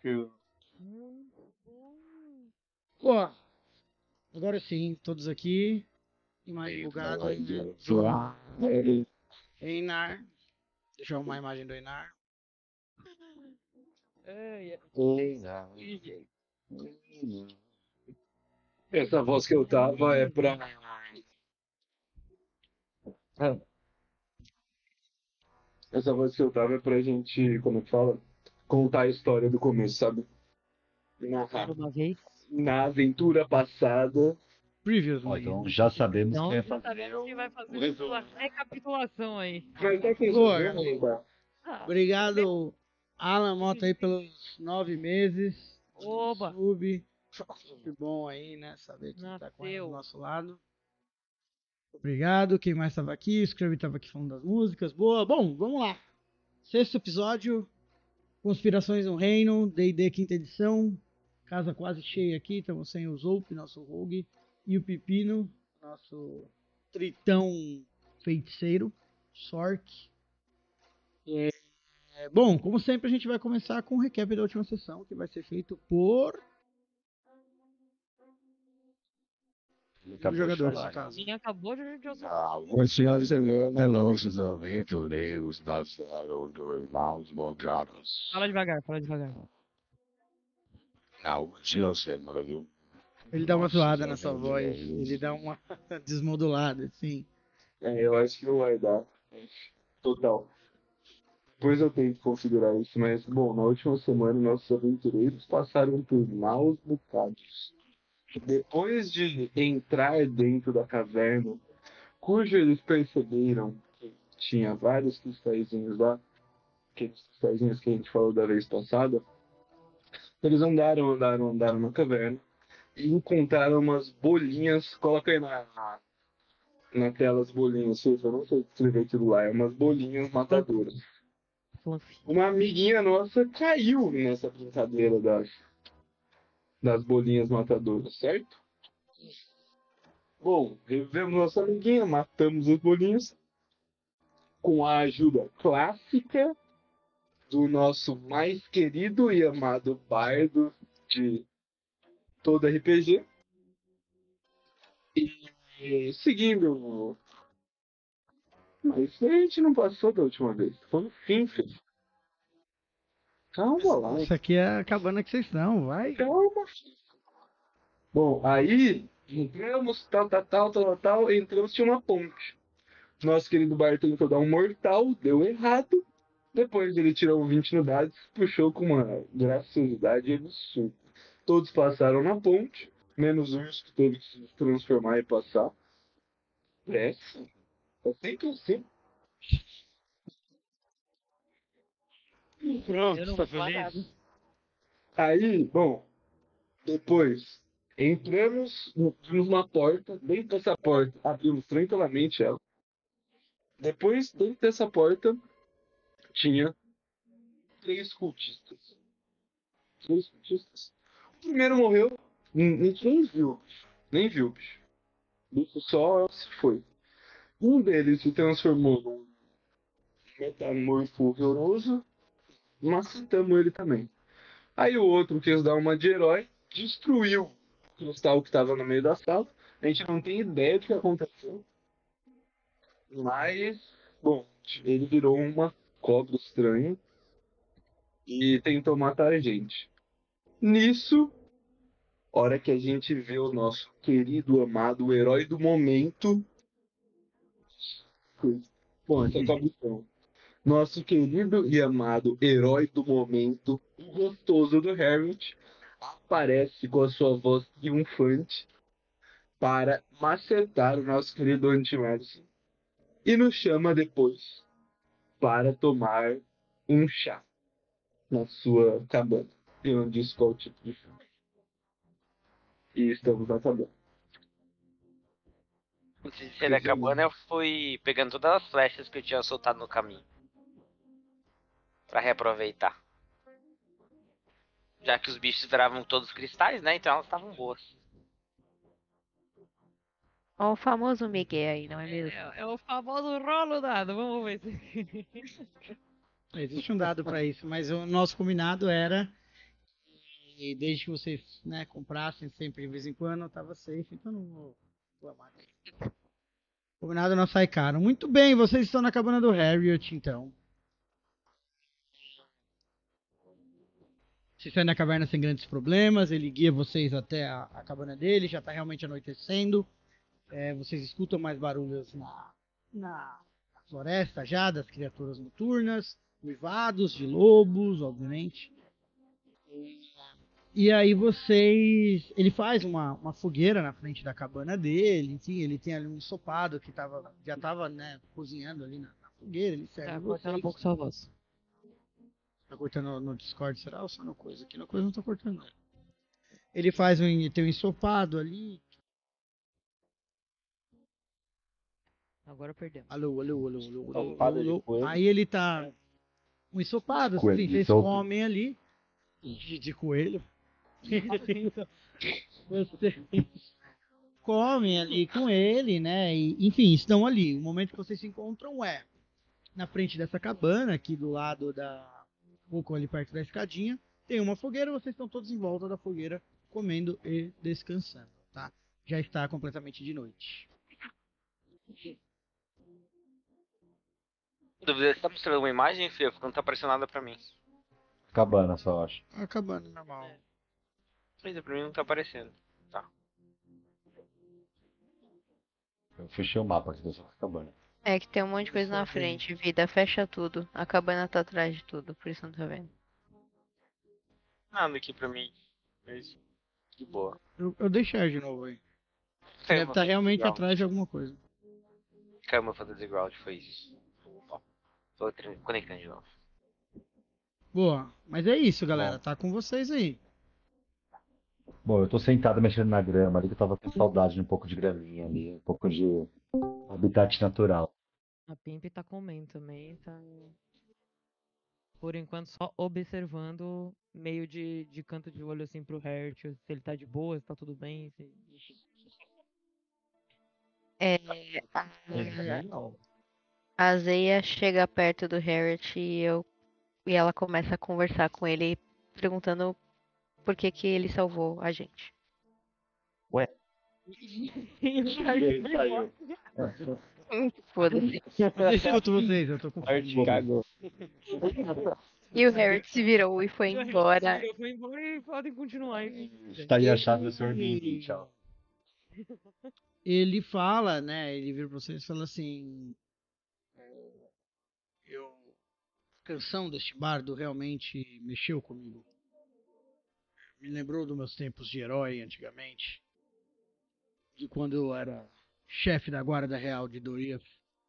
Pô, agora sim, todos aqui. Imagem bugada. Einar. Deixa eu arrumar a imagem do Einar. Essa voz que eu tava é pra. Essa voz que eu tava é pra gente, como é que fala? Contar a história do começo, sabe? Narrar. Uma vez. Na aventura passada. Previously. Então já sabemos Então, quem é já fazer. sabemos quem vai fazer Resumo. uma recapitulação aí. Mas é que Boa, isso, galera. Obrigado, Alan Mota, aí pelos 9 meses. Oba! Sub. Sempre bom aí, né? Saber que tá com ele do Nasceu. nosso lado. Obrigado. Quem mais estava aqui? O Scrubby estava aqui falando das músicas. Boa. Bom, vamos lá. Sexto episódio. Conspirações no Reino. D&D quinta edição. Casa quase cheia aqui. Estamos sem o Zoup, nosso rogue. E o Pepino, nosso tritão feiticeiro. Sork. Bom, como sempre, a gente vai começar com o recap da última sessão, que vai ser feito por jogadores, no caso. Sim, acabou de Os senhores e meus aventureiros passaram dos irmãos montados. Fala devagar, fala devagar. Não, você, mano. Ele dá uma zoada na sua voz, ele dá uma desmodulada, assim. eu acho que não vai dar. Total. Depois eu tento configurar isso, mas, bom, na última semana nossos aventureiros passaram por maus bocados. Depois de entrar dentro da caverna, cujo eles perceberam que tinha vários cristalzinhos lá, aqueles cristalzinhos que a gente falou da vez passada, eles andaram na caverna e encontraram umas bolinhas. Coloca aí na tela as bolinhas, Silvio, eu não sei escrever aquilo lá, é umas bolinhas matadoras. Fluffy. Uma amiguinha nossa caiu nessa brincadeira das bolinhas matadoras, certo? Bom, revivemos nossa amiguinha, matamos as bolinhas com a ajuda clássica do nosso mais querido e amado bardo de todo RPG. E seguindo. Mas a gente não passou da última vez. Foi no fim, filho. Calma lá. Isso aqui é a cabana que vocês estão, vai. Calma. Bom, aí entramos, tal, entramos, tinha uma ponte. Nosso querido Bart tentou dar um mortal, deu errado. Depois ele tirou um 20 no dado, puxou com uma graciosidade absurda. Todos passaram na ponte, menos um que teve que se transformar e passar. É sempre assim. Pronto, Eu não tá vou falar feliz? Aí, bom, depois entramos, vimos uma porta, dentro dessa porta abrimos tranquilamente ela. Depois, dentro dessa porta, tinha três cultistas. Três cultistas. O primeiro morreu, ninguém viu, nem viu, bicho. O bicho só se foi. Um deles se transformou num metamorfo horroroso, macetamos ele também. Aí o outro quis dar uma de herói, destruiu o cristal que estava no meio da sala. A gente não tem ideia do que aconteceu. Mas, bom, ele virou uma cobra estranha e tentou matar a gente. Nisso, hora que a gente vê o nosso querido, amado, o herói do momento. Bom, essa é a capitão. Nosso querido e amado herói do momento, o gostoso do Harriet, aparece com a sua voz triunfante para macetar o nosso querido Antimédici e nos chama depois para tomar um chá na sua cabana. Eu não disse qual tipo de chá. E estamos na cabana. Antes de sair da cabana, eu fui pegando todas as flechas que eu tinha soltado no caminho. Pra reaproveitar. Já que os bichos viravam todos cristais, né? Então elas estavam boas. Ó, o famoso Miguel aí, não é mesmo? É o famoso rolo dado, vamos ver. Existe um dado pra isso, mas o nosso combinado era E desde que vocês, né, comprassem sempre de vez em quando, tava safe, então não vou reclamar. Combinado, não sai caro. Muito bem, vocês estão na cabana do Harriet, então. Vocês saem da caverna sem grandes problemas, ele guia vocês até a cabana dele, já tá realmente anoitecendo. Vocês escutam mais barulhos na floresta já, das criaturas noturnas, uivados de lobos, obviamente. E aí ele faz uma fogueira na frente da cabana dele, enfim, ele tem ali um ensopado que já tava, né, cozinhando ali na fogueira, ele serve Tá vocês. cortando um pouco sua voz. Tá cortando no Discord, será? Ou só no coisa? Aqui no coisa não tá cortando, não. Ele tem um ensopado ali. Agora perdemos. Alô, alô, alô, alô, alô, Ensopado de alô. coelho. Aí ele tá um ensopado, Coelho enfim, de vocês sopa. comem ali de coelho. Vocês comem ali com ele, né? E, enfim, estão ali. O momento que vocês se encontram é na frente dessa cabana, aqui do lado um pouco ali perto da escadinha, tem uma fogueira, vocês estão todos em volta da fogueira, comendo e descansando, tá? Já está completamente de noite. Dúvida, você tá mostrando uma imagem, Fio? Porque não tá aparecendo nada pra mim. Cabana, só acho. A cabana normal. Pois é, pra mim não tá aparecendo. Tá. Eu fechei o mapa aqui dessa cabana. É que tem um monte de coisa na frente, vida, fecha tudo. A cabana tá atrás de tudo, por isso não tá vendo. Nada aqui pra mim. Mas, de boa. Eu deixei de novo aí. Você deve estar realmente atrás de alguma coisa. Cama Fantasy Ground foi isso. Ó, tô conectando de novo. Boa. Mas é isso, galera. Tá com vocês aí. Bom, eu tô sentado mexendo na grama ali, que eu tava com saudade de um pouco de graminha ali, um pouco de habitat natural. A Pimp tá comendo também, tá. Por enquanto só observando, meio de canto de olho assim pro Hert, se ele tá de boa, se tá tudo bem. É, a Zeia chega perto do Harriet e ela começa a conversar com ele, perguntando por que que ele salvou a gente. Ele saiu. Foda-se. Eu escuto vocês, eu tô com Art cagou. E o Harriet se virou e foi embora. Eu fui embora e podem continuar aí. Está aí a chave do Sr. Bimbi, tchau. Ele fala, né? Ele vira pra vocês e fala assim: a canção deste bardo realmente mexeu comigo. Me lembrou dos meus tempos de herói antigamente. De quando eu era chefe da Guarda Real de Doriath.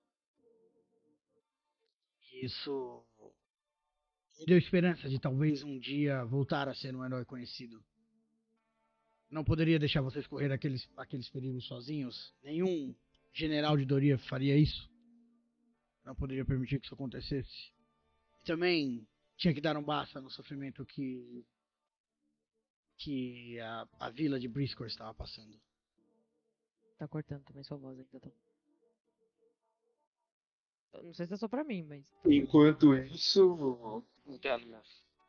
Isso me deu esperança de talvez um dia voltar a ser um herói conhecido. Não poderia deixar vocês correr aqueles perigos sozinhos. Nenhum general de Doriath faria isso. Não poderia permitir que isso acontecesse. E também tinha que dar um basta no sofrimento que a vila de Briscoe estava passando. Tá cortando também sua voz ainda, tá? Eu não sei se é só pra mim, mas. Enquanto isso, Entendo mesmo.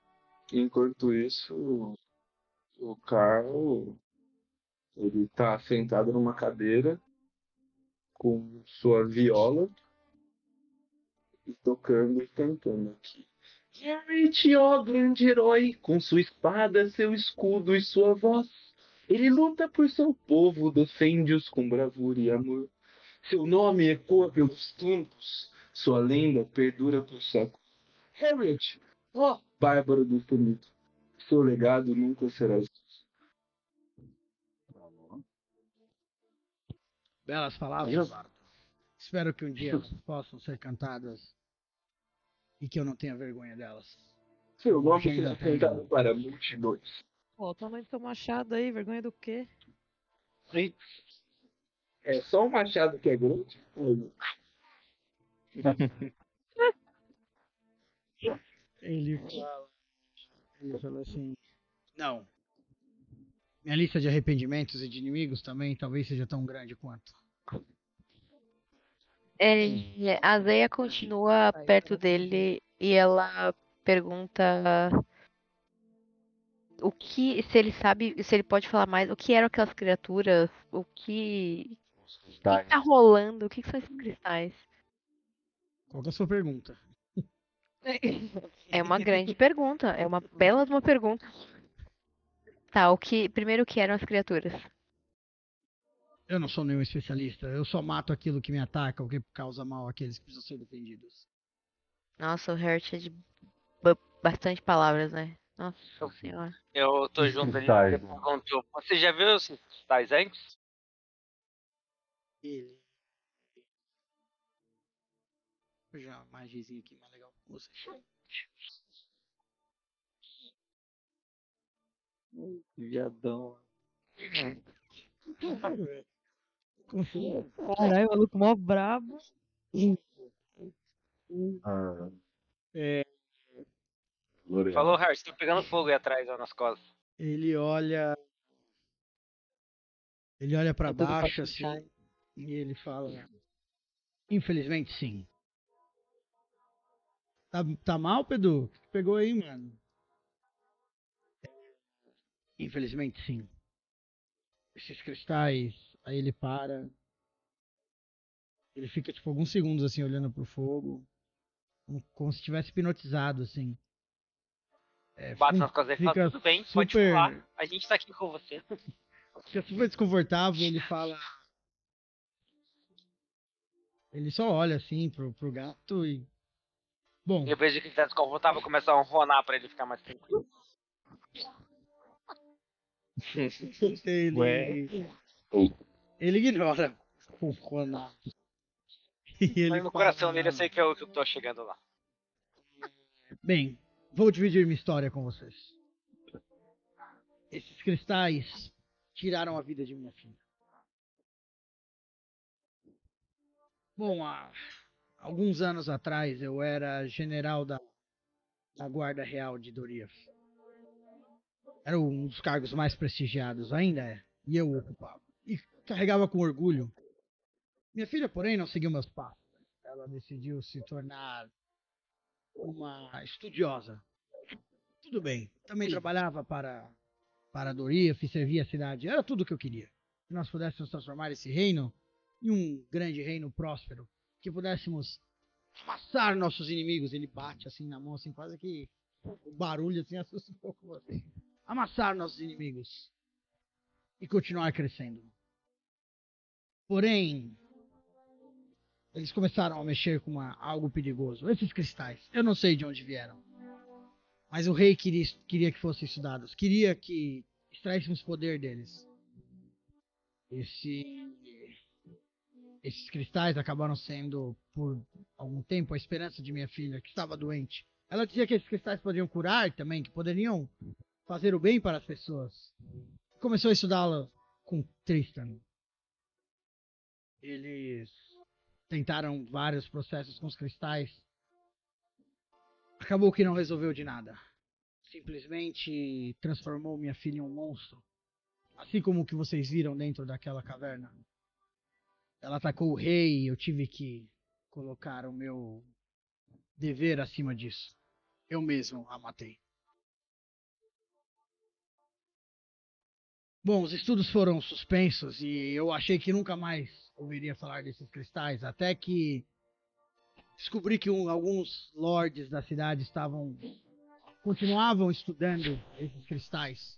o Carl, ele tá sentado numa cadeira com sua viola e tocando e cantando aqui. Garrett, ó grande herói, com sua espada, seu escudo e sua voz. Ele luta por seu povo, defende-os com bravura e amor. Seu nome ecoa pelos tempos, sua lenda perdura por séculos. Harriet, ó bárbaro destemido, seu legado nunca será esquecido. Belas palavras, Bardo. Espero que um dia elas possam ser cantadas e que eu não tenha vergonha delas. Seu nome será cantado para multidões. Pô, o tamanho do seu machado aí, vergonha do quê? É só um machado que é grande? Ele fala assim: não. Minha lista de arrependimentos e de inimigos também talvez seja tão grande quanto. A Zeia continua perto dele e ela pergunta o que, se ele sabe, se ele pode falar mais, o que eram aquelas criaturas, o que Tá. tá rolando, o que são esses cristais? Qual que é a sua pergunta? É uma grande pergunta, é uma bela de uma pergunta. Tá, primeiro o que eram as criaturas? Eu não sou nenhum especialista. Eu só mato aquilo que me ataca, o que causa mal àqueles que precisam ser defendidos. Nossa, o Hurt é de bastante palavras, né? Nossa senhora. Eu tô Os junto ali. cristais, Ele né? perguntou, você já viu os cristais antes? Ele. Já mais gizinho aqui, mais legal com você. Viadão. Caralho, o maluco mó brabo. Ah, É, L'Oreal. Falou, Harry, tô pegando fogo aí atrás, ó, nas costas. ele olha. Ele olha pra É tudo baixo pra assim e ele fala: infelizmente sim. Tá mal, Pedro? O que pegou aí, mano? Infelizmente sim. Esses cristais. Aí ele para. Ele fica tipo alguns segundos assim olhando pro fogo. Como se estivesse hipnotizado, assim. Bate nas costas dele e fala, Fica tudo bem, pode falar. super. A gente tá aqui com você. Fica super desconfortável, ele fala. Ele só olha assim pro gato e. Bom, E eu vejo que ele tá desconfortável, começa a ronronar pra ele ficar mais tranquilo. ele. Ele ignora o Ronaldo. E ele Mas no fala, coração dele eu sei que eu tô chegando lá. bem, vou dividir minha história com vocês. Esses cristais tiraram a vida de minha filha. Bom, há alguns anos atrás eu era general da Guarda Real de Doriath. Era um dos cargos mais prestigiados, ainda é, e eu o ocupava. E carregava com orgulho. Minha filha, porém, não seguiu meus passos. Ela decidiu se tornar uma estudiosa. Tudo bem, também trabalhava para Doriath e servia a cidade. Era tudo o que eu queria. Que nós pudéssemos transformar esse reino em um grande reino próspero. Que pudéssemos amassar nossos inimigos. Ele bate assim na mão, assim, quase que o barulho assim assusta um pouco você. Amassar nossos inimigos e continuar crescendo. Porém, eles começaram a mexer com algo perigoso. Esses cristais, eu não sei de onde vieram. Mas o rei queria que fossem estudados. Queria que extraíssemos poder deles. Esses cristais acabaram sendo, por algum tempo, a esperança de minha filha, que estava doente. Ela dizia que esses cristais poderiam curar também, que poderiam fazer o bem para as pessoas. Começou a estudá-la com Tristan. Eles tentaram vários processos com os cristais. Acabou que não resolveu de nada. Simplesmente transformou minha filha em um monstro. Assim como o que vocês viram dentro daquela caverna. Ela atacou o rei e eu tive que colocar o meu dever acima disso. Eu mesmo a matei. Bom, os estudos foram suspensos e eu achei que nunca mais ouviria falar desses cristais, até que descobri que alguns lords da cidade continuavam estudando esses cristais.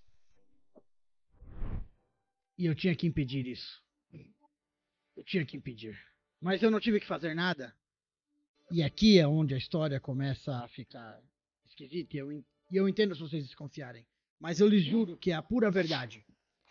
E eu tinha que impedir isso. Eu tinha que impedir. Mas eu não tive que fazer nada. E aqui é onde a história começa a ficar esquisita. E eu entendo se vocês desconfiarem. Mas eu lhes juro que é a pura verdade.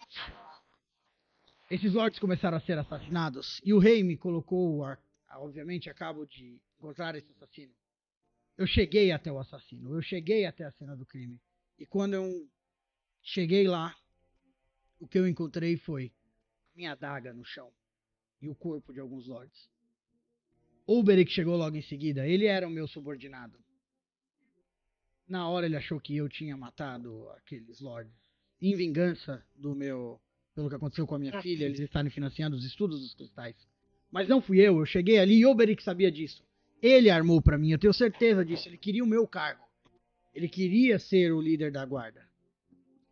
Esses lords começaram a ser assassinados. E o rei me colocou, obviamente, a cabo de encontrar esse assassino. Eu cheguei até o assassino. Eu cheguei até a cena do crime. E quando eu cheguei lá, o que eu encontrei foi a minha adaga no chão. E o corpo de alguns lords. Oberic chegou logo em seguida. Ele era o meu subordinado. Na hora ele achou que eu tinha matado aqueles lords. Em vingança pelo que aconteceu com a minha filha, eles estarem financiando os estudos dos cristais. Mas não fui eu cheguei ali e Oberic sabia disso. Ele armou pra mim, eu tenho certeza disso. Ele queria o meu cargo. Ele queria ser o líder da guarda.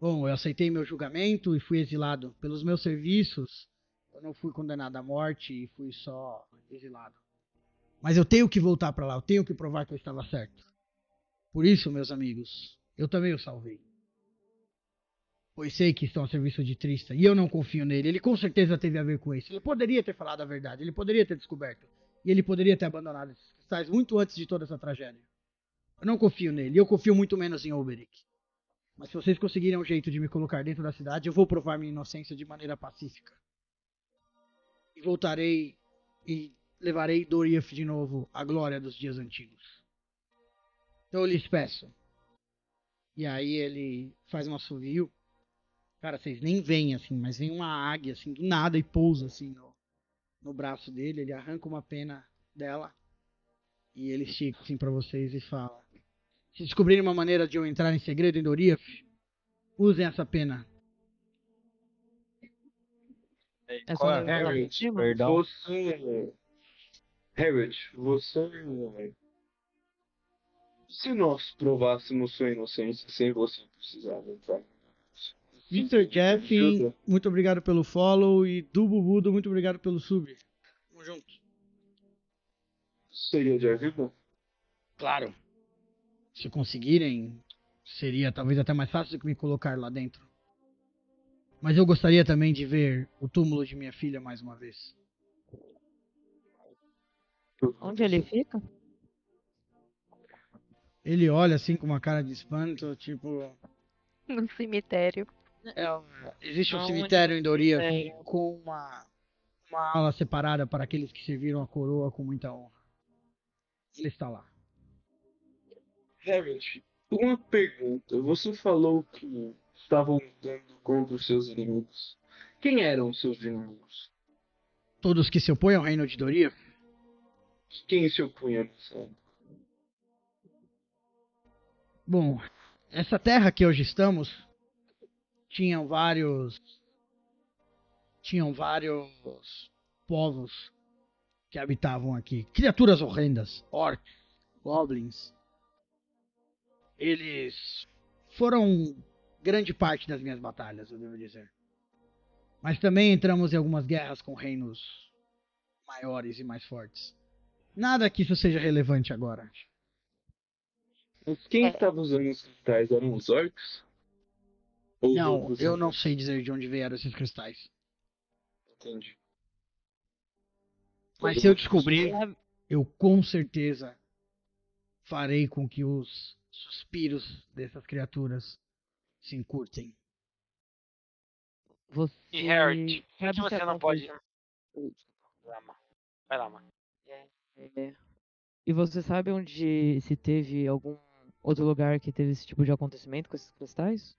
Bom, eu aceitei meu julgamento e fui exilado. Pelos meus serviços, eu não fui condenado à morte e fui só exilado. Mas eu tenho que voltar pra lá, eu tenho que provar que eu estava certo. Por isso, meus amigos, eu também o salvei. Pois sei que estão a serviço de Tristan e eu não confio nele. Ele com certeza teve a ver com isso. Ele poderia ter falado a verdade, ele poderia ter descoberto. E ele poderia ter abandonado esses cristais muito antes de toda essa tragédia. Eu não confio nele, eu confio muito menos em Oberic. Mas se vocês conseguirem um jeito de me colocar dentro da cidade, eu vou provar minha inocência de maneira pacífica. E voltarei e levarei Doriath de novo à glória dos dias antigos. Então eu lhes peço. E aí ele faz um assovio. Cara, vocês nem veem assim, mas vem uma águia assim do nada e pousa assim no braço dele. Ele arranca uma pena dela e ele estica assim pra vocês e fala: se descobrirem uma maneira de eu entrar em segredo em Doriath, usem essa pena. É Qual só é? levar lá pra Harriet, cima? Perdão. você. Harriet, você. Se nós provássemos sua inocência sem você precisar entrar. Mr. Jeff, Ajuda. muito obrigado pelo follow. E Dububudo, muito obrigado pelo sub. Tamo junto. Seria de ajuda? Claro. Se conseguirem, seria talvez até mais fácil do que me colocar lá dentro. Mas eu gostaria também de ver o túmulo de minha filha mais uma vez. Onde ele fica? Ele olha assim com uma cara de espanto, tipo... No cemitério. Existe um Aonde cemitério em Doriath cemitério? com uma ala separada para aqueles que serviram a coroa com muita honra. Ele está lá. Harriet, uma pergunta. Você falou que estavam lutando contra os seus inimigos. Quem eram os seus inimigos? Todos que se opõem ao reino de Doriath, Quem se opunha nessa época? bom, essa terra que hoje estamos tinham vários povos que habitavam aqui. Criaturas horrendas, orcs, goblins. Eles foram grande parte das minhas batalhas, eu devo dizer. Mas também entramos em algumas guerras com reinos maiores e mais fortes. Nada que isso seja relevante agora. Mas quem É. estava usando os cristais? Eram os orcs? Ou Não, outros eu não humanos? sei dizer de onde vieram esses cristais. Entendi. Mas se eu descobrir, eu com certeza farei com que os suspiros dessas criaturas se encurtem. Você E Harriet, por sabe que se você não alguma pode. coisa- Vai lá, mano. Vai lá, mano. É. E você sabe onde se teve algum outro lugar que teve esse tipo de acontecimento com esses cristais?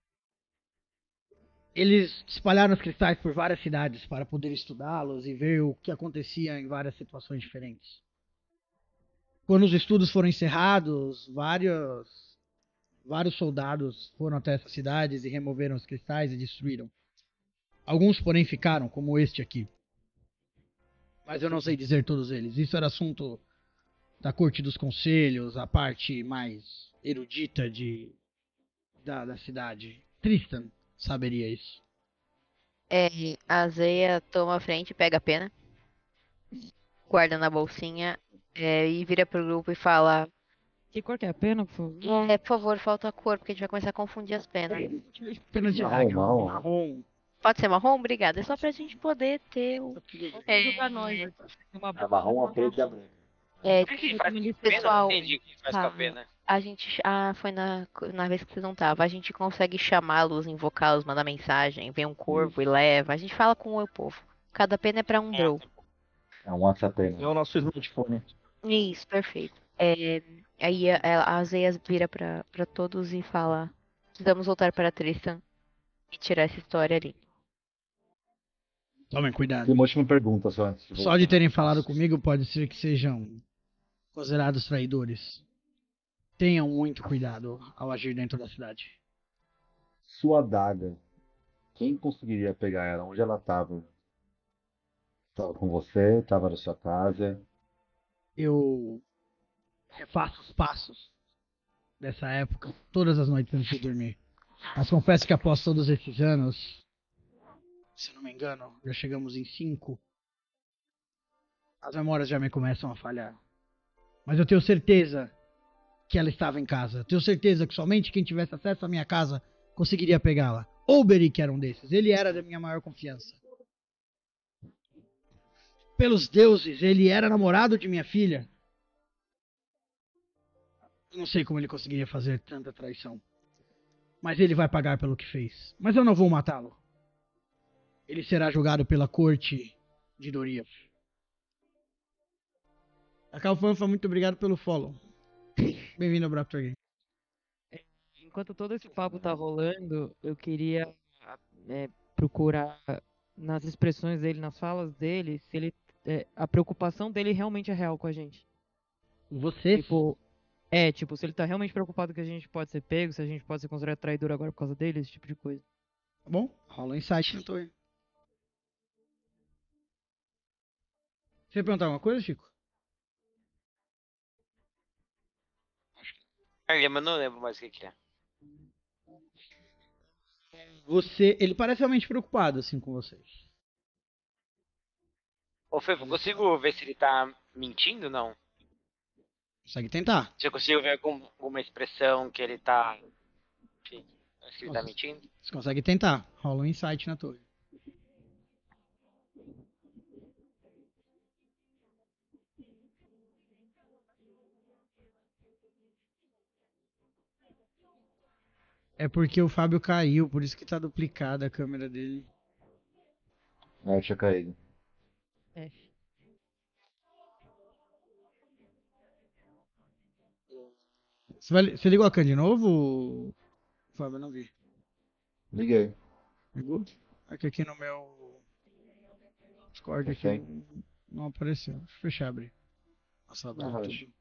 Eles espalharam os cristais por várias cidades para poder estudá-los e ver o que acontecia em várias situações diferentes. Quando os estudos foram encerrados, vários soldados foram até essas cidades e removeram os cristais e destruíram. Alguns, porém, ficaram, como este aqui. Mas eu não sei dizer todos eles. Isso era assunto da corte dos conselhos, a parte mais erudita da cidade. Tristan saberia isso. A Zeia toma a frente, pega a pena, guarda na bolsinha, e vira pro grupo e fala: Que cor que é a pena, por favor? por favor, falta a cor, porque a gente vai começar a confundir as penas. Pena de Marrom, águia, marrom. marrom. Pode ser marrom? Obrigada. É só pra gente poder ter o. Julgar nós. A marrom, a preta e a branca. É, O que faz com pena? pessoal, Não entendi o que faz com a pena. a gente. Foi na vez que vocês não estavam. A gente consegue chamá-los, invocá-los, mandar mensagem, vem um corvo e leva. A gente fala com o povo. Cada pena é pra um drow. É um aça-pena. É o nosso smartphone. Isso, perfeito. Aí a Zeia vira pra todos e fala: precisamos voltar para Tristan e tirar essa história ali. Tomem Tem cuidado. uma última pergunta só antes de Só voltar. de terem falado comigo pode ser que sejam considerados traidores. Tenham muito cuidado ao agir dentro da cidade. Sua adaga. Quem conseguiria pegar ela? Onde ela estava? Estava com você? Estava na sua casa? Eu refaço os passos dessa época todas as noites antes de dormir. Mas confesso que após todos esses anos, se eu não me engano, já chegamos em 5, as memórias já me começam a falhar. Mas eu tenho certeza que ela estava em casa. Eu tenho certeza que somente quem tivesse acesso à minha casa conseguiria pegá-la. Ou o Beric era um desses. Ele era da minha maior confiança. Pelos deuses, ele era namorado de minha filha. Eu não sei como ele conseguiria fazer tanta traição. Mas ele vai pagar pelo que fez. Mas eu não vou matá-lo. Ele será julgado pela corte de Doriath. A Calfanfa, muito obrigado pelo follow. Bem-vindo ao Braptor Game. Enquanto todo esse papo tá rolando, eu queria procurar nas expressões dele, nas falas dele, se ele a preocupação dele realmente é real com a gente. Você? Tipo, se ele tá realmente preocupado que a gente pode ser pego, se a gente pode ser considerado traidor agora por causa dele, esse tipo de coisa. Tá bom? Rola um insight na torre. Você ia perguntar alguma coisa, Chico? Mas eu não lembro mais o que é. Ele parece realmente preocupado, assim, com vocês. Ô, Fê, eu consigo ver se ele tá mentindo, não? Consegue tentar. Se eu consigo ver alguma expressão que ele tá... Enfim, se ele tá mentindo? Você consegue tentar. Rola um insight na torre. É porque o Fábio caiu, por isso que tá duplicada a câmera dele. Ah, tinha caído. Você ligou a câmera de novo, Fábio? Eu não vi. Liguei. Ligou? É que aqui no meu Discord aqui Fechei. não apareceu. Deixa eu fechar, abrir. Nossa, abriu relaxa. tudo.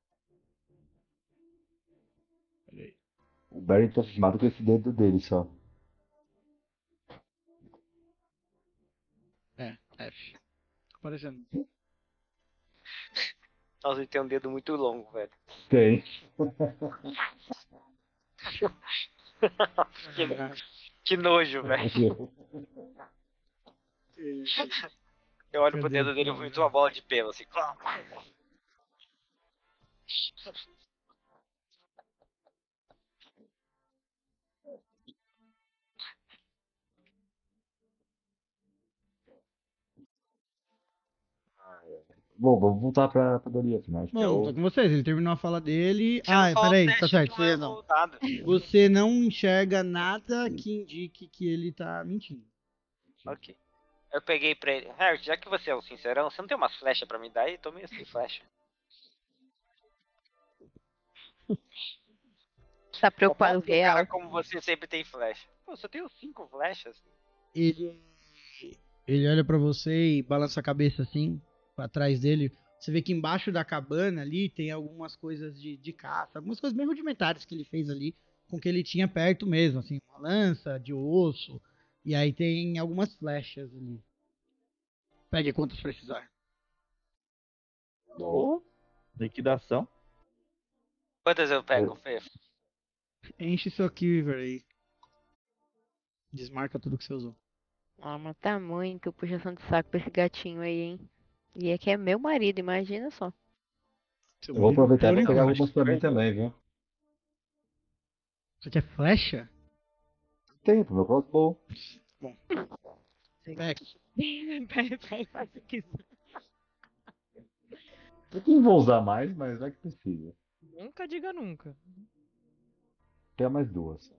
Peraí. O Barry tá cismado com esse dedo dele só. F. Tá aparecendo. Nossa, ele tem um dedo muito longo, velho. Tem. Que nojo, velho. Eu olho pro Cadê dedo o dele e Fábio? muito uma bola de pelo, assim. Bom, vamos voltar pra Doriath, né? Acho que é Bom, tô o... com vocês. Ele terminou a fala dele. Você não falou Peraí, teste tá certo. de Você não. resultado. Você não enxerga nada que indique que ele tá mentindo. Ok. Eu peguei pra ele. Harry, já que você é o sincerão, você não tem umas flechas pra me dar aí? Tô meio sem flecha. Tá Só preocupado posso um cara real. como você sempre tem flecha. Pô, eu só tenho 5 flechas. Ele olha pra você e balança a cabeça assim, pra trás dele. Você vê que embaixo da cabana ali tem algumas coisas de caça, algumas coisas bem rudimentares que ele fez ali, com o que ele tinha perto mesmo, assim, uma lança de osso, e aí tem algumas flechas ali. Pegue quantas precisar. Boa. Liquidação. Quantas eu pego, Fê? Enche seu quiver aí. Desmarca tudo que você usou. Ah, mas tá muito puxação de saco pra esse gatinho aí, hein? E é que é meu marido, imagina só. Seu Eu vou marido aproveitar por pra pegar enquanto. algumas pra mim também, viu? Você quer flecha? Tem, pro meu crossbow. Pega. Faz o que quiser. Eu não vou usar mais, mas é que precisa. Nunca diga nunca. Tem mais duas.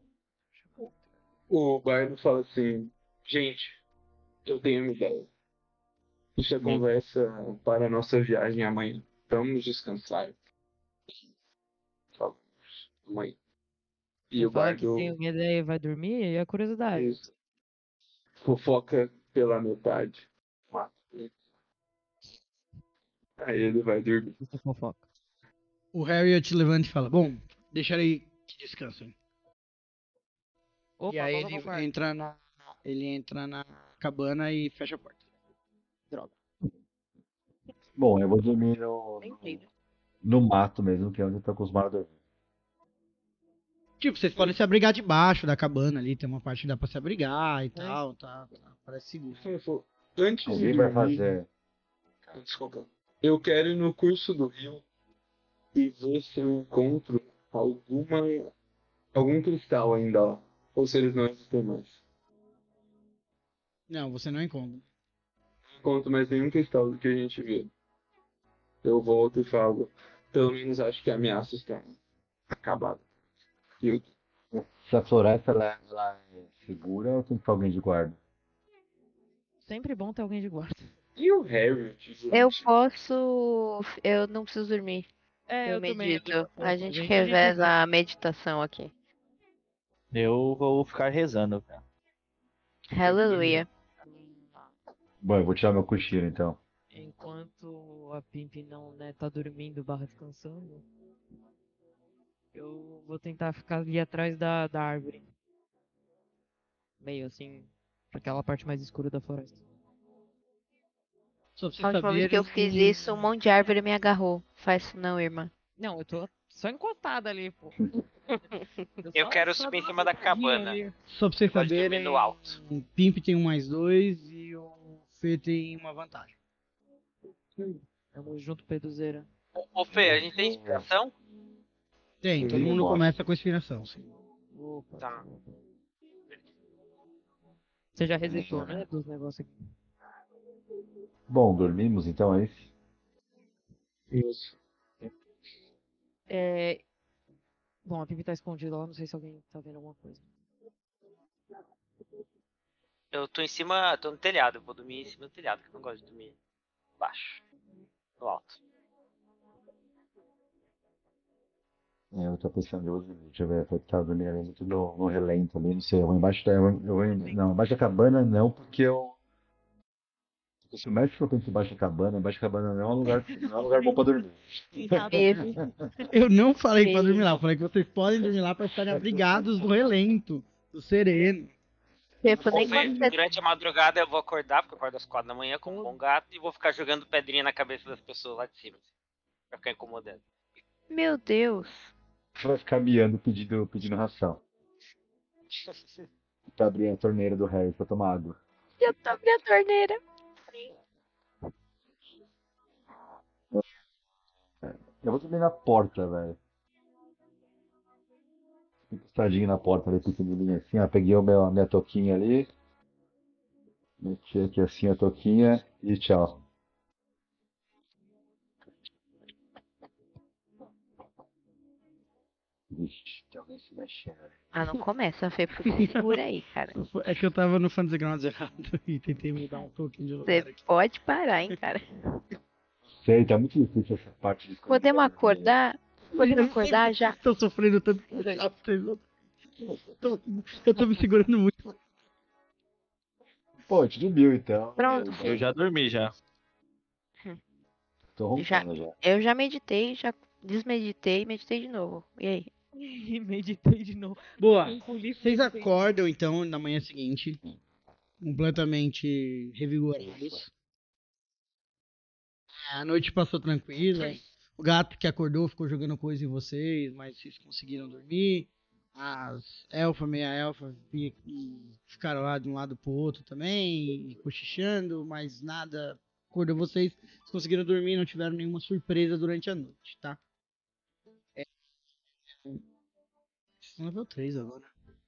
O Bardo fala assim, gente, eu tenho uma ideia. Deixa a conversa para a nossa viagem amanhã. Vamos descansar. Falamos amanhã. E Você o fala que Bardo tem uma ideia e vai dormir, e a curiosidade. isso, fofoca pela metade. Mata ele. Aí ele vai dormir. Essa fofoca. O Harriet levanta e fala: Bom, deixarei que descansem. Opa, E aí volta pro quarto. ele entra na cabana e fecha a porta. Droga. Bom, eu vou dormir Nem sei, né? no mato mesmo, que é onde eu tô acostumado a dormir. Tipo, vocês podem se abrigar debaixo da cabana ali, tem uma parte que dá pra se abrigar e tal, tá, parece seguro. Fofo, antes de Alguém vai dormir, fazer. desculpa, eu quero ir no curso do Rio e ver se eu encontro algum cristal ainda lá. Ou se eles não existem mais. Não, você não encontra. Não encontro mais nenhum cristal do que a gente viu. Eu volto e falo. Pelo menos acho que a ameaça está acabada. E eu Se a floresta ela é segura ou tem que ter alguém de guarda? Sempre bom ter alguém de guarda. E o Harry, Eu gente? posso. Eu não preciso dormir. É, Eu também. medito. A gente reveza. reveza a meditação aqui. Eu vou ficar rezando, cara. Aleluia. Bom, eu vou tirar meu cochilo então. Enquanto a Pimp não, né, tá dormindo barra descansando, eu vou tentar ficar ali atrás da árvore. Meio assim, aquela parte mais escura da floresta. Só pra vocês A última vez que eu saberem fiz isso, um monte de árvore me agarrou. Faz isso não, irmã. Não, eu tô só encotada ali, pô. Eu só- quero só subir em dou cima uma da passadinha cabana. ali. Só pra vocês Pode dormir saberem, no alto. o Pimp tem um +2 e o Fê tem uma vantagem. Tamo junto, Pedrozeira. Ô Fê, a gente tem inspiração? Tem, todo mundo começa com inspiração, sim. Opa. Tá. Você já resetou, né, dos negócios aqui. Bom, dormimos então, é isso? Isso. É... Bom, a Pimp tá escondida lá, não sei se alguém tá vendo alguma coisa. Eu tô em cima, tô no telhado. Eu vou dormir em cima do telhado, porque eu não gosto de dormir baixo. No alto. Eu tô pensando em hoje, deixa eu ver, foi que tava dormindo ali muito no relento ali, não sei, eu vou embaixo da. Não, embaixo da cabana não, porque eu. Se o mestre for pra embaixo da cabana não é um lugar bom pra dormir. Eu não falei pra dormir lá, eu falei que vocês podem dormir lá pra estarem abrigados do relento, do sereno. Tipo, Ô, nem Fê, quando você durante a madrugada eu vou acordar, porque eu acordo às 4 da manhã como um bom gato, e vou ficar jogando pedrinha na cabeça das pessoas lá de cima. Assim, pra ficar incomodando. Meu Deus. Vai ficar miando pedindo ração. Pra abrir a torneira do Harry pra tomar água. Eu tô abrindo a torneira. Eu vou dormir na porta, velho. Encostadinho na porta ali, pequenininha assim, ó. Peguei a minha toquinha ali. Meti aqui assim a toquinha e tchau. Vixe, tem alguém se mexendo. Ah, não começa, Fê, porque se segura aí, cara. É que eu tava no Fantasy Grounds errado e tentei mudar um pouquinho de lugar Você aqui. pode parar, hein, cara. Sei, tá muito difícil essa parte de escolher. Podemos acordar? Podemos acordar já? Tô sofrendo tanto. Eu tô me segurando muito. Pô, a gente dormiu então. Pronto, Eu já dormi já. Tô roncando já. Eu já meditei, já desmeditei e meditei de novo. E aí? E meditei de novo. Boa. Engoli Vocês fundo. acordam então na manhã seguinte, completamente revigorados. A noite passou tranquila. O gato que acordou ficou jogando coisa em vocês, mas vocês conseguiram dormir. As elfas, meia-elfa, ficaram lá de um lado pro outro também, cochichando, mas nada acordou vocês. Vocês conseguiram dormir, não tiveram nenhuma surpresa durante a noite, tá? Vocês estão level 3 agora.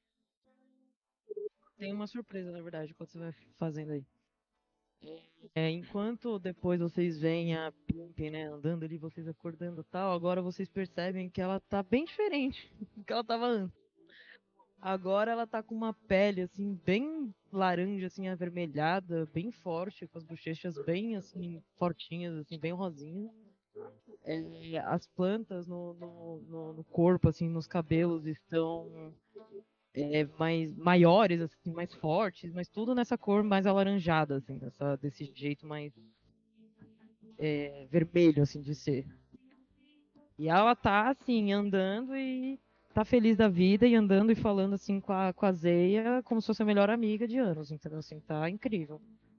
Tem uma surpresa, na verdade, quando você vai fazendo aí. Enquanto depois vocês veem a Pimp, né, andando ali, vocês acordando e tal, agora vocês percebem que ela tá bem diferente do que ela tava antes. Agora ela tá com uma pele, assim, bem laranja, assim, avermelhada, bem forte, com as bochechas bem, assim, fortinhas, assim, bem rosinhas. As plantas no corpo, assim, nos cabelos estão mais maiores, assim, mais fortes, mas tudo nessa cor mais alaranjada, assim, desse jeito mais vermelho, assim, de ser. E ela tá, assim, andando e tá feliz da vida e andando e falando, assim, com a Zeia como se fosse a melhor amiga de anos, entendeu? Assim, tá incrível.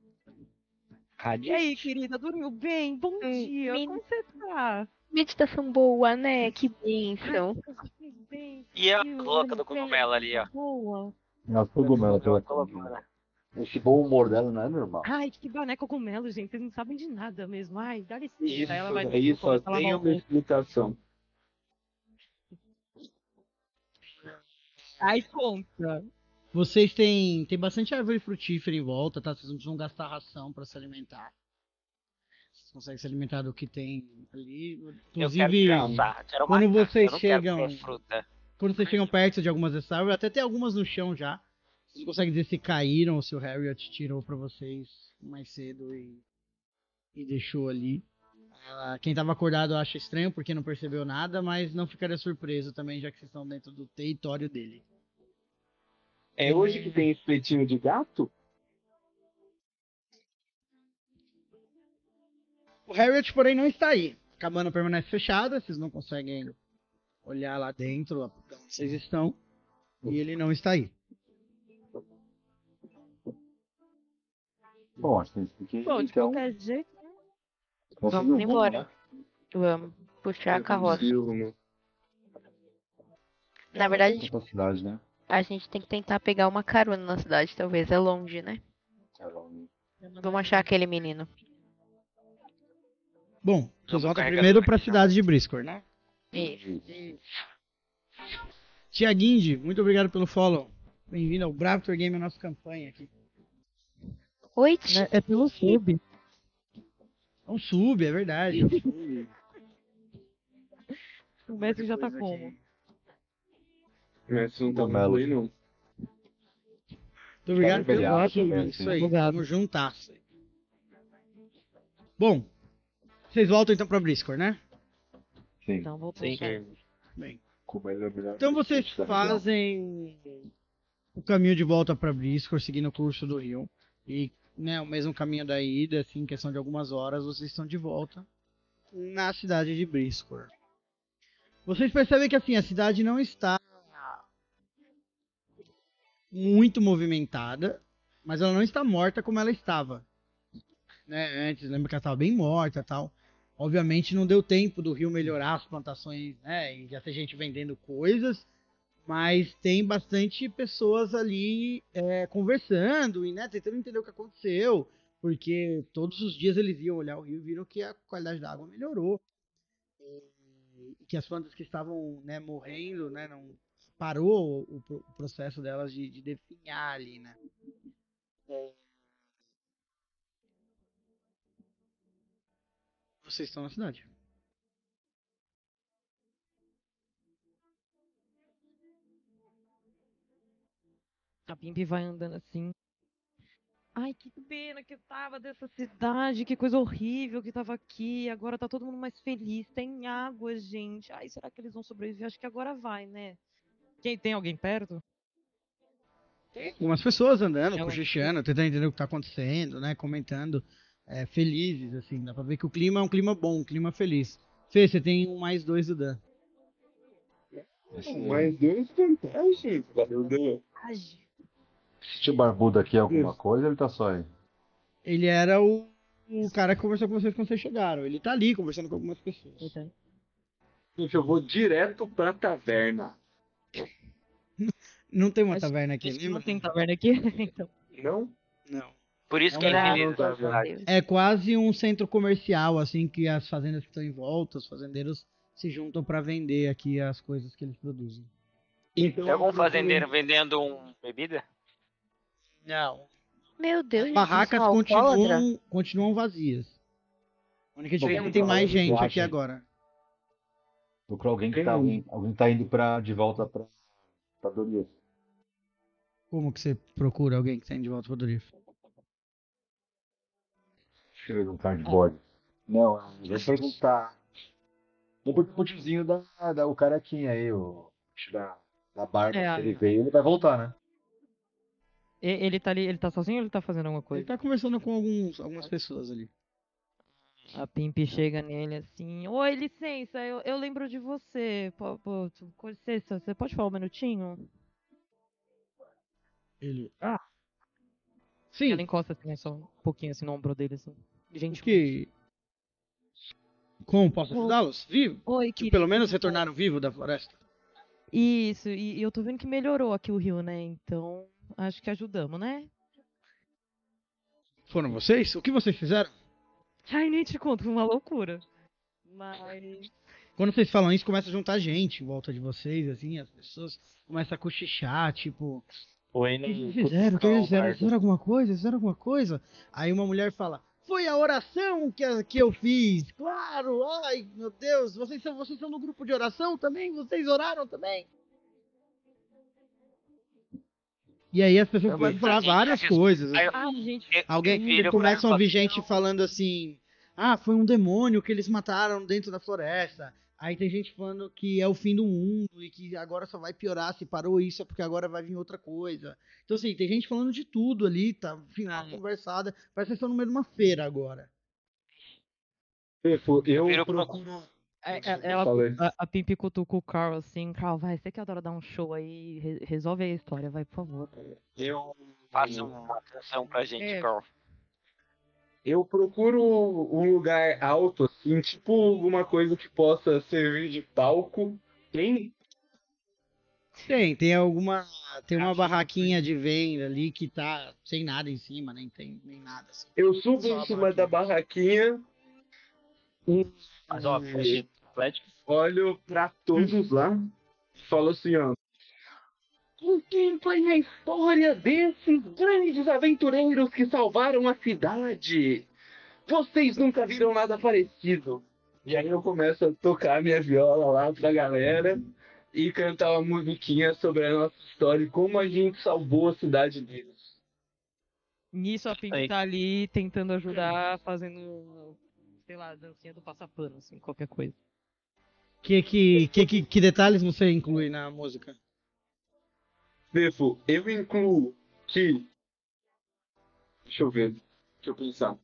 E aí, querida, dormiu bem? Bom dia, men- como você tá? Meditação boa, né? Que bênção. Gente, E a que louca do cogumelo ali, ó. boa. Ela cogumelo pela Colocou, Esse bom humor dela não é normal. Ai, que boné cogumelo, gente. Vocês não sabem de nada mesmo. Ai, dá licença. Isso Aí ela vai aí só começa a tem lavar o uma rosto. explicação. Ai, conta. Vocês têm bastante árvore frutífera em volta, tá? Vocês não precisam gastar ração pra se alimentar. Vocês conseguem se alimentar do que tem ali. Eu quero Inclusive, caçar, quero quando matar, vocês eu não quero chegam- comer fruta. quando vocês chegam perto de algumas dessas árvores, até tem algumas no chão já. Vocês conseguem dizer se caíram ou se o Harriet tirou pra vocês mais cedo e deixou ali. Quem tava acordado acha estranho porque não percebeu nada, mas não ficaria surpreso também, já que vocês estão dentro do território dele. É hoje que tem espetinho de gato? O Harriet, porém, não está aí. A cabana permanece fechada, vocês não conseguem olhar lá dentro, onde vocês estão. E ele não está aí. Bom, acho que a gente tem que Bom, de então, qualquer jeito. conseguir Vamos um embora. rumo, né? Vamos puxar a carroça. Né? Na verdade, Pra cidade, né? a gente tem que tentar pegar uma carona na cidade. Talvez é longe, né? Vamos achar aquele menino. Bom, vocês Vamos voltam carregar primeiro tudo para a aqui, cidade de Briscoe, né? Isso. Tiaguinde, muito obrigado pelo follow. Bem-vindo ao Bravo Tour Game, a nossa campanha aqui. Oi, Né? É pelo sub. É um sub, é verdade. É um sub. O mestre já tá Coisa como? aqui. Mas não tá Cogumelo. muito aí, não. Muito obrigado pelo Obrigado, sub. também, Isso sim. aí, Obrigado. vamos juntar. Bom, vocês voltam então para Briscoe, né? Sim. Então, vou Sim. Bem. Como é melhor. Então vocês fazem o caminho de volta para Briscoe, seguindo o curso do rio. E, né, o mesmo caminho da ida, assim, em questão de algumas horas, vocês estão de volta na cidade de Briscoe. Vocês percebem que, assim, a cidade não está muito movimentada, mas ela não está morta como ela estava. Né? Antes, lembra que ela estava bem morta e tal. Obviamente não deu tempo do rio melhorar as plantações, né? E já tem gente vendendo coisas, mas tem bastante pessoas ali conversando e, né, tentando entender o que aconteceu, porque todos os dias eles iam olhar o rio e viram que a qualidade da água melhorou, e que as plantas que estavam, né, morrendo, né, não parou o processo delas de definhar ali, né? Vocês estão na cidade. A Pimp vai andando assim. Ai, que pena que eu tava dessa cidade, que coisa horrível que tava aqui. Agora tá todo mundo mais feliz, tem água, gente. Ai, será que eles vão sobreviver? Acho que agora vai, né? Tem alguém perto? Algumas pessoas andando, Ela- cochichando, tentando entender o que está acontecendo, né? Comentando, felizes, assim. Dá pra ver que o clima é um clima bom, um clima feliz. Fê, você tem um +2 do Dan. Mais dois vantagens. Valeu, Dan. Ai, Se tio barbudo aqui é alguma coisa, ele tá só aí. Ele era o cara que conversou com vocês quando vocês chegaram. Ele tá ali conversando com algumas pessoas. eita. Gente, eu vou direto pra taverna. Não tem uma Acho- taverna aqui, Acho que lembra? não tem taverna aqui, então. Não? Não. Por isso que É ele uma- feliz Não, na cidade. É quase um centro comercial, assim, que as fazendas que estão em volta, os fazendeiros se juntam para vender aqui as coisas que eles produzem. Então, Tem algum fazendeiro vendendo bebida? Não. Meu Deus, As barracas isso é um alcoólatra? continuam vazias. A única diferença é Bom, que tem mais eu gente acho. aqui agora. Procura alguém que Tem tá, um. alguém tá indo de volta pra Dorias. Como que você procura alguém que está indo de volta para o Dorif? Deixa eu ver um cardboard. Não, eu vou perguntar. Vou perguntar pro tiozinho o carequinha aí, o bicho da barba. É, Se ele veio, ele vai voltar, né? Ele tá ali, ele tá sozinho ou ele tá fazendo alguma Ele coisa? tá conversando com algumas pessoas ali. A Pimp chega nele assim, oi, licença, eu lembro de você. Com licença, você pode falar um minutinho? Ele. E Sim. ela encosta assim, né, só um pouquinho assim no ombro dele, assim. Gente, Que. Como posso ajudá-los? Vivo? oi, Que querido. pelo menos retornaram vivo da floresta. Isso, e eu tô vendo que melhorou aqui o rio, né? Então, acho que ajudamos, né? Foram vocês? O que vocês fizeram? Ai, nem te conto, foi uma loucura. Mas. Quando vocês falam isso, começa a juntar gente em volta de vocês, assim, as pessoas começam a cochichar, tipo, O o Enem. que eles fizeram? O que eles fizeram? Fizeram alguma coisa? Fizeram alguma coisa? Aí uma mulher fala, foi a oração que eu fiz. Claro, ai, meu Deus, vocês são no grupo de oração também? Vocês oraram também? E aí as pessoas começam a falar várias coisas. Aí eu- Ah, gente. Alguém Filho, começam a vir gente não. falando assim, ah, foi um demônio que eles mataram dentro da floresta. Aí tem gente falando que é o fim do mundo e que agora só vai piorar, se parou isso é porque agora vai vir outra coisa. Então assim, tem gente falando de tudo ali, tá final conversada, parece que vocês estão no meio de uma feira agora. Fefo, eu Viro procuro. Falei. A Pimp cutuca o Carl assim, Carl, vai, você que adora dar um show aí, resolve aí a história, vai, por favor. Eu Faça uma atenção pra gente, É. Carl. Eu procuro um lugar alto, assim, tipo alguma coisa que possa servir de palco. Tem? Tem uma barraquinha de venda ali que tá sem nada em cima, nem tem nem nada assim. Eu subo Só em a cima da barraquinha e Mas ó, fecha Atlético. olho pra todos lá e falo assim, ó. Contemplem a história desses grandes aventureiros que salvaram a cidade. Vocês nunca viram nada parecido. E aí eu começo a tocar minha viola lá pra galera e cantar uma musiquinha sobre a nossa história e como a gente salvou a cidade deles. Nisso a Pimp Aí. tá ali tentando ajudar, fazendo, sei lá, dancinha do passapano, assim, qualquer coisa. Que detalhes você inclui na música? Fefo, eu incluo que. Deixa eu ver. Deixa eu pensar.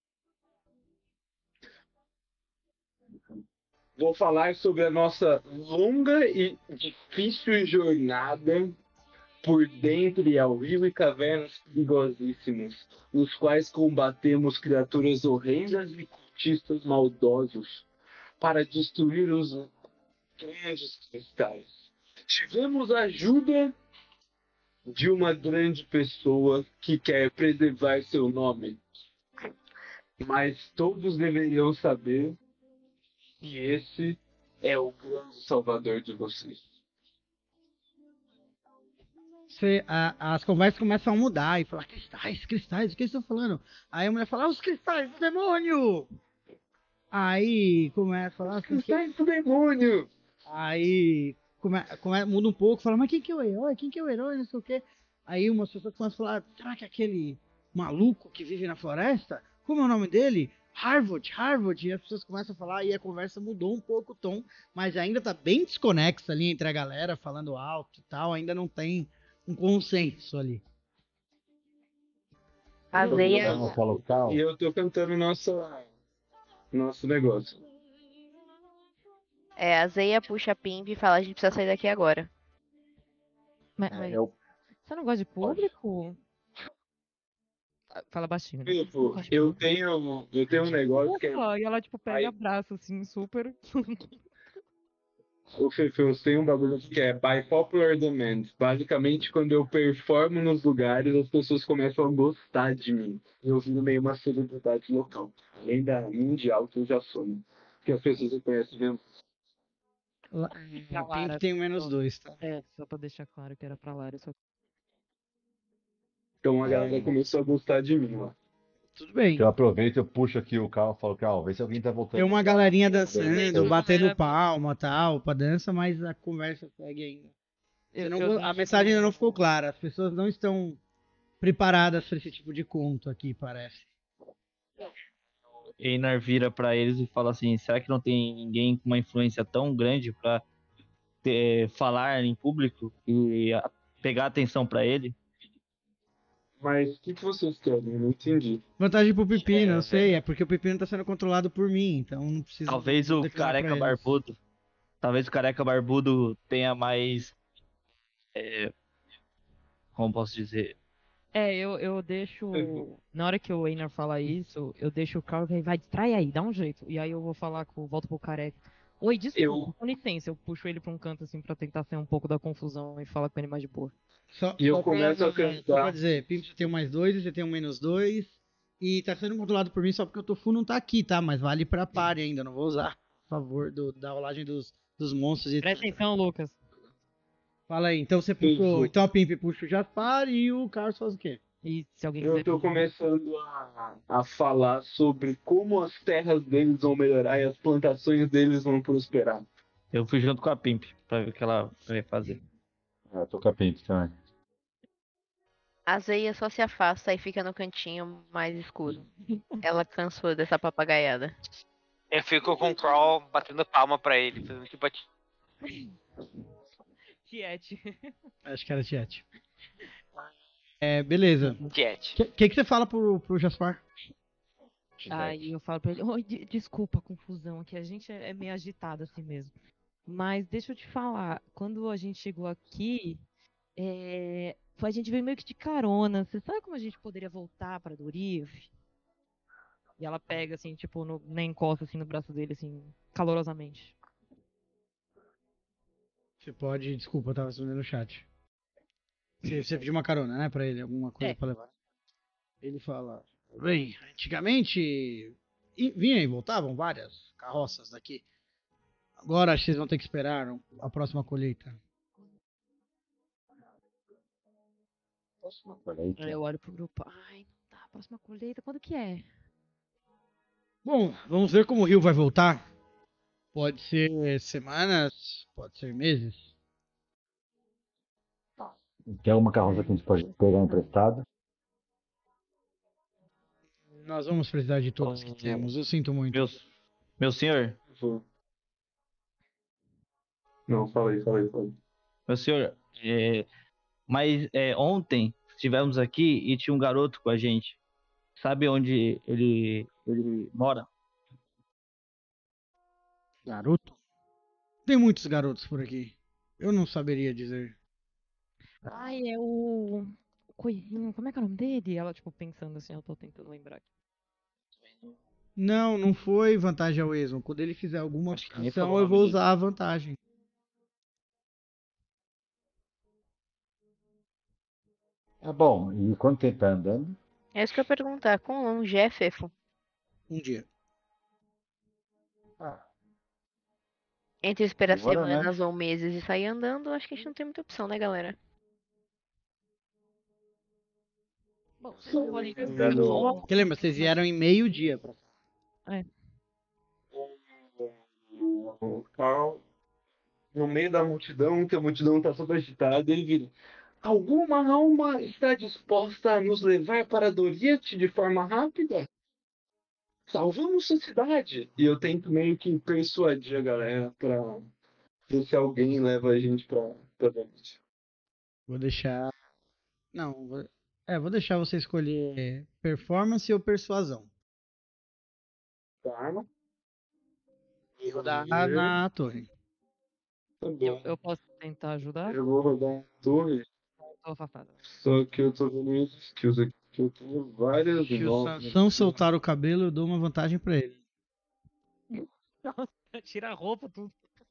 Vou falar sobre a nossa longa e difícil jornada por dentre ao rio e cavernas perigosíssimos, nos quais combatemos criaturas horrendas e cultistas maldosos para destruir os grandes cristais. Tivemos a ajuda de uma grande pessoa que quer preservar seu nome, mas todos deveriam saber que esse é o grande salvador de vocês. As conversas começam a mudar e falar, cristais, o que eles estão falando? Aí a mulher fala, os cristais do demônio! Aí começa a falar assim, Cristais do demônio! aí muda um pouco, fala, mas quem que é o herói? Quem que é o herói? Não sei o quê. Aí umas pessoas começam a falar, será que é aquele maluco que vive na floresta? Como é o nome dele? Harvard. E as pessoas começam a falar e a conversa mudou um pouco o tom, mas ainda tá bem desconexa ali entre a galera falando alto e tal, ainda não tem um consenso ali. A Zeia, Não, fala o Cal. E eu tô cantando nosso negócio. a Zeia puxa a Pimp e fala, a gente precisa sair daqui agora. Mas, Eu, você não gosta de público? Fala baixinho, né? Tipo, eu tenho um negócio que é. Ufa, e ela, tipo, pega Aí- abraço, assim, super. O Fefeus tem um bagulho que é by popular demand. Basicamente, quando eu performo nos lugares, as pessoas começam a gostar de mim. Eu viro meio uma celebridade local. Além da mundial que eu já sou, né? Que as pessoas me conhecem mesmo. A Pink tem o -2, tá? É, só pra deixar claro que era pra Lara. Só... Então a galera começou a gostar de mim lá. Tudo bem. eu aproveito, eu puxo aqui o Cal e falo, Cal, vê se alguém tá voltando. Tem uma galerinha dançando, Uma batendo galera- palma tal, pra dança, mas a conversa segue ainda. Você não- eu- a mensagem ainda não ficou clara. As pessoas não estão preparadas para esse tipo de conto aqui, parece. Einar vira pra eles e fala assim: será que não tem ninguém com uma influência tão grande pra falar em público e pegar atenção pra ele? Mas o que vocês querem? Eu não entendi. Vantagem pro Pepino, eu sei, é porque o Pepino tá sendo controlado por mim, então não precisa. Talvez o declarar pra careca eles. barbudo. Talvez o careca barbudo tenha mais. Como posso dizer? eu deixo. Na hora que o Einar fala isso, eu deixo o Carl e vai, distrai aí, dá um jeito. E aí eu vou falar volto pro careca. Oi, desculpa, Eu- com licença, eu puxo ele pra um canto assim pra tentar sair um pouco da confusão e falar com ele mais de boa. Só, E eu só pra- começo a Só pra cantar. dizer, Pimp, você tem um +2 e você tem um -2. E tá sendo controlado por mim só porque o Tofu não tá aqui, tá? Mas vale pra pare ainda, não vou usar a favor da rolagem dos monstros e Presta etc. atenção, Lucas. Fala aí, então você puxou. Então a Pimp puxa o Jaspar e o Carlos faz o quê? E se alguém Eu quiser. tô começando a falar sobre como as terras deles vão melhorar e as plantações deles vão prosperar. Eu fui junto com a Pimp pra ver o que ela vai fazer. Eu tô com a Pimp também. A Zeia só se afasta e fica no cantinho mais escuro. Ela cansou dessa papagaiada. Eu fico com o Crawl batendo palma pra ele, fazendo tipo Tiete. Acho que era Tiet. Beleza. quiet. O que você fala pro Jaspar? Aí eu falo pra ele, oi, desculpa a confusão aqui, a gente é meio agitado assim mesmo. Mas deixa eu te falar, quando a gente chegou aqui, a gente veio meio que de carona. Você sabe como a gente poderia voltar pra Doriv? E ela pega assim, tipo, na encosta assim no braço dele, assim, calorosamente. Você pode. Desculpa, eu tava respondendo no chat. Você pediu uma carona, né, pra ele? Alguma coisa pra levar. Ele fala: Bem, antigamente vinham e voltavam várias carroças daqui. Agora acho que vocês vão ter que esperar a próxima colheita. Aí eu olho pro grupo, ai, não dá, próxima colheita, quando que é? Bom, vamos ver como o rio vai voltar. Pode ser semanas, pode ser meses. Tem alguma carroça que a gente pode pegar emprestada? Nós vamos precisar de todas que temos. Eu sinto muito. Meu senhor, Não, fala aí. meu senhor, mas ontem estivemos aqui e tinha um garoto com a gente. Sabe onde ele mora? Garoto? Tem muitos garotos por aqui. Eu não saberia dizer. Ai, é o coisinho, como é que é o nome dele? Ela, tipo, pensando assim, eu tô tentando lembrar aqui. Não foi vantagem ao esmo. Quando ele fizer alguma Acho que nem ação, falou o eu nome vou dele. usar a vantagem. Bom, e quanto tempo tá andando? É isso que eu ia perguntar. Quão longe é, Fefo? Um dia. Entre esperar Agora, né? semanas ou meses e sair andando, acho que a gente não tem muita opção, né, galera? Bom, vocês podem Porque lembra, vocês vieram em meio-dia. O Carl, no meio da multidão, que a multidão tá toda agitada, ele vira: Alguma alma está disposta a nos levar para Doriete de forma rápida? Salvamos sua cidade! E eu tento meio que persuadir a galera pra ver se alguém leva a gente pra Doriete. Vou deixar. Não, vou deixar você escolher performance ou persuasão. Da arma? E rodar na torre. Tá bom. Eu posso tentar ajudar? Eu vou rodar uma torre, Tô afastada. só que eu tô vendo minhas skills aqui, que eu tenho várias Se o novas. Sansão soltar o cabelo, eu dou uma vantagem pra ele. Nossa, tira a roupa, tudo.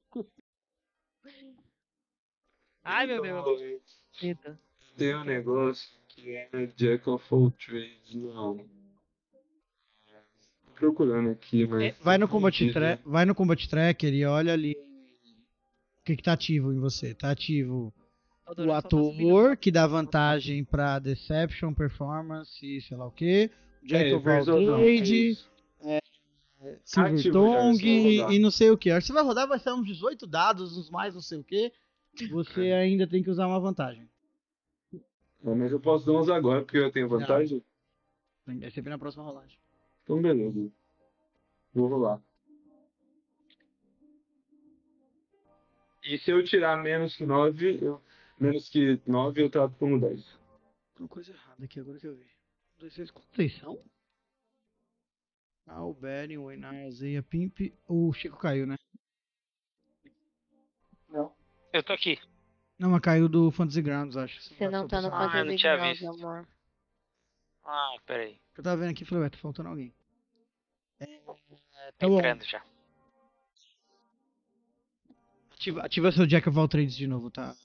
Ai, meu Deus. Eita. Tem um negócio que é Jack of all trades, não. Tô procurando aqui, mas. Vai no Combat Tracker e olha ali o que tá ativo em você. Tá ativo o ator, que dá vantagem pra Deception, Performance e sei lá o que. Jack of all trade, Silver Ativo já, Tongue só rodar. e não sei o que. Acho que você vai rodar, vai ser uns 18 dados, uns mais não sei o que. Você ainda tem que usar uma vantagem. Não, mas eu posso dar uns agora, porque eu tenho vantagem? É sempre na próxima rolagem. Então, beleza. Vou rolar. E se eu tirar menos que 9, eu trato como 10. Tem uma coisa errada aqui agora que eu vi. Vocês quantos são? O Beren, o Einar, a Zeia, Pimp. O Chico caiu, né? Eu tô aqui. Não, mas caiu do Fantasy Grounds, acho. Você não tá no Ah, eu não Fantasy tinha Grounds, visto. amor. Ah, peraí. Eu tava vendo aqui e falei, ué, tá faltando alguém. Tá bom. entrando já. Ativa seu Jack of all trades de novo, tá?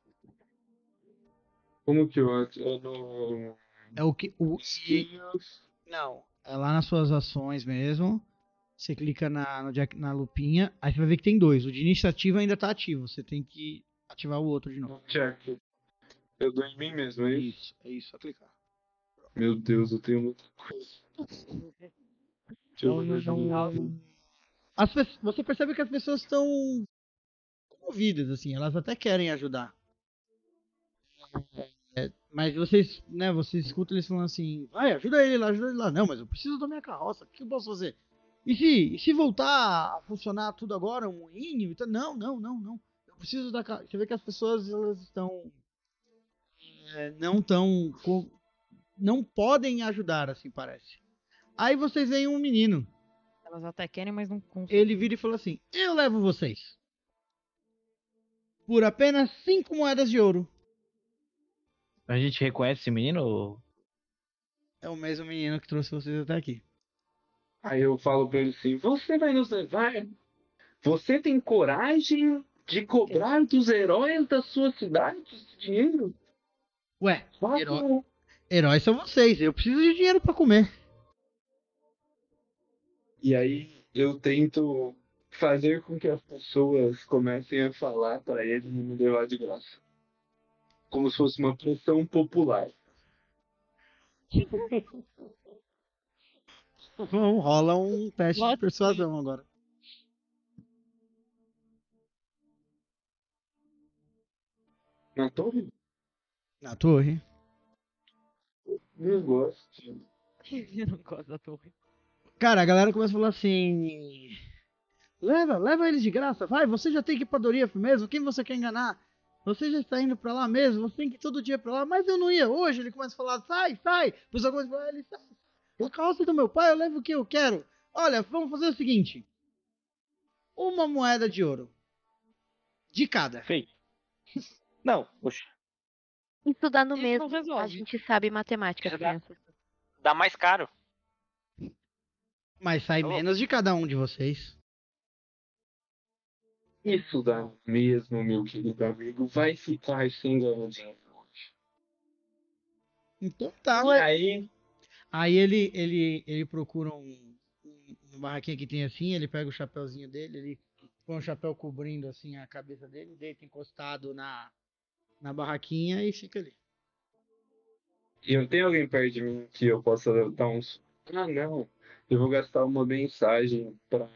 Como que eu no É o que. skills? Não. É lá nas suas ações mesmo. Você clica na lupinha. Aí você vai ver que tem 2. O de iniciativa ainda tá ativo. Você tem que ativar o outro de novo. Check. Eu dou em mim mesmo, é isso? É isso, só clicar. Meu Deus, eu tenho muita coisa. Deixa eu ver de novo. Você percebe que as pessoas estão comovidas, assim. Elas até querem ajudar. Mas vocês, né, vocês escutam eles falando assim, vai, ajuda ele lá, ajuda ele lá. Não, mas eu preciso da minha carroça, o que eu posso fazer? E se voltar a funcionar tudo agora, um moinho? Então, não. Eu preciso da carroça. Você vê que as pessoas, elas estão, não podem ajudar, assim, parece. Aí vocês veem um menino, Elas até querem, mas não conseguem. ele vira e fala assim, eu levo vocês. Por apenas 5 moedas de ouro. A gente reconhece esse menino? É o mesmo menino que trouxe vocês até aqui. Aí eu falo pra ele assim, você vai nos levar? Você tem coragem de cobrar dos heróis da sua cidade esse dinheiro? Ué, Faça. heróis são vocês, eu preciso de dinheiro pra comer. E aí eu tento fazer com que as pessoas comecem a falar pra ele e me levar de graça. Como se fosse uma pressão popular. Rola um teste de Plot persuasão agora. Na torre? Na torre. Não gosto. Eu não gosto da torre. Cara, a galera começa a falar assim. Leva eles de graça, vai, você já tem que ir pra Dorif mesmo, quem você quer enganar? Você já está indo pra lá mesmo, você tem que ir todo dia pra lá, mas eu não ia hoje. Ele começa a falar, sai. O pessoal começa a falar, ele sai. A carroça do meu pai, eu levo o que eu quero. Olha, vamos fazer o seguinte: uma moeda de ouro. De cada. Feito. Não, poxa. Isso dá no Isso mesmo. não resolve. A gente sabe matemática, Isso dá. crianças. Dá mais caro. Mas sai Ô. menos de cada um de vocês. Isso dá mesmo, meu querido amigo. Vai ficar sem ganhar dinheiro hoje. Então tá. E aí, Aí ele procura uma barraquinha que tem assim, ele pega o chapéuzinho dele, ele põe o chapéu cobrindo assim a cabeça dele, deita encostado na barraquinha e fica ali. eu tenho alguém perto de mim que eu possa dar uns. Ah, não. Eu vou gastar uma mensagem pra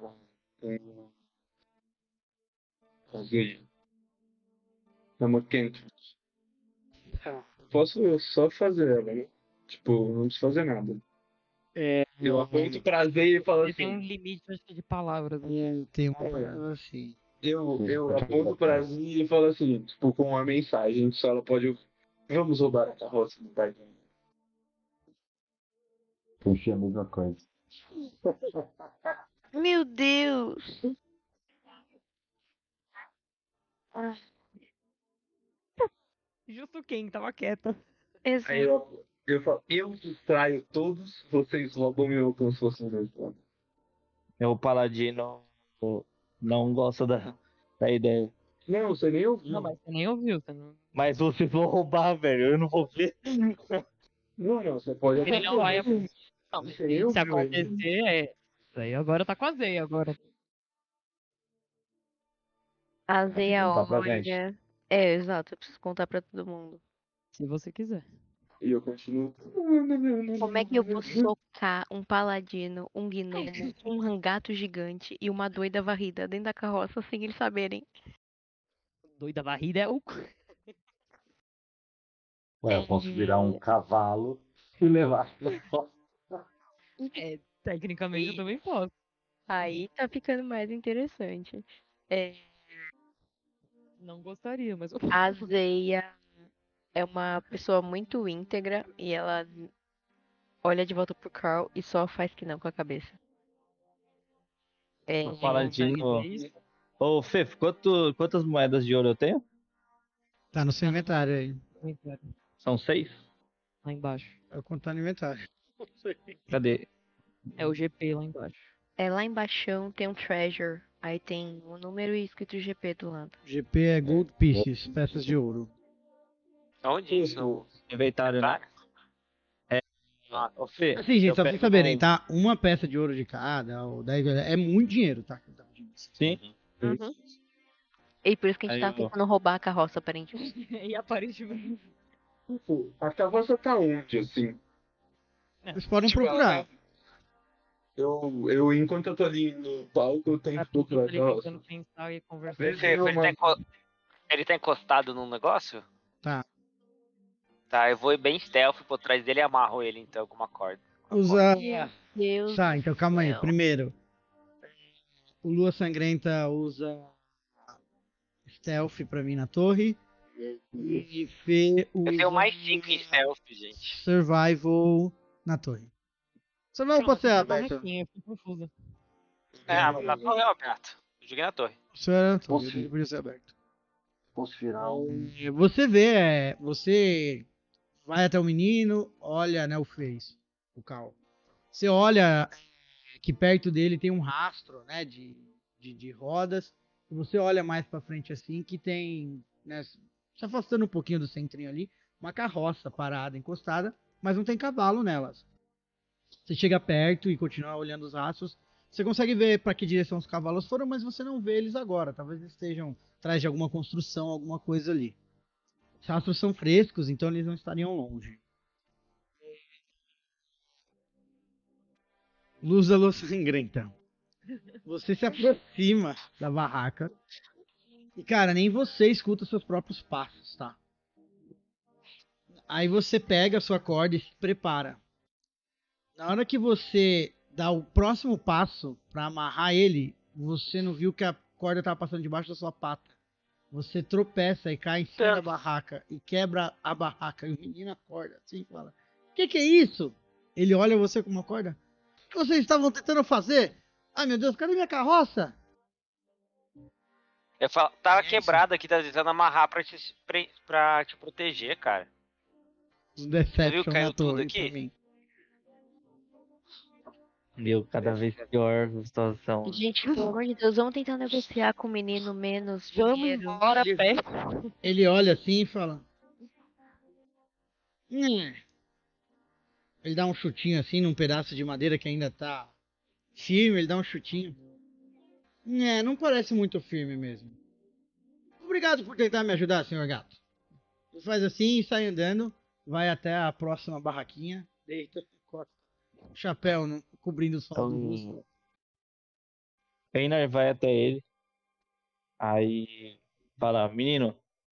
fazer uma Kentrix. Posso só fazer ela, né? Tipo, não preciso fazer nada. Eu aponto pra Z e falo Ele tem um assim. limite, acho que, de palavras. Né? Tem uma parada assim. Eu aponto pra Z e falo assim, tipo, com uma mensagem, só ela pode ouvir. Vamos roubar a carroça do pai dele. Puxei a mesma coisa. Meu Deus! Ah, Justo quem tava quieta. exato. Aí eu falo, eu distraio todos, vocês roubam meu como se fosse um dois. O Paladino não gosta da ideia. Não, você nem ouviu. Não, mas você nem ouviu. Você não... Mas vocês vão roubar, velho. Eu não vou ver. Não, você pode Ele não vai. Não, Você nem se ouviu ele. acontecer, isso aí agora tá com a Zeia agora. A Zeia Contar pra gente. olha. É, exato, eu preciso contar pra todo mundo. Se você quiser. E eu continuo. Como é que eu vou socar um paladino, um gnomo, um gato gigante e uma doida varrida dentro da carroça sem eles saberem? Doida varrida é o. Ué, eu posso virar um cavalo e levar. É, tecnicamente eu também posso. Aí tá ficando mais interessante. É, Não gostaria, mas. a Zeia é uma pessoa muito íntegra e ela olha de volta pro Carl e só faz que não com a cabeça. É, O Paladino. Ô, Fef, quantas moedas de ouro eu tenho? Tá no seu inventário aí. São 6? Lá embaixo. Eu contar no inventário. Cadê? É o GP lá embaixo. lá embaixo tem um treasure. Aí tem o número e escrito GP do lado. GP é Gold Pieces, peças de ouro. Onde isso? No Inventário, né? inventário? Ah, Ô, Fê, Assim, gente, eu só pra vocês pego saberem, um- tá? Uma peça de ouro de cada, ou 10, é muito dinheiro, tá? Sim. Uhum. E por isso que a gente Aí tá eu- tentando roubar a carroça, aparentemente. E aparentemente. Tipo, a carroça tá onde, assim? Vocês podem Tipo, procurar. Enquanto eu tô ali no palco, eu Tá tento todo procurar a ali carroça. tentando pensar e conversar. Vezes Fê, uma- ele tá encostado num negócio? Tá. Tá, eu vou bem stealth por trás dele e amarro ele então com uma corda. Usa. Meu Deus. Tá, então calma aí. céu. Primeiro, o Lua Sangrenta usa Stealth pra mim na torre. E Fê usa Eu tenho mais 5 em stealth, gente. Survival na torre. Survival pode ser aberto. Eu fico confusa. Na torre é aberto. Eu joguei na torre. Isso era na torre, Posso ir? podia ser aberto. Posso virar um. Você vê, você vai até o menino, olha, né, o Face, o Cal. Você olha que perto dele tem um rastro, né, de rodas. E você olha mais pra frente assim que tem, né, se afastando um pouquinho do centrinho ali, uma carroça parada, encostada, mas não tem cavalo nelas. Você chega perto e continua olhando os rastros. Você consegue ver para que direção os cavalos foram, mas você não vê eles agora. Talvez eles estejam atrás de alguma construção, alguma coisa ali. Os rastros são frescos, então eles não estariam longe. Luz da luz sangrenta. Você se aproxima da barraca. E, cara, nem você escuta seus próprios passos, tá? Aí você pega a sua corda e se prepara. Na hora que você dá o próximo passo pra amarrar ele, você não viu que a corda tava passando debaixo da sua pata. Você tropeça e cai em cima da barraca e quebra a barraca. E o menino acorda assim e fala: que é isso? Ele olha você com uma corda. O que vocês estavam tentando fazer? Ai meu Deus, cadê minha carroça? Eu falo, tava quebrado aqui, tá tentando amarrar pra te proteger, cara. Os Deception caiu na tudo torre aqui? pra mim. Meu, cada vez pior a situação. Gente, pelo amor de Deus, vamos tentar negociar com o menino menos Vamos dinheiro. embora, pé. Ele olha assim e fala: Ele dá um chutinho assim num pedaço de madeira que ainda tá firme, ele dá um chutinho. Não parece muito firme mesmo. Obrigado por tentar me ajudar, senhor gato. Ele faz assim e sai andando, vai até a próxima barraquinha, deita, corta o chapéu, né, cobrindo só o rosto. Então, Einar vai até ele. Aí fala, menino,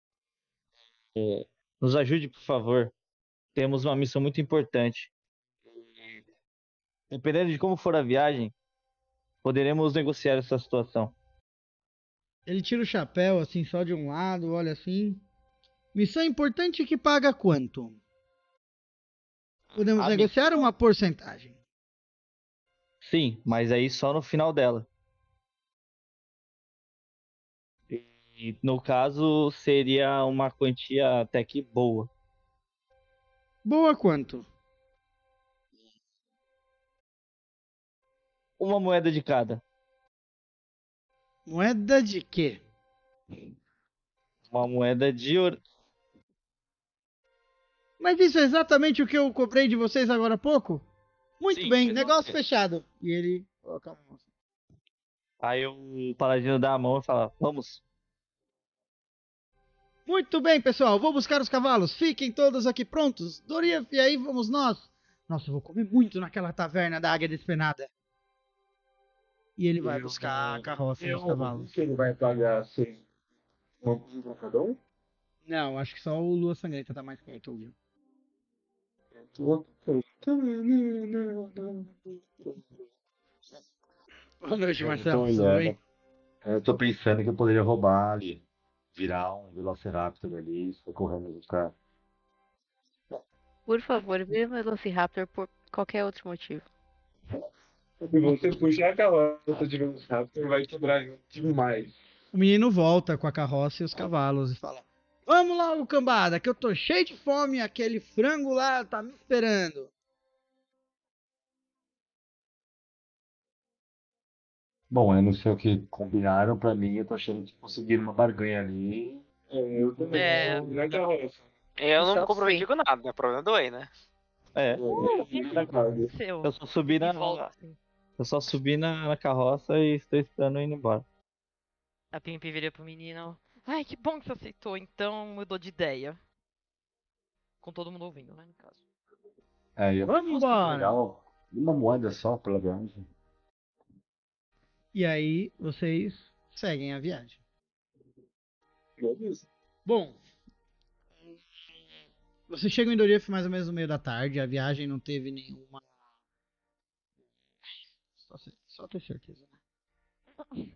nos ajude, por favor. Temos uma missão muito importante. Dependendo de como for a viagem, poderemos negociar essa situação. Ele tira o chapéu assim só de um lado, olha assim. Missão importante que paga quanto? Podemos A negociar uma porcentagem. Sim, mas aí só no final dela. E no caso seria uma quantia até que boa. Boa quanto? Uma moeda de cada. Moeda de quê? Uma moeda de ouro. Mas isso é exatamente o que eu cobrei de vocês agora há pouco? Muito Sim, bem, exato. negócio fechado. E ele coloca a mão. Aí o paladino dá a mão e fala, vamos. Muito bem, pessoal, vou buscar os cavalos. Fiquem todos aqui prontos. Doriath, e aí vamos nós. Nossa, eu vou comer muito naquela taverna da Águia Despenada. E ele vai buscar a carroça e os cavalos. Que ele vai pagar assim? Uma coisa pra cada um? Não, acho que só o Lua Sangrenta tá mais perto, ouviu? Boa noite, Eu Marcelo. tô Tudo olhando. bem? Eu tô pensando que eu poderia roubar ali. Virar um Velociraptor ali e sair correndo buscar. Por favor, vira um Velociraptor por qualquer outro motivo. Se você puxar a carroça de Velociraptor, vai quebrar demais. O menino volta com a carroça e os cavalos e fala: Vamos logo, cambada, que eu tô cheio de fome. Aquele frango lá tá me esperando. Bom, eu não sei o que combinaram pra mim, eu tô achando que conseguiram uma barganha ali. Eu também. É. Na carroça. Eu não me Só comprometi fui. com nada, é problema do Wayne, né? É, Seu. eu só subi E volta, assim. eu só subi na carroça e estou esperando indo embora. A Pimp vira pro menino. Ai, que bom que você aceitou, então mudou de ideia. Com todo mundo ouvindo, né, no caso. É, eu Vamos nossa, que embora! legal. Uma moeda só pela viagem. E aí vocês seguem a viagem. Beleza. Bom, vocês chegam em Doriath mais ou menos no meio da tarde. A viagem não teve nenhuma. Só ter certeza, né?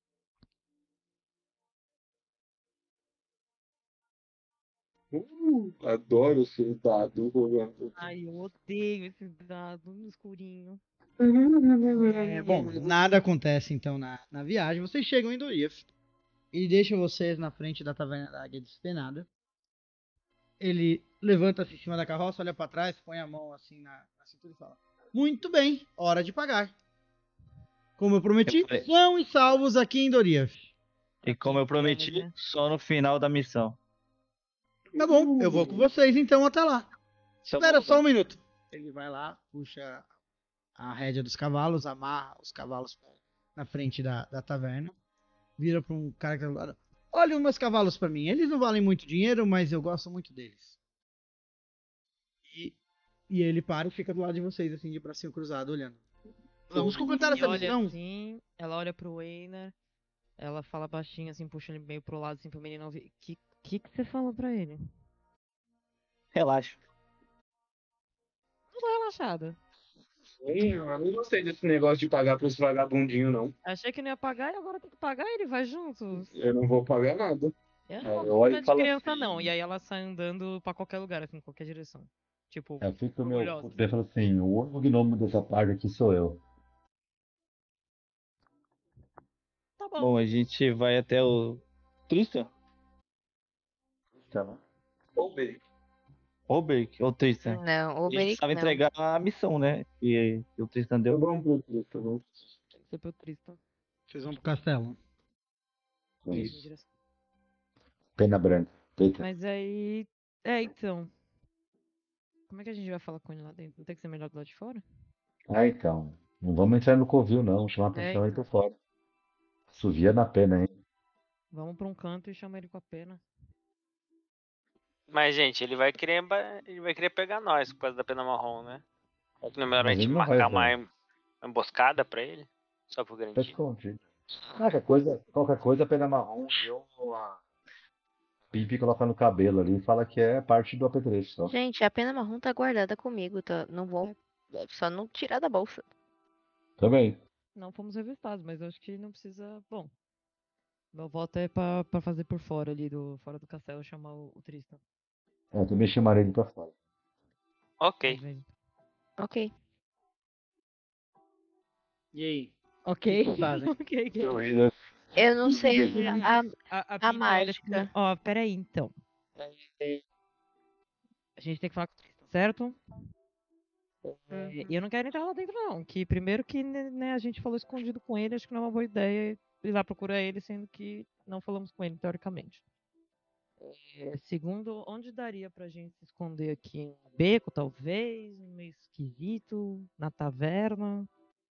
Adoro ser dado rolando. Ai, eu odeio esse dado no escurinho. Bom, nada acontece então na viagem. Vocês chegam em Doriath. Ele deixa vocês na frente da taverna da Águia Despenada. Ele levanta-se em cima da carroça, olha pra trás, põe a mão assim na cintura e fala: Muito bem, hora de pagar. Como eu prometi, Eu falei- são e salvos aqui em Doriath. E como eu prometi, né? só no final da missão. Tá bom, eu vou com vocês então até lá. Espera só um minuto. Ele vai lá, puxa a rédea dos cavalos, amarra os cavalos na frente da taverna, vira pra um cara que tá do lado. Olha os meus cavalos pra mim. Eles não valem muito dinheiro, mas eu gosto muito deles. E ele para e fica do lado de vocês, assim, de bracinho cruzado, olhando. Vamos completar E essa olha missão. assim, ela olha pro Weiner, ela fala baixinho, assim, puxa ele meio pro lado, assim, pro menino ouvir. Que você falou pra ele? Relaxa. Não tô relaxada. Eu não gostei desse negócio de pagar pros vagabundinhos, não. Achei que não ia pagar e agora tem que pagar e ele vai juntos. Eu não vou pagar nada. Eu É, não eu vou olho ficar e de falo criança, assim, não. E aí ela sai andando pra qualquer lugar, assim, qualquer direção. Tipo, eu fico meu orgulhosa. puto e falo assim, o único gnomo dessa parte aqui sou eu. Tá bom. Bom, a gente vai até o Tristan? Tá lá. Ou bem. Oberg ou Tristan? Não, A gente Oberic precisava não. entregar a missão, né? E o Tristan deu. Vamos pro Cristo, vamos. Tem que ser pro Tristan. Vocês vão pro castelo. Isso. Direção. Pena branca. Eita. Mas aí. É, então. Como é que a gente vai falar com ele lá dentro? Não tem que ser melhor do lado de fora? Ah, então. Não vamos entrar no covil, não. Vamos chamar a atenção aí por fora. Suvia na pena, hein? Vamos pra um canto e chama ele com a pena. Mas, gente, ele vai querer pegar nós por causa da pena marrom, né? Será que não é melhor a Mas gente ele não vai marcar usar. uma emboscada pra ele? Só por Tá garantia. escondido. Qualquer coisa, pena marrom e eu a Pipi coloca no cabelo ali e fala que é parte do apetrecho só. Gente, a pena marrom tá guardada comigo, tá? Não vou. Só não tirar da bolsa. Também. Não fomos revistados, mas eu acho que não precisa. Bom. Meu voto é pra fazer por fora ali, fora do castelo, chamar o Tristan. É, eu também chamaria ele pra fora. Ok. Ao invés de- Ok. E aí? Ok. que fazem? Ok. Eu não sei A a Pimp olha assim, mágica. ó, peraí então. A gente tem que falar com o Tristan, certo? E eu não quero entrar lá dentro, não. Que primeiro que né, a gente falou escondido com ele, acho que não é uma boa ideia ir lá procurar ele, sendo que não falamos com ele, teoricamente. Segundo, onde daria pra gente se esconder aqui? Um beco, talvez? Meio esquisito? Na taverna?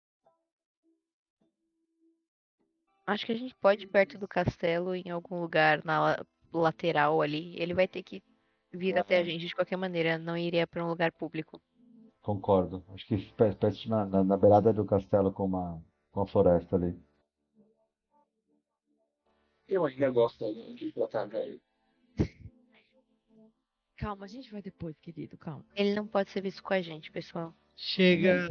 Acho que a gente pode ir perto do castelo, em algum lugar na lateral ali. Ele vai ter que vir até a gente de qualquer maneira. Não iria pra um lugar público. Concordo. Acho que perto na beirada do castelo com a floresta ali. Eu ainda gosto de tratar velho. Calma, a gente vai depois, querido, calma. Ele não pode ser visto com a gente, pessoal. Chega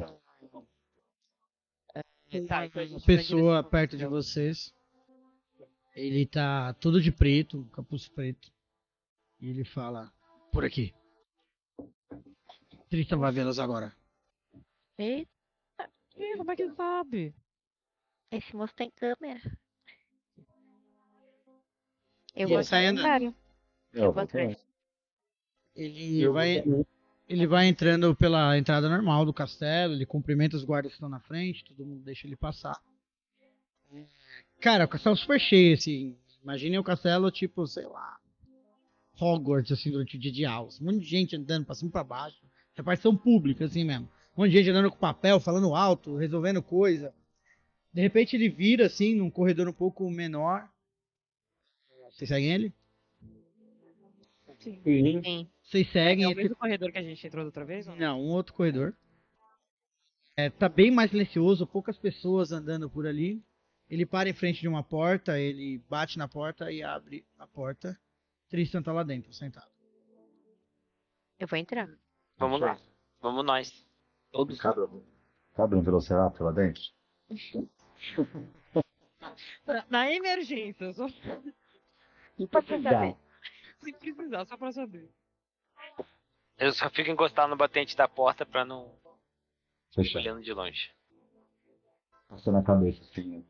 Tá, então a gente uma vai em pessoa direção ao perto de castelo. vocês. Ele tá todo de preto, um capuz preto. E ele fala: Por aqui. Tristan vai vê-los agora. E Ih, como é que ele sabe? esse moço tem câmera. Eu E vou ele sai atrás do andando. cara. Eu vou atrás. Ele vai entrando pela entrada normal do castelo, ele cumprimenta os guardas que estão na frente, todo mundo deixa ele passar. Cara, o castelo é super cheio, assim. Imaginem o castelo, tipo, sei lá, Hogwarts, assim, durante o dia de aulas. Um monte de gente andando pra cima e pra baixo. Repartição pública, assim mesmo. Um monte de gente andando com papel, falando alto, resolvendo coisa. De repente ele vira, assim, num corredor um pouco menor. Vocês seguem ele? Sim. Sim. Vocês seguem É o esse... mesmo corredor que a gente entrou da outra vez? Ou não? Não, um outro corredor. Tá bem mais silencioso, poucas pessoas andando por ali. Ele para em frente de uma porta, ele bate na porta e abre a porta. Tristan tá lá dentro, sentado. Eu vou entrar. Vamos lá. Vamos nós. Todos. Cabe um Velociraptor lá dentro? Na emergência, só Pra saber. se precisar, só pra saber. Eu só fico encostado no batente da porta pra não Fechado. olhando de longe. Passando a cabeça assim.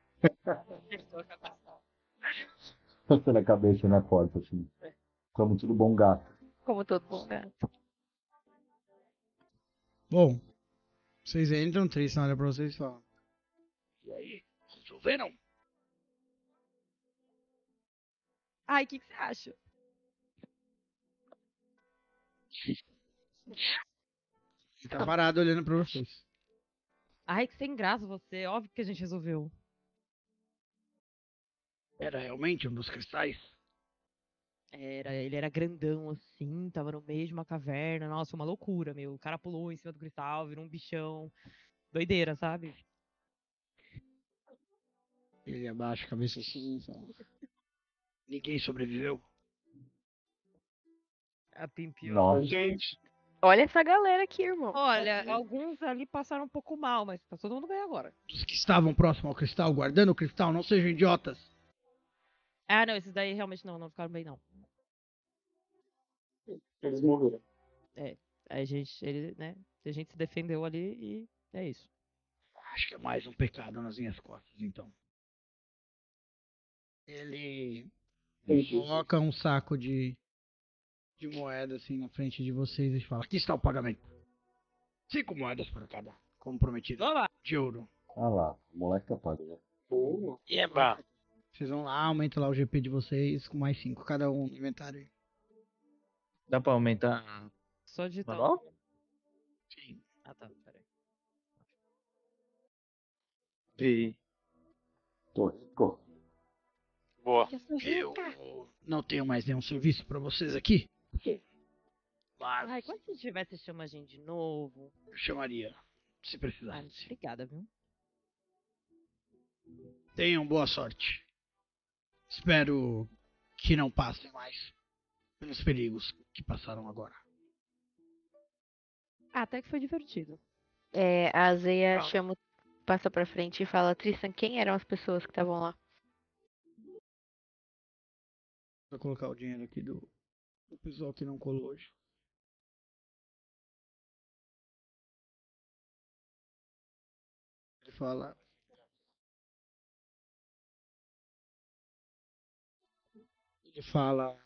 Passando a cabeça na porta assim. Como todo bom gato. Como todo bom gato. Bom, vocês entram, Tristan olha pra vocês e fala. E aí, resolveram? Ai, o que você acha? Ele tá parado olhando pra vocês. Ai, que sem graça você. Óbvio que a gente resolveu. Era realmente um dos cristais? Ele era grandão assim, tava no meio de uma caverna. Nossa, uma loucura, meu. O cara pulou em cima do cristal, virou um bichão. Doideira, sabe? Ele abaixa a cabeça assim e fala. Ninguém sobreviveu. A Pimpiou. Nossa. Gente, Olha essa galera aqui, irmão. Olha, alguns ali passaram um pouco mal, mas tá todo mundo bem agora. Dos que estavam próximo ao cristal, guardando o cristal, não sejam idiotas. Ah, não, esses daí realmente não ficaram bem, não. eles morreram. Né? A gente se defendeu ali e é isso. Acho que é mais um pecado nas minhas costas, então. Ele coloca um saco de moeda assim na frente de vocês e fala: aqui está o pagamento. 5 moedas para cada, como prometido. Vamos lá. De ouro. Ah lá, o moleque tá pago já. Pô, E é bom. Vocês vão lá, aumenta lá o GP de vocês com mais 5 cada um no inventário aí. Dá pra aumentar Só digitar. manual? Sim. Ah, tá. Peraí. E Tô rico. Boa. Eu não tenho mais nenhum serviço para vocês aqui. Mas Ai, quando você tiver, você chama a gente de novo. eu chamaria, se Ah, precisasse. obrigada, viu? Tenham boa sorte. Espero que não passem mais pelos perigos que passaram agora. Até que foi divertido. A Zeia passa pra frente e fala, Tristan, quem eram as pessoas que estavam lá? Vou colocar o dinheiro aqui do pessoal que não colou hoje. Ele fala. Ele fala.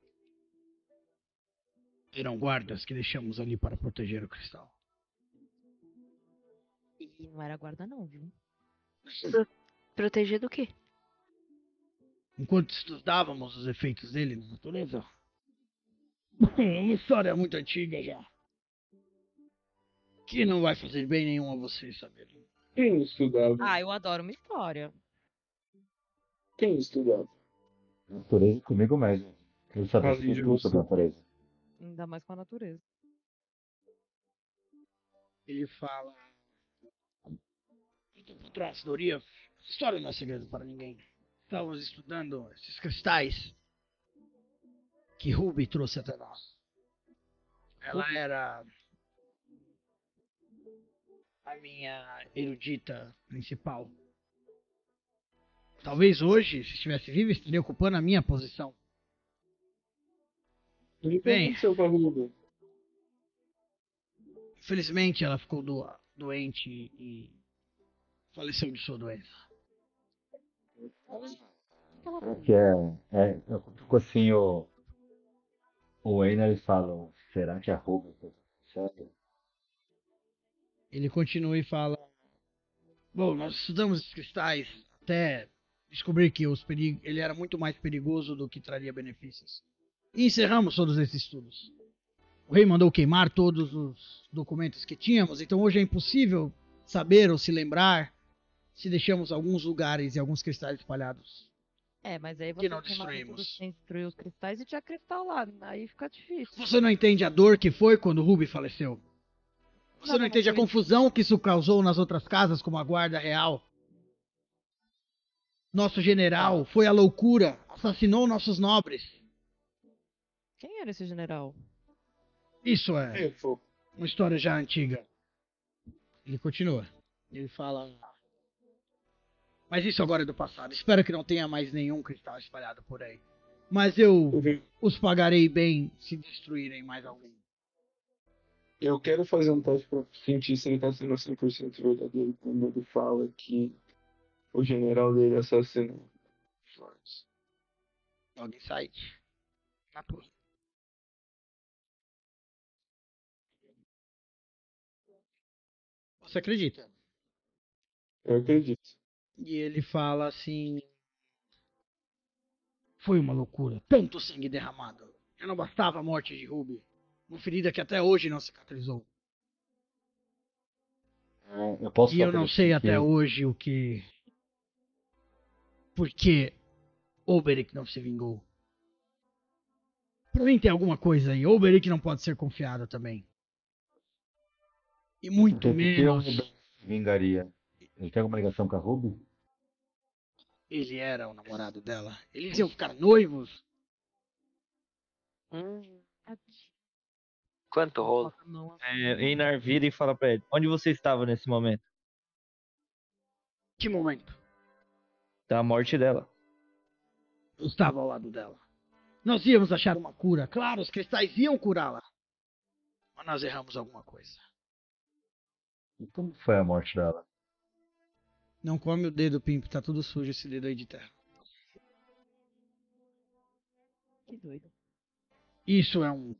Eram guardas que deixamos ali para proteger o cristal. E não era guarda não, viu? Proteger do quê? Enquanto estudávamos os efeitos dele na natureza. Uma história muito antiga já. Que não vai fazer bem nenhum a vocês saberem. quem estudava? Ah, eu adoro uma história. Quem estudava? Natureza comigo mesmo. Quero saber Além de tudo sobre a você. natureza. Ainda mais com a natureza. Ele fala. Contra a sabedoria, essa história não é segredo para ninguém. Estávamos estudando esses cristais que Ruby trouxe até nós. Ela era a minha erudita principal. Talvez hoje, se estivesse viva, estaria ocupando a minha posição. O que Bem. aconteceu com a Ruby? Infelizmente, ela ficou doente e faleceu de sua doença. Que eu fico assim, o Einar ele fala, será que a Ruby tá certo? Ele continua e fala: bom, nós estudamos esses cristais até descobrir que ele era muito mais perigoso do que traria benefícios. E encerramos todos esses estudos. O rei mandou queimar todos os documentos que tínhamos, então hoje é impossível saber ou se lembrar se deixamos alguns lugares e alguns cristais espalhados. Mas aí Que você não queimaram tudo destruímos. sem destruir os cristais e tinha cristal lá. Aí fica difícil. Você não entende a dor que foi quando Ruby faleceu? Você não entende a foi- confusão que isso causou nas outras casas, como a guarda real? Nosso general foi à loucura, assassinou nossos nobres. Quem era esse general? Isso é Eu vou. uma história já antiga. Ele continua. Ele fala. Mas isso agora é do passado. Espero que não tenha mais nenhum cristal espalhado por aí. Mas eu os pagarei bem se destruírem mais algum. Eu quero fazer um teste pra sentir se ele tá sendo 100% verdadeiro quando ele fala que o general dele assassinou Flores. Log insight. Na tua. Você acredita? Eu acredito. E ele fala assim. Foi uma loucura. Tanto sangue derramado. Já não bastava a morte de Ruby. Uma ferida que até hoje não cicatrizou. Eu posso E eu falar não pra sei você até que hoje o que. Por que Oberic não se vingou. Pra mim tem alguma coisa aí. Oberic não pode ser confiado também. E muito por que eu menos. vingaria. Ele tem alguma ligação com a Ruby? Ele era o namorado dela. Eles iam ficar noivos. Quanto rolo? Bota a mão assim. Einar vira e fala pra ele: onde você estava nesse momento? Que momento? Da morte dela. Eu estava ao lado dela. Nós íamos achar uma cura. Claro, os cristais iam curá-la. Mas nós erramos alguma coisa. E como foi a morte dela? Não come o dedo, Pimp. Tá tudo sujo esse dedo aí de terra. Que doido. Isso é um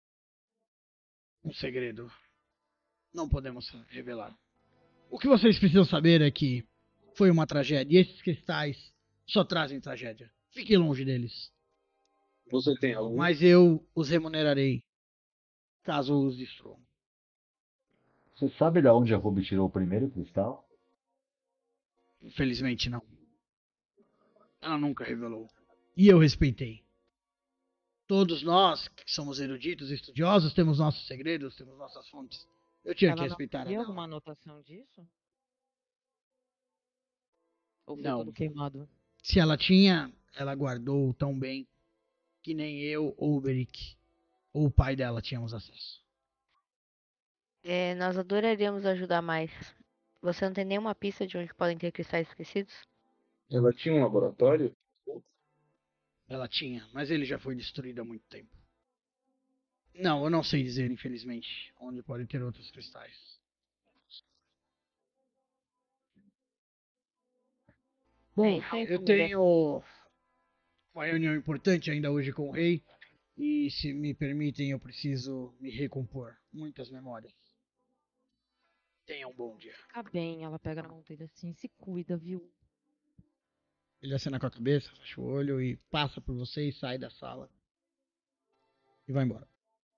segredo. Não podemos revelar. O que vocês precisam saber é que foi uma tragédia. E esses cristais só trazem tragédia. Fiquem longe deles. Você tem algum? Mas eu os remunerarei caso os destruam. Você sabe de onde a Ruby tirou o primeiro cristal? Infelizmente não. Ela nunca revelou. E eu respeitei. Todos nós, que somos eruditos e estudiosos, temos nossos segredos, temos nossas fontes. Eu tinha que Ela não respeitar a tem dela. alguma anotação disso? Ou foi Não. tudo queimado? Se ela tinha, ela guardou tão bem que nem eu ou o Beric ou o pai dela tínhamos acesso. Nós adoraríamos ajudar mais. Você não tem nenhuma pista de onde podem ter cristais esquecidos? Ela tinha um laboratório? Ela tinha, mas ele já foi destruído há muito tempo. Não, eu não sei dizer, infelizmente, onde pode ter outros cristais. Bom, isso aí, eu família. tenho uma reunião importante ainda hoje com o rei. E se me permitem, eu preciso me recompor. Muitas memórias. Tenha um bom dia. Tá bem, ela pega na mão dele assim, se cuida, viu? Ele acena com a cabeça, fecha o olho e passa por você e sai da sala. E vai embora.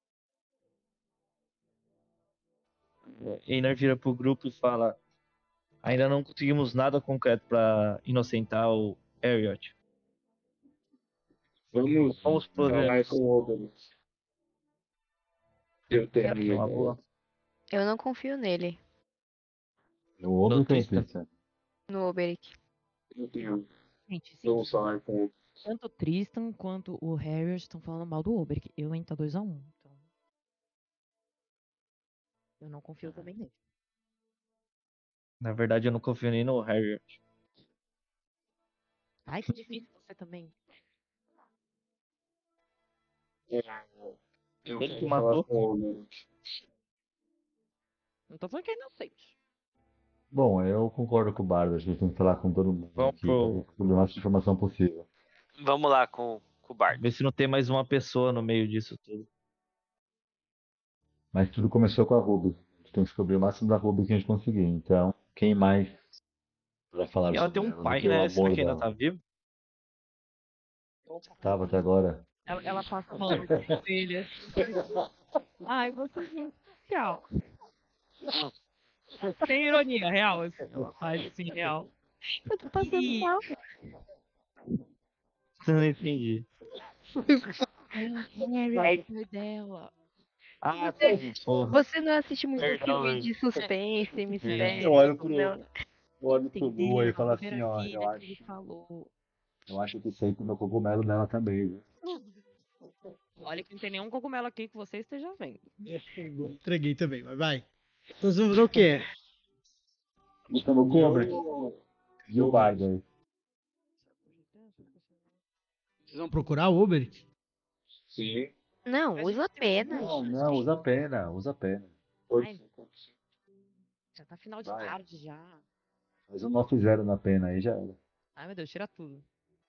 Einar vira pro grupo e fala: ainda não conseguimos nada concreto pra inocentar o Harriot. Vamos Vamos falar poder. com o Obelix. Eu tenho É uma boa. Eu não confio nele, No Obi Notista. Tristan. no Oberic. Eu tenho. Gente, sim, Vamos falar com o. tanto o Tristan quanto o Harriet estão falando mal do Oberic. Eu ainda tá 2-1, então. Eu não confio também nele. Na verdade, eu não confio nem no Harriot. Ai, que difícil você também. Eu Ele quero que falar matou. com o Obelix. Não tô falando que é inocente. Bom, eu concordo com o Bardo. A gente tem que falar com todo mundo Vamos aqui para descobrir o máximo de informação possível. Vamos lá com o Bart. Ver se não tem mais uma pessoa no meio disso tudo. Mas tudo começou com a Ruby. A gente tem que descobrir o máximo da Ruby que a gente conseguir. Então, quem mais Já falaram E ela sobre tem um ela, pai, que é o né? Será amor que ainda dela. tá vivo? Tava até agora. Ela passa a mão no corpo dele. Ai, você é muito especial. Sem ironia, real. Assim, ela faz assim, real. Eu tô passando E mal. Não entendi. Harry, foi dela. Ah, Você, porra. você não assiste muito Perdão, filme Luiz. de suspense, mistério? Eu olho pro, Não. eu olho pro Lu e Entendeu? falo A primeira assim, ó, vida que ele falou. eu acho que sei comer o cogumelo dela também, viu? Olha que não tem nenhum cogumelo aqui que você esteja vendo. Entreguei também, mas vai. Então vocês vão fazer o quê? Gustavo Kubrick. E o Bardo aí. Vocês vão procurar o Uber? Sim. Não, usa pena. Não, usa pena, usa pena. Ai, já tá final de Vai. tarde já. Faz um 9-0 na pena aí, já era. Ai, meu Deus, tira tudo.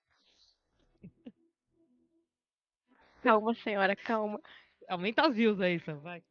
Calma, senhora, calma. Aumenta as views aí, Sam, vai.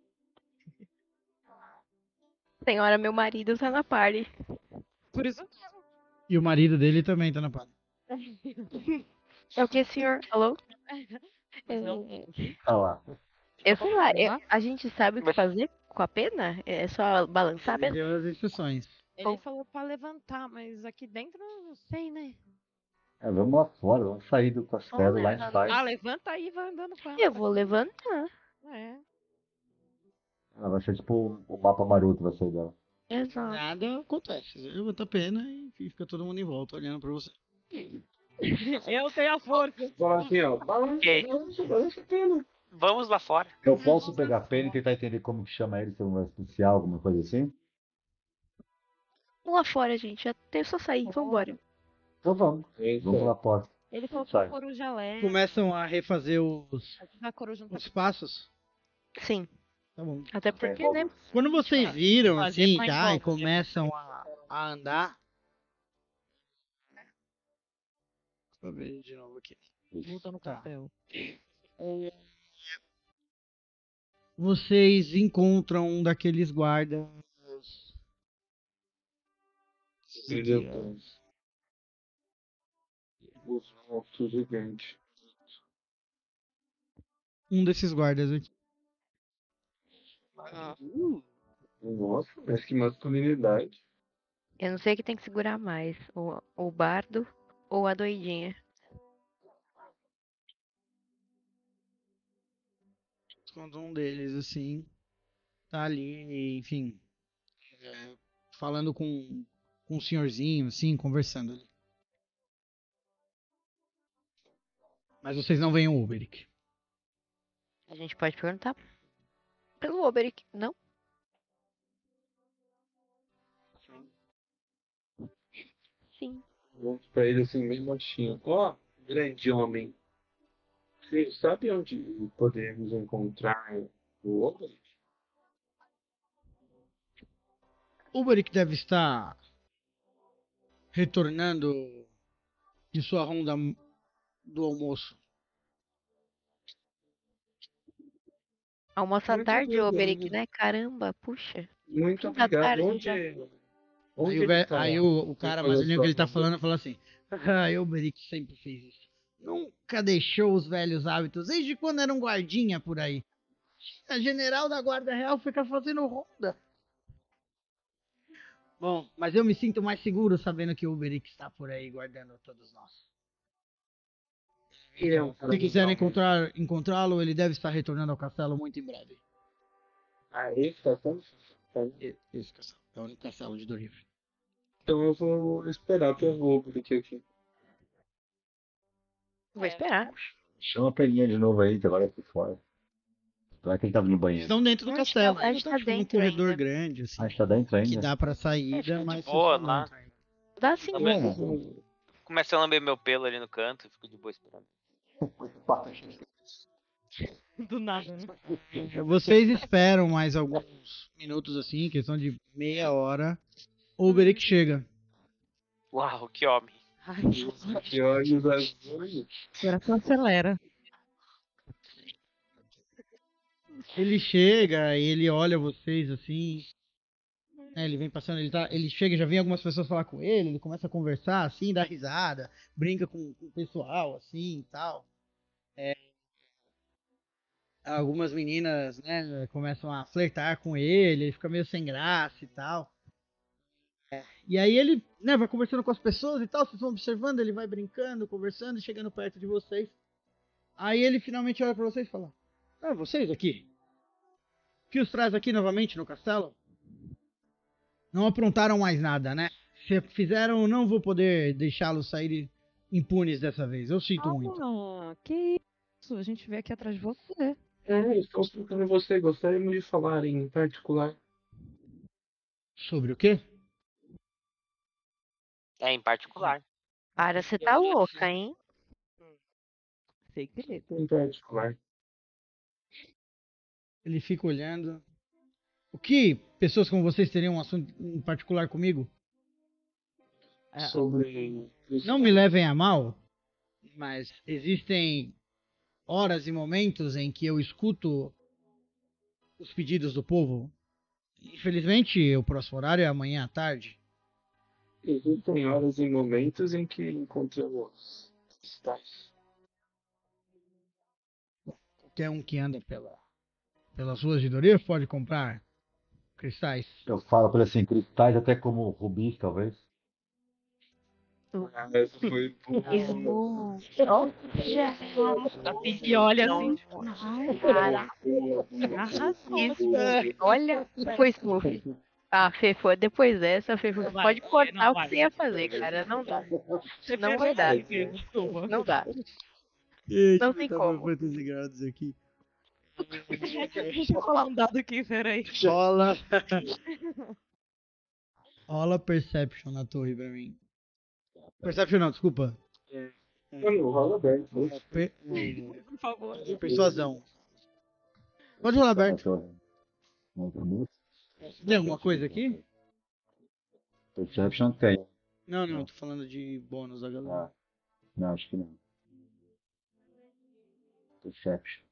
Senhora, meu marido tá na party. Por isso E o marido dele também tá na parada. É o que, senhor? Alô? Não. Tá lá. Eu sei lá, Levar? a gente sabe o que fazer com a pena? É só balançar a Ele pena? deu as instruções. Ele falou pra levantar, mas aqui dentro eu não sei, né? Vamos lá fora, vamos sair do castelo lá Olha, embaixo. Ah, levanta aí e vai andando com ela. Eu vou levantar. É. Ela vai ser tipo o mapa maroto, vai ser dela. Exato. Nada acontece. Você levanta a pena e fica todo mundo em volta olhando pra você. Eu tenho a força. Fala assim, ó. Ok. Balança a pena. Vamos lá fora. Eu posso pegar a pena e tentar entender como que chama ele, se é um especial, alguma coisa assim? Vamos lá fora, gente. Até só sair. Vambora. Então vamos. Vamos lá fora. Ele falou que Sai. a coruja leve. Começam a refazer A coruja não tá os passos. Sim. Tá bom. Até porque, né? Quando vocês viram Fazer assim mais já e volta. começam a andar. Deixa eu ver de novo aqui. luta no Tá. castelo. Vocês encontram um daqueles guardas. Os monstros gigantes. Um desses guardas aqui. Nossa, mas que masculinidade. Eu não sei o que tem que segurar mais. O bardo ou a doidinha. Quando um deles assim tá ali, enfim, falando com um senhorzinho, assim, conversando ali. Mas vocês não veem o Uberic. A gente pode perguntar pelo Oberic, não? Sim. Vamos pra ele assim, bem baixinho. Ó, grande homem. Você sabe onde podemos encontrar o Obelix? O Uberic deve estar retornando de sua ronda do almoço. Almoça Muito tarde, obrigado. Oberic, né? Caramba, puxa. Muito Fim da obrigado. tarde Onde, já. onde Aí, o, ele ve- tá? aí o cara mais Depois da velhinho que ele sua tá falando fala assim: ah, o Uberic sempre fez isso. Nunca deixou os velhos hábitos, desde quando era um guardinha por aí. A general da Guarda Real fica fazendo ronda. Bom, mas eu me sinto mais seguro sabendo que o Uberic está por aí guardando todos nós. Ele é um cara Se quiserem legal. encontrá-lo, ele deve estar retornando ao castelo muito em breve. Ah, esse tá tão... Esse castelo é o único castelo de Dorif. Então eu vou esperar pelo Obelix aqui. Vou esperar. Chama a peninha de novo aí, que agora é por fora. Vai que ele tava no banheiro. Estão dentro do Não, castelo. a gente tá Tipo, num dentro corredor ainda. grande, assim. Ah, a gente tá dentro Que ainda? dá pra saída, mas... boa, vocês estão lá. dentro ainda. Dá sim. Também. Comecei a lamber meu pelo ali no canto e fico de boa esperando. Do nada, né? Vocês esperam mais alguns minutos, assim, questão de meia hora. O Uberic chega. Uau, que homem. Ai, Que olhos azuis. o coração acelera. Ele chega e ele olha vocês assim. né, ele vem passando, ele chega, já vem algumas pessoas falar com ele começa a conversar, assim, dá risada, brinca com o pessoal, assim, e tal. Algumas meninas, né, começam a flertar com ele fica meio sem graça e tal. E aí ele, né, vai conversando com as pessoas e tal, vocês vão observando, ele vai brincando, conversando, chegando perto de vocês. Aí ele finalmente olha pra vocês e fala: Ah, vocês aqui? O que os traz aqui novamente no castelo? Não aprontaram mais nada, né? Se fizeram, não vou poder deixá-los sair impunes dessa vez. Eu sinto muito. Ah, que isso? A gente veio aqui atrás de você. Estou escutando você. Gostaríamos de falar em particular. Sobre o quê? É, em particular. Para, você tá louca, hein? Segredo. Em particular. Ele fica olhando. O que pessoas como vocês teriam um assunto em particular comigo? Sobre. Não me levem a mal, mas existem horas e momentos em que eu escuto os pedidos do povo. Infelizmente, o próximo horário é amanhã à tarde. Existem horas e momentos em que encontramos cristais. Qualquer um que anda pelas ruas de Dorif pode comprar cristais. Eu falo pra ele assim, cristais até como rubis, talvez. Essa foi Eu. E olha assim, Cara, arrasou. Smurf. Olha, foi Smurf. Ah, Fê, foi depois dessa, Fê, você pode cortar o que você ia fazer, cara. Não dá. Não vai dar. Desculpa. Não dá. Eita, Não tem como. Fantasy Grounds aqui. Deixa eu rolar um dado aqui, peraí. Rola. Rola Perception na torre pra mim. Perception não, desculpa. Mano, rola aberto. Por favor. Persuasão. Pode rolar aberto. Muito Tem alguma coisa aqui? Perception tem. Não, tô falando de bônus da galera. Ah, não, acho que não. Perception.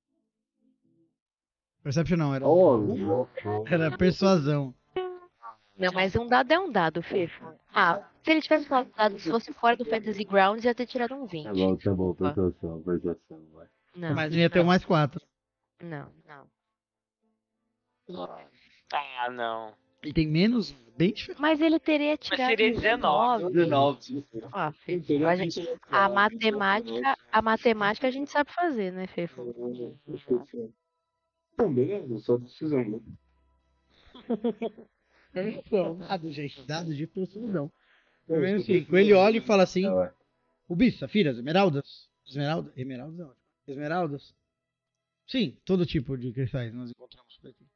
Perception não, era, Oh, louco. era persuasão. Não, mas um dado é um dado, Fê. Ah, se ele tivesse falado dado, se fosse fora do Fantasy Grounds, ia ter tirado um 20. Tá bom, percepção, vai. Não, Mas ia ter um mais 4. não. Ah, não. Ele tem menos? Bem diferente. Mas ele teria tirado seria 19. 19. Ah, Fê, a matemática a gente sabe fazer, né, Fê? Bom, beleza, só precisando. Dado, gente. Dado de persuasão. Pelo menos 5. Ele olha e fala assim: Ué. Rubis, safiras, esmeraldas. Esmeraldas é ótimo. Esmeraldas. Sim, todo tipo de cristais nós encontramos por aqui.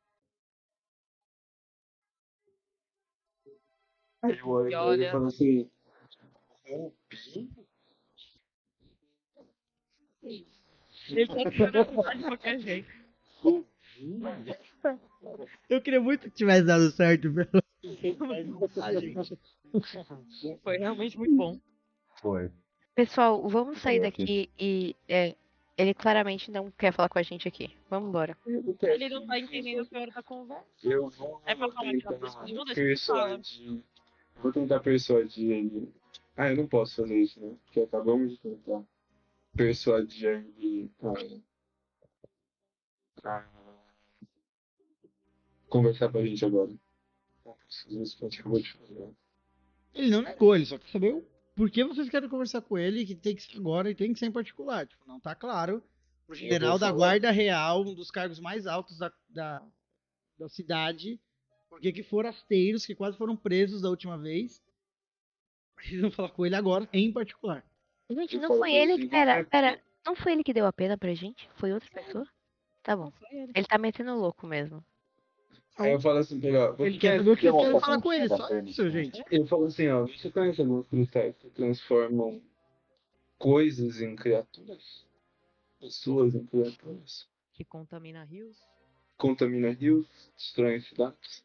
Aí eu olho E pra ele olha- e falo assim. Ele tá de qualquer jeito. Eu queria muito que tivesse dado certo pelo. Ah, gente. Foi realmente muito bom. Foi. Pessoal, vamos sair daqui e ele claramente não quer falar com a gente aqui. Vamos embora. Ele não tá entendendo a hora da conversa. Eu vou É pra falar que tá tentar discutindo, deixa eu falar. persuadir. Vou tentar persuadir ele. Ah, eu não posso fazer isso, né? Porque acabamos de tentar persuadir ele a conversar com a gente agora. Isso que a gente acabou de fazer. Ele não negou, ele só quer saber por que vocês querem conversar com ele, que tem que ser agora e tem que ser em particular. Tipo, não tá claro. O general da Guarda Real, um dos cargos mais altos da cidade, porque que forasteiros que quase foram presos da última vez. Eles vão falar com ele agora, em particular. Gente, não foi ele que. Pera. Não foi ele que deu a pena pra gente? Foi outra pessoa? Tá bom. Ele tá metendo louco mesmo. Aí eu falo assim, pega, Ele quer saber o que vocês querem falar com ele, só isso, gente. eu falo assim, ó, você conhece alguns cristais que transformam coisas em criaturas? Pessoas em criaturas? Que contamina rios. Contamina rios, destrói cidades?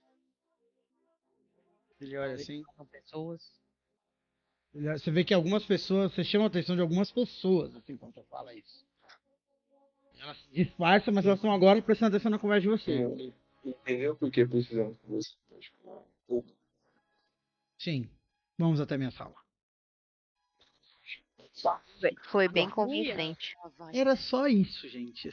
Ele olha assim. São pessoas. Você vê que algumas pessoas, você chama a atenção de algumas pessoas, assim, quando você fala isso. Elas se disfarçam, mas elas estão agora prestando atenção na conversa de você. Entendeu por que precisamos conversar? Sim. Vamos até minha sala. Foi bem Uia. convincente. Era só isso, gente.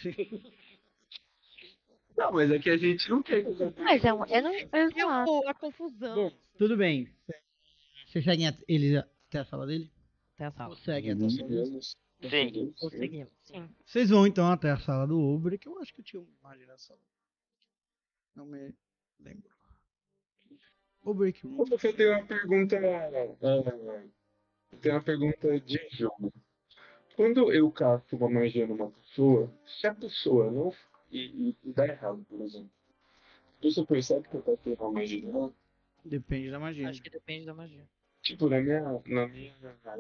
Não, mas é que a gente não quer. Mas eu não. Exato. A confusão. Bom, tudo bem. Vocês seguem ele até a sala dele? Até a sala. Ou seguem até a sala dele? Sim. Conseguimos. Sim. Vocês vão então até a sala do Uber, que eu acho que eu tinha uma imagem na sala. Não me lembro. Uber Room. Eu tenho uma pergunta. Eu tenho uma pergunta de jogo. Quando eu casto uma magia numa pessoa, se a pessoa não. E dá errado, por exemplo. Você percebe que eu castei uma magia nela? Depende da magia. Acho que depende da magia. Tipo, na minha.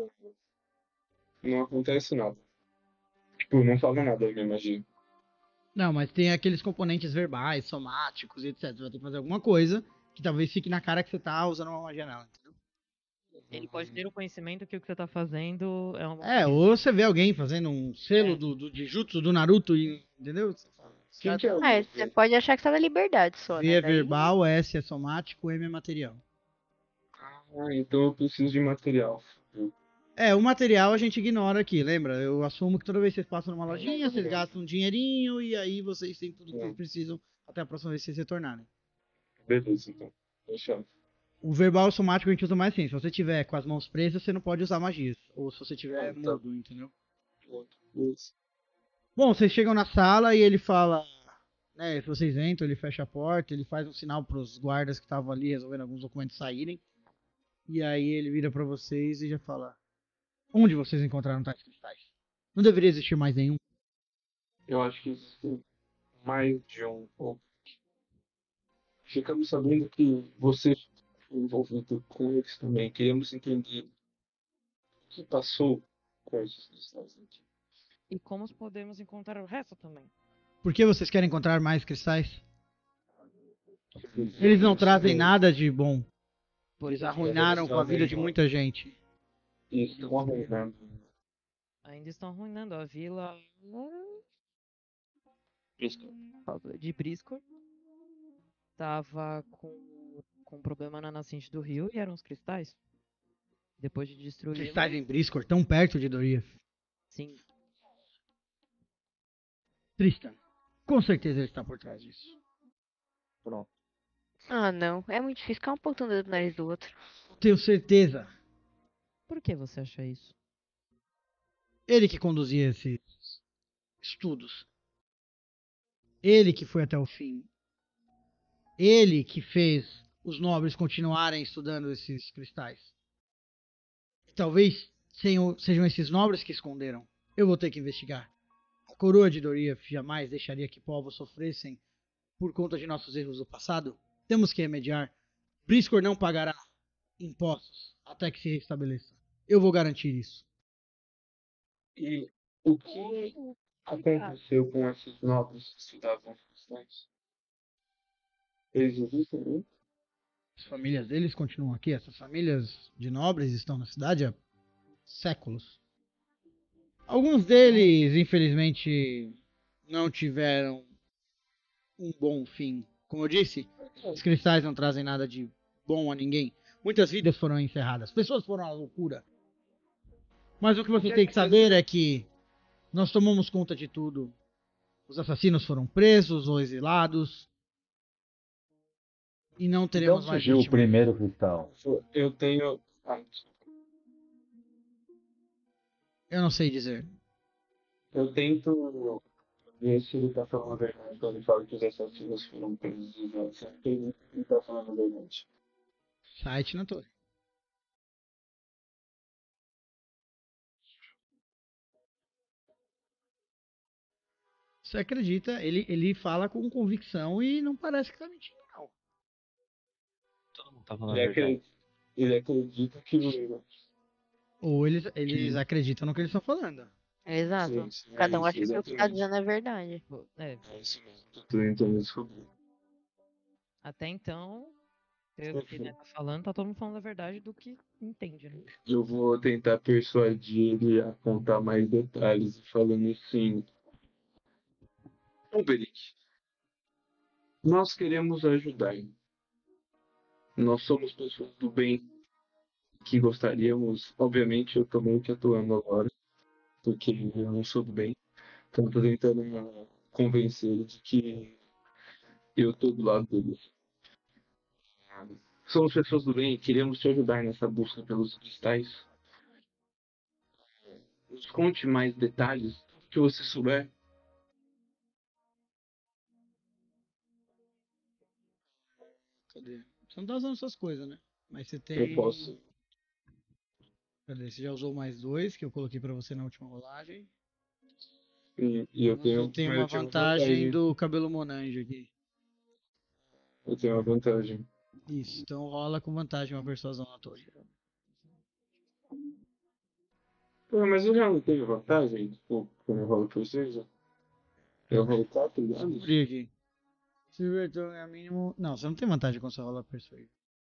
Não acontece nada. Tipo, não fala nada da minha magia. Não, mas tem aqueles componentes verbais, somáticos e etc. Você vai ter que fazer alguma coisa que talvez fique na cara que você tá usando uma magia nela, entendeu? Ele pode ter o conhecimento que o que você tá fazendo é uma. É, ou você vê alguém fazendo um selo do Jutsu do Naruto, e, entendeu? Quem que é o Você pode achar que tá na liberdade só, V né? é Daí- verbal, S é somático, M é material. então eu preciso de material. É, o material a gente ignora aqui, lembra? Eu assumo que toda vez que vocês passam numa lojinha, vocês gastam um dinheirinho e aí vocês têm tudo que vocês precisam até a próxima vez que vocês retornarem. Beleza, então. Fechado. O verbal e o somático a gente usa mais assim. Se você tiver com as mãos presas, você não pode usar magias. Ou se você tiver tá. mudo, entendeu? Beleza. Bom, vocês chegam na sala e ele fala, né, se vocês entram, ele fecha a porta, ele faz um sinal pros guardas que estavam ali resolvendo alguns documentos saírem. E aí ele vira pra vocês e já fala: onde vocês encontraram tais cristais? Não deveria existir mais nenhum. Eu acho que existe mais de um pouco. Ficamos sabendo que você foi envolvido com eles também. Queríamos entender o que passou com esses cristais aqui. E como podemos encontrar o resto também? Por que vocês querem encontrar mais cristais? Eles não trazem nada de bom. Eles arruinaram com a vida de muita gente. Isso, arruinando. Ainda estão arruinando a vila Briscoe. de Briscoe. Tava com problema na nascente do rio e eram os cristais. Depois de destruir. Cristais em Briscoe, tão perto de Doriath. Sim. Tristan, com certeza ele está por trás disso. Pronto. Ah, não. É muito difícil ficar apontando o dedo no nariz do outro. Tenho certeza. Por que você acha isso? Ele que conduzia esses estudos. Ele que foi até o fim. Ele que fez os nobres continuarem estudando esses cristais. E talvez sejam esses nobres que esconderam. Eu vou ter que investigar. A coroa de Doriath jamais deixaria que povos sofressem por conta de nossos erros do passado. Temos que remediar. Briscoe não pagará impostos até que se restabeleça. Eu vou garantir isso. E o que aconteceu com esses nobres que estudavam os cristais? Eles existem, né? As famílias deles continuam aqui. Essas famílias de nobres estão na cidade há séculos. Alguns deles, infelizmente, não tiveram um bom fim. Como eu disse, os cristais não trazem nada de bom a ninguém. Muitas vidas foram encerradas. Pessoas foram à loucura. Mas o que você tem que saber é que nós tomamos conta de tudo. Os assassinos foram presos ou exilados. E não Então teremos mais surgiu o vítimas. primeiro cristal. Eu tenho. Eu não sei dizer. Eu tento ver se ele tá falando a verdade quando ele fala que os assassinos foram presos. Se ele tá falando a verdade. Site na torre. Você acredita, ele fala com convicção e não parece que tá mentindo, não. Todo mundo tá falando Ele a verdade. acredita, ele acredita que. Ou eles acreditam no que eles estão falando. Exato. Sim, Cada um é acha isso, que o que tá exatamente. dizendo é verdade. É, É isso mesmo. Tô tentando descobrir. até então, pelo que ele tá falando, tá todo mundo falando a verdade do que entende, né? Eu vou tentar persuadir ele a contar mais detalhes, falando assim. Obelix, nós queremos ajudar. nós somos pessoas do bem que gostaríamos, obviamente eu tô meio que atuando agora, porque eu não sou do bem, então eu tô tentando convencer ele de que eu tô do lado deles. Somos pessoas do bem e queremos te ajudar nessa busca pelos cristais. Nos conte mais detalhes que você souber. Cadê? Você não tá usando suas coisas, né? Mas você Eu tem. posso. Cadê? Você já usou mais 2 que eu coloquei pra você na última rolagem. E eu Você tenho, tem mas uma eu tenho uma vantagem do cabelo Monange aqui. Eu tenho uma vantagem. Isso, então rola com vantagem uma persuasão na torre. Pô, mas eu já não tenho vantagem, tipo, quando eu rolo por seja. Eu rolo 4 Deixa eu dados. abrir aqui. Silver Tongue é mínimo. Não, você não tem vantagem quando você rola Persuade.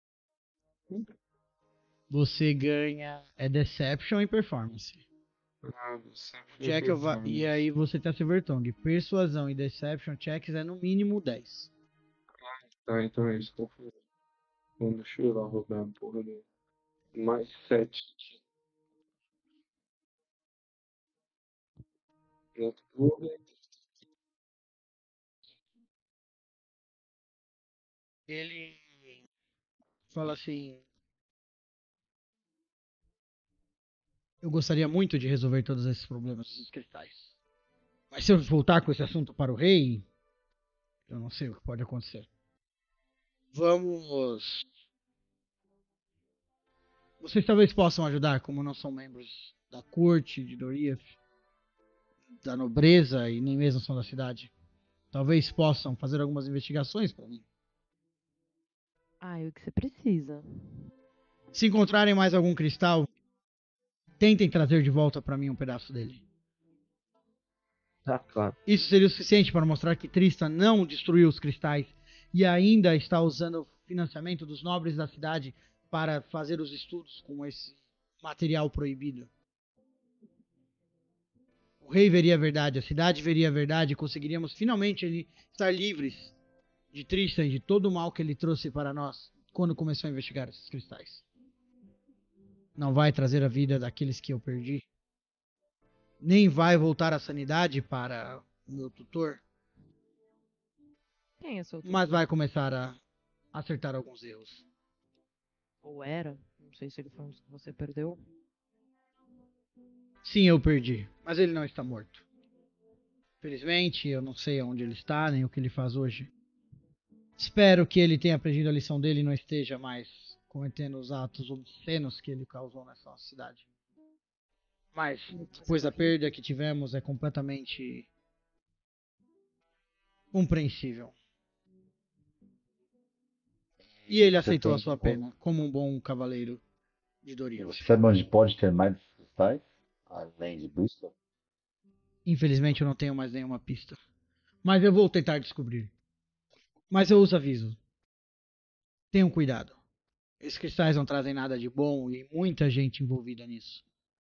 Você ganha Deception e Performance. Check e aí você tem a Silver Tongue. Persuasão e Deception checks é no mínimo 10. Tá, então é isso. Então, deixa eu ir lá rodar a porra do. Mais 7. Ele fala assim: eu gostaria muito de resolver todos esses problemas dos cristais. Mas se eu voltar com esse assunto para o rei, eu não sei o que pode acontecer. Vamos. Vocês talvez possam ajudar, como não são membros da corte de Doriath, da nobreza e nem mesmo são da cidade. Talvez possam fazer algumas investigações para mim. Ah, é o que você precisa. Se encontrarem mais algum cristal, tentem trazer de volta para mim um pedaço dele. Tá, claro. Isso seria o suficiente para mostrar que Tristan não destruiu os cristais e ainda está usando o financiamento dos nobres da cidade para fazer os estudos com esse material proibido. O rei veria a verdade, a cidade veria a verdade e conseguiríamos finalmente estar livres de Tristan e de todo o mal que ele trouxe para nós quando começou a investigar esses cristais. Não vai trazer a vida daqueles que eu perdi, nem vai voltar a sanidade para o meu tutor, Quem é seu tutor? mas vai começar a acertar alguns erros. Ou era? Não sei se ele foi um dos que você perdeu. Sim, eu perdi, mas ele não está morto. Felizmente, eu não sei onde ele está, nem o que ele faz hoje. Espero que ele tenha aprendido a lição dele e não esteja mais cometendo os atos obscenos que ele causou nessa cidade. Mas, depois da perda que tivemos, é completamente compreensível. E ele aceitou a sua pena, como um bom cavaleiro de Doriath. Você sabe onde pode ter mais cristais? Além de Bristol? Infelizmente, eu não tenho mais nenhuma pista. Mas eu vou tentar descobrir. Mas eu os aviso. Tenham cuidado. Esses cristais não trazem nada de bom e muita gente envolvida nisso.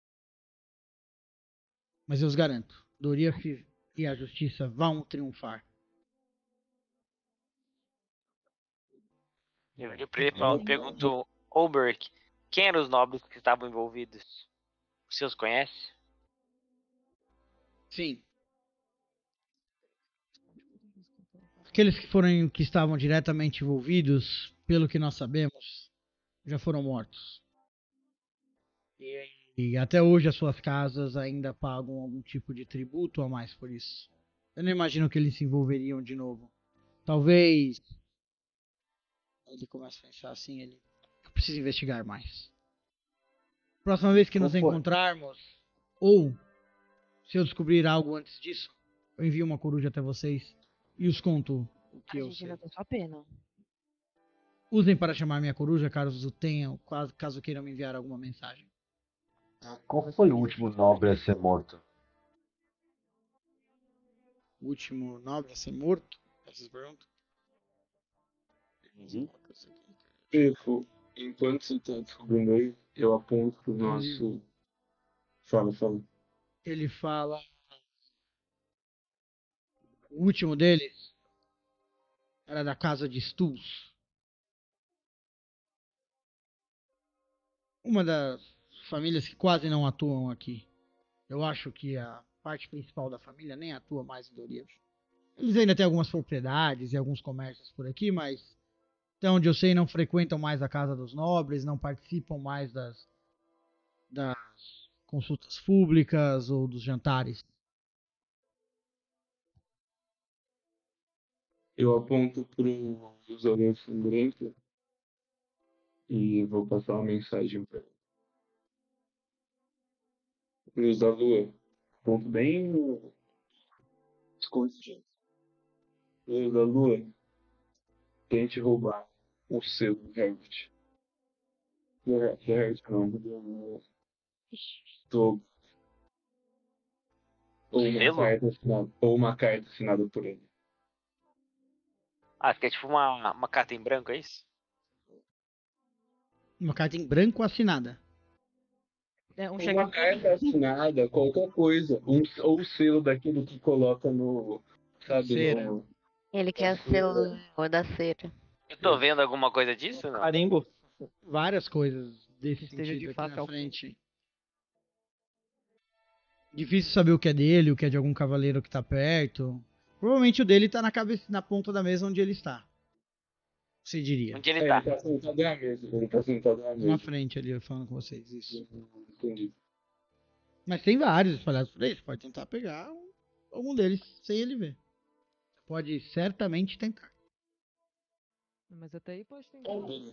Mas eu os garanto, Doriath e a justiça vão triunfar. Eu pergunto, Oberk, quem eram os nobres que estavam envolvidos? Os seus conhece? Sim. Aqueles que estavam diretamente envolvidos, pelo que nós sabemos, já foram mortos. E até hoje as suas casas ainda pagam algum tipo de tributo a mais por isso. Eu não imagino que eles se envolveriam de novo. Talvez. Ele começa a pensar assim, eu preciso investigar mais. Próxima vez que nos encontrarmos, ou se eu descobrir algo antes disso, eu envio uma coruja até vocês e os conto o que A eu gente sei. ainda tem sua pena. Usem para chamar minha coruja caso tenham, caso queiram me enviar alguma mensagem. Qual foi o último nobre a ser morto? O último nobre a ser morto? Essas perguntas? Tipo, enquanto você tá descobrindo aí, eu aponto pro nosso. Fala. Ele fala. O último deles era da casa de Stulls. uma das famílias que quase não atuam aqui. Eu acho que a parte principal da família nem atua mais em Dorianos. Eles ainda têm algumas propriedades e alguns comércios por aqui, mas até onde eu sei não frequentam mais a casa dos nobres, não participam mais das consultas públicas ou dos jantares. Eu aponto pro Zolão Sangrento e vou passar uma mensagem pra ele. Luz da Lua. Ponto bem escondido. Luz da Lua. Tente roubar o selo do Herbert. Do Herbert não, do Selo? ou uma carta assinada por ele. Ah, que é tipo uma carta em branco, é isso? Uma carta em branco assinada. É um Uma cheque. carta assinada, qualquer coisa. Ou o selo daquilo que coloca no. Sabe, Cera. no. Ele quer selo da cera. Eu tô vendo alguma coisa disso, não? Carimbo. Várias coisas desse Que seja sentido de aqui fácil na alcance. frente. Difícil saber o que é dele, o que é de algum cavaleiro que tá perto. Provavelmente o dele tá na cabeça, na ponta da mesa onde ele está. Você diria. Onde ele Ele tá? tá sentado na mesa. Ele tá sentado na Na mesa. frente ali, eu falando com vocês, isso. Entendi. Mas tem vários espalhados por aí, você pode tentar pegar algum deles sem ele ver. Você pode certamente tentar. Mas até aí pode tentar.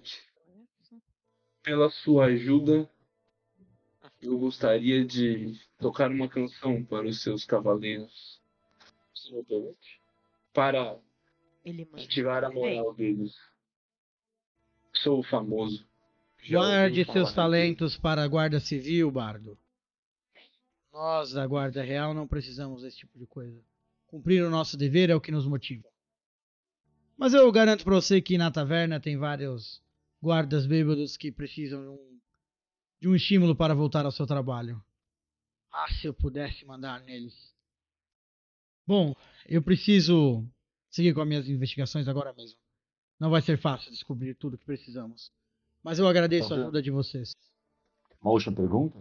Pela sua ajuda, eu gostaria de tocar uma canção para os seus cavaleiros. Se me permite? Para Ele manda. ativar a moral deles. Sou famoso. Já Guarde ouviu seus falar talentos para a Guarda Civil, Bardo. Nós, da Guarda Real, não precisamos desse tipo de coisa. Cumprir o nosso dever é o que nos motiva. Mas eu garanto pra você que na taverna tem vários guardas bêbados que precisam de um estímulo para voltar ao seu trabalho. Ah, se eu pudesse mandar neles. Bom, eu preciso seguir com as minhas investigações agora mesmo. Não vai ser fácil descobrir tudo o que precisamos. Mas eu agradeço a ajuda de vocês. Uma última pergunta.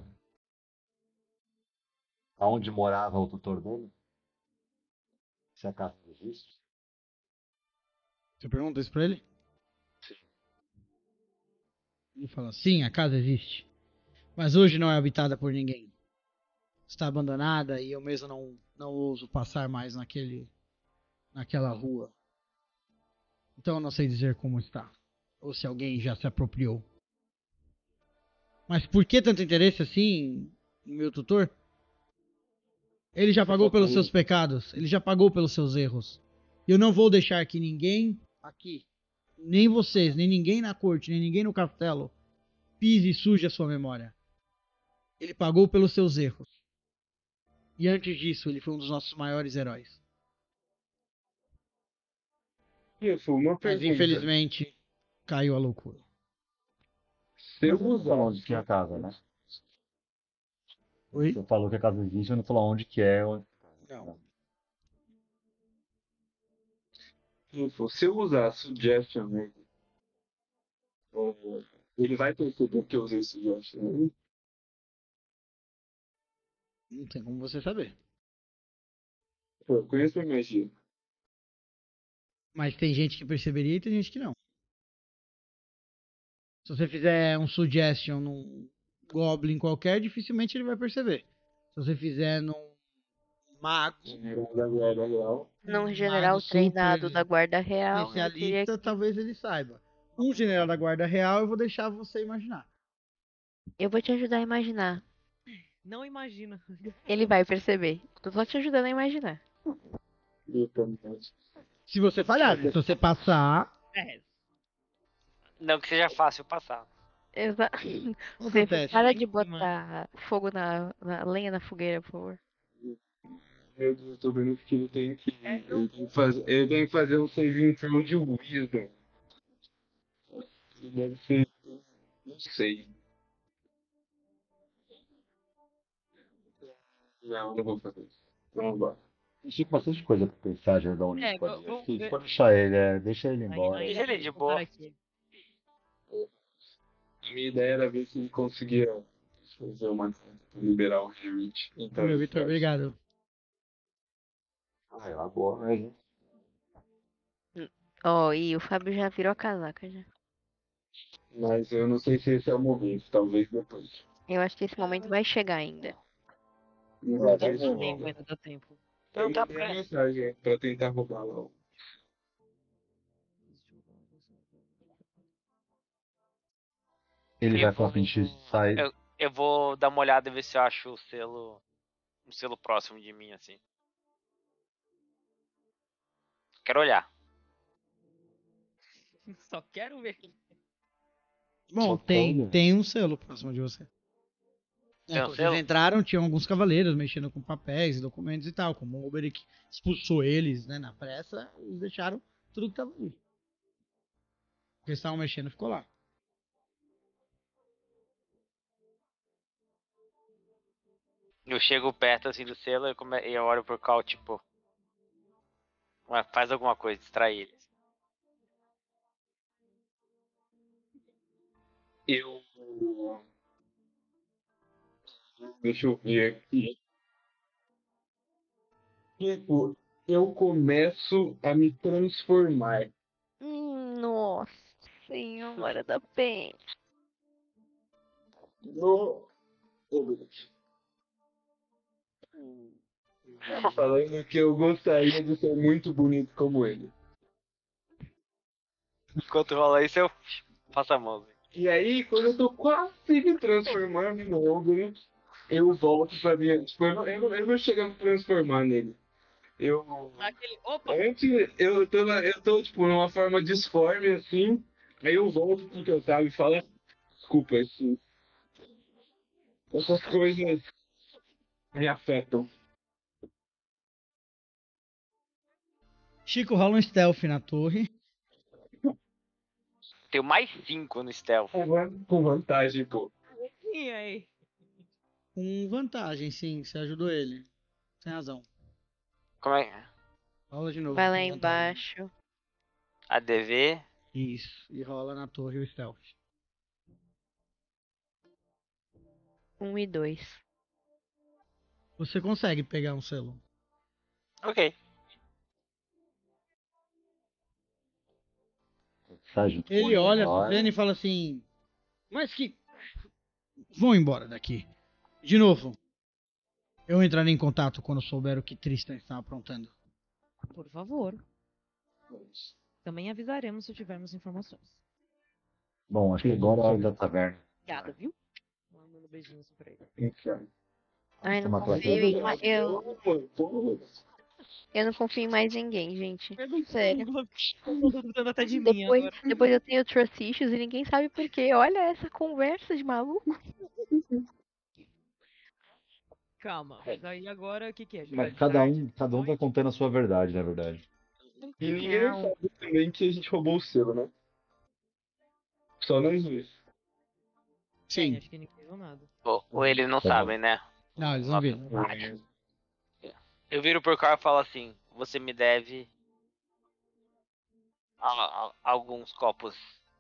Aonde morava o tutor dele? Se a casa existe? Você pergunta isso pra ele? Sim. Ele fala, sim, a casa existe. Mas hoje não é habitada por ninguém. Está abandonada e eu mesmo não ouso passar mais naquela rua. Então eu não sei dizer como está. Ou se alguém já se apropriou. Mas por que tanto interesse assim no meu tutor? Ele já pagou pelos seus pecados. Ele já pagou pelos seus erros. E eu não vou deixar que ninguém aqui, nem vocês, nem ninguém na corte, nem ninguém no castelo, pise e suje a sua memória. Ele pagou pelos seus erros. E antes disso, ele foi um dos nossos maiores heróis. isso, uma Mas pergunta. infelizmente, caiu a loucura. Se eu Não falou onde usasse que é a casa, né? Oi? Você falou que a casa existe, mas não falou onde que é. Não. Se eu usar suggestion nele, ele vai perceber que eu usei suggestion nele. Não tem como você saber. Pô, eu conheço a magia. Mas tem gente que perceberia e tem gente que não. Se você fizer um suggestion num goblin qualquer, dificilmente ele vai perceber. Se você fizer num mago, Da Guarda Real. Num um general mago treinado super da Guarda Real, eu teria especialista, que... talvez ele saiba. Um general da Guarda Real, eu vou deixar você imaginar. Eu vou te ajudar a imaginar. Não imagina. Ele vai perceber. Tô só te ajudando a imaginar. Se você falhar, se você passar, É. Não que seja fácil passar. Exato. outro Você teste. para de botar fogo na lenha na fogueira, por favor. Meu Deus, eu tô vendo que ele tem que. Ele tem que fazer um saving throw de wisdom. Deve ser. Não sei. Não vou fazer isso. Vamos lá. Tinha bastante coisa pra pensar, Jordão, onde É, pode vamos ir. ver. Pode deixar ele, deixa ele embora. Deixa ele de boa. A minha ideia era ver se ele conseguia fazer uma coisa pra liberar o Hewitt. Então, Valeu, Vitor. Obrigado. Ah, é uma boa, mas. Ó, e o Fábio já virou a casaca já. mas eu não sei se esse é o momento, talvez depois. Eu acho que esse momento vai chegar ainda. Não, Dá mas tempo, ainda dá tempo. eu Não tá mandei a mensagem pra tentar roubar lá. Ele Eu vai falar pra vou- gente sair. Eu vou dar uma olhada e ver se eu acho o selo. Um selo próximo de mim, assim. Quero olhar. Só quero ver. Bom, tem um selo próximo de você. Tem um Quando selo? vocês entraram, tinham alguns cavaleiros mexendo com papéis, documentos e tal. Como o Oberic expulsou eles, né, na pressa, eles deixaram tudo que tava ali. O que eles estavam mexendo ficou lá. Eu chego perto assim do selo e eu olho pro Cal, tipo. Ué, faz alguma coisa, distrai eles. Eu. Deixa eu ver aqui. Tipo, eu começo a me transformar. Nossa senhora da penha. No. Falando que eu gostaria de ser muito bonito como ele. Enquanto rola isso, eu faço a mão. E aí, quando eu tô quase me transformando no Ogre, eu volto pra minha. Tipo, eu não chego a me transformar nele. Eu. Aquele. Opa! Antes, eu tô, tipo, numa forma disforme, assim. Aí eu volto pro que eu tava e falo, desculpa, essas coisas me afetam. Chico rola um stealth na torre. Tenho mais 5 no stealth. Com vantagem, pô. E aí? Com vantagem, sim. Você ajudou ele. Tem razão. Como é? Rola de novo. Vai lá com vantagem. embaixo. ADV. Isso. E rola na torre o stealth. 1 e 2. Você consegue pegar um selo. Ok. Mensagem. Ele olha, Olha. Suzane, e fala assim: Mas que. Vão embora daqui. De novo. Eu entrarei em contato quando souber o que Tristan está aprontando. Por favor. Também avisaremos se tivermos informações. Bom, acho que agora é a hora da taverna. Obrigada, viu? Mandando beijinhos pra ele. Ai, não Uma confio em eu não confio em mais ninguém, gente. Sério. Tô duvidando até de mim agora. Depois eu tenho trust issues e ninguém sabe por quê. Olha essa conversa de maluco. Calma, mas aí agora o que que é? Mas cada um vai contando a sua verdade, na verdade. E ninguém Não. sabe também que a gente roubou o selo, né? Só nós dois. Sim. Acho que ninguém viu nada. Ou eles não Tá sabem, né? Não, eles não viram. Eu viro pro Cal e falo assim: você me deve alguns copos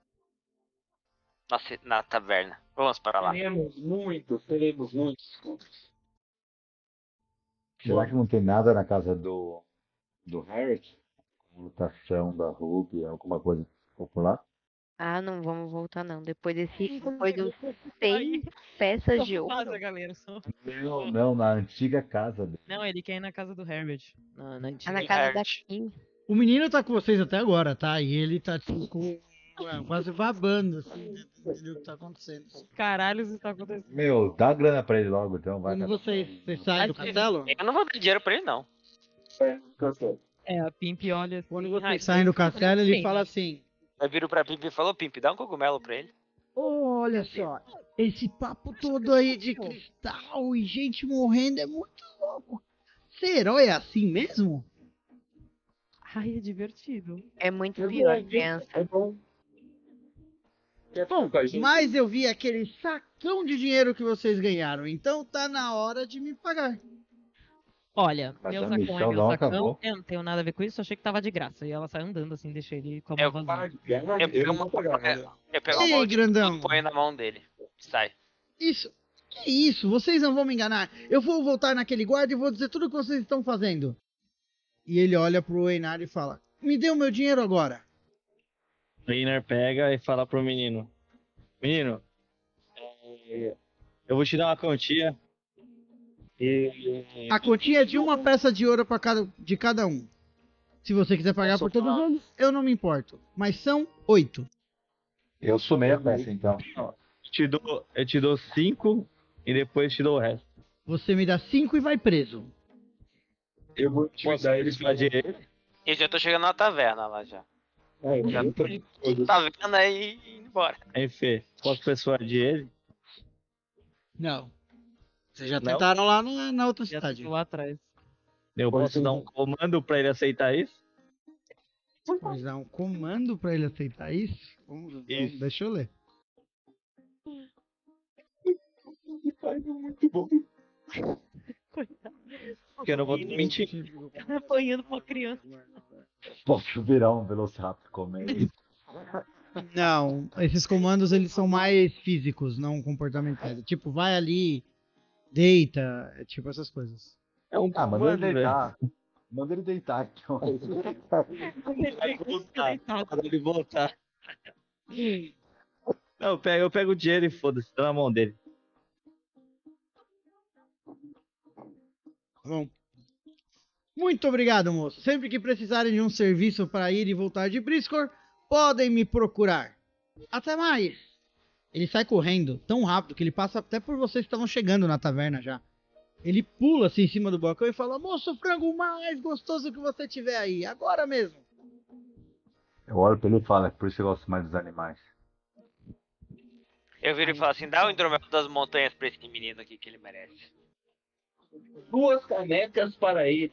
na taverna. Vamos para lá. Teremos muitos copos. Será que não tem nada na casa do Harriet? Mutação da Ruby, alguma coisa popular? Ah, não vamos voltar não. Depois dos 100 peças de ouro. Nossa, galera, só... Não, na antiga casa dele. Não, ele quer ir na casa do Herbert. Na Ah, antiga. na casa Herbert. daqui. O menino tá com vocês até agora, tá? E ele tá tipo, quase babando, assim, de entender o que tá acontecendo. Caralho, isso tá acontecendo. Meu, dá grana pra ele logo, então vai. Quando vocês saem do castelo, Eu não vou dar dinheiro pra ele, não. É, a Pimp olha assim. quando "Ai, vocês saem do castelo, ele sim, fala né?" assim: Eu viro pra Pimp e falo: Pimp, dá um cogumelo pra ele. Olha só, esse papo todo aí de cristal e gente morrendo é muito louco. Ser herói é assim mesmo? Ai, é divertido. É muito pior, criança. É bom. Quer Bom, ficar com a gente? mas eu vi aquele sacão de dinheiro que vocês ganharam, então tá na hora de me pagar. Olha, Mas meu a sacão é missão meu não sacão, acabou. eu não tenho nada a ver com isso, achei que tava de graça. E ela sai andando assim, deixei ele com a Eu, mão vazia. Eu não vou pagar, né? eu pego E a aí, mão de grandão? ponho na mão dele. Sai. Isso. Que isso? Vocês não vão me enganar. Eu vou voltar naquele guarda e vou dizer tudo o que vocês estão fazendo. E ele olha pro Einar e fala: Me dê o meu dinheiro agora. Reiner pega e fala pro menino: Menino, eu vou te dar uma quantia e A quantia é de uma peça de ouro de cada um. Se você quiser pagar por todos eles, eu não me importo. Mas são 8. Eu sumei a peça, então. eu te dou 5 e depois te dou o resto. Você me dá 5 e vai preso. Eu vou Posso intimidar ele. persuadir ele? E já tô chegando na taverna lá já. Já Eu tô todos. taverna e indo embora. Aí, Fê, posso persuadir ele? Não. Vocês já Não? tentaram lá na outra Já cidade. tô lá atrás. Eu Pode posso ser dar então. um comando pra ele aceitar isso? Mas dá um comando pra ele aceitar isso? Isso. Deixa eu ler. Muito bom. Coitado. Porque eu não vou mentir. Tá apanhando pra uma criança. Posso virar um Velociraptor comendo. Não, esses comandos eles são mais físicos, não comportamentais. Tipo, vai ali, deita, tipo essas coisas. É um Ah, manda ele comando, velho. deitar. Manda ele deitar, então. Ele vai voltar. Quando ele voltar. Não, eu pego o dinheiro e foda-se, tá na mão dele. Tá bom. Muito obrigado, moço. Sempre que precisarem de um serviço para ir e voltar de Briscor, podem me procurar. Até mais. Ele sai correndo tão rápido que ele passa até por vocês que estavam chegando na taverna já. Ele pula assim em cima do balcão e fala: Moço, o frango mais gostoso que você tiver aí, agora mesmo. Eu olho pra ele e falo, é por isso que eu gosto mais dos animais. Eu viro e falo assim, dá o hidromel das montanhas pra esse menino aqui que ele merece. 2 canecas para ele.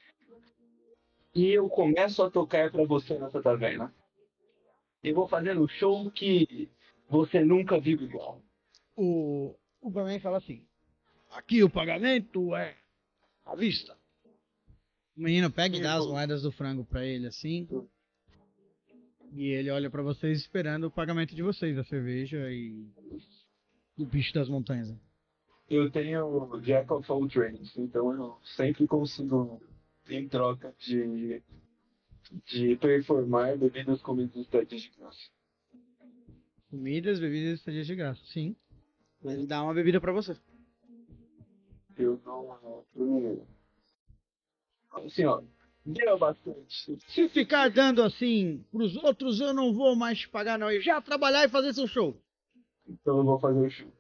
E eu começo a tocar pra você nessa taverna. Eu vou fazer um show que você nunca viu igual. O barman fala assim: Aqui o pagamento é à vista. O menino pega e dá as moedas do frango pra ele assim. E ele olha pra vocês esperando o pagamento de vocês, a cerveja e o bicho das montanhas. Né? Eu tenho Jack of all trades, então eu sempre consigo, em troca de performar, bebidas, comidas e estadia de graça. Comidas, bebidas e estadias de graça, sim. Ele dá uma bebida pra você. Eu não. Assim, ó, deu bastante. Se ficar dando assim pros outros, eu não vou mais te pagar não. E já trabalhar e fazer seu show. Então eu vou fazer o show.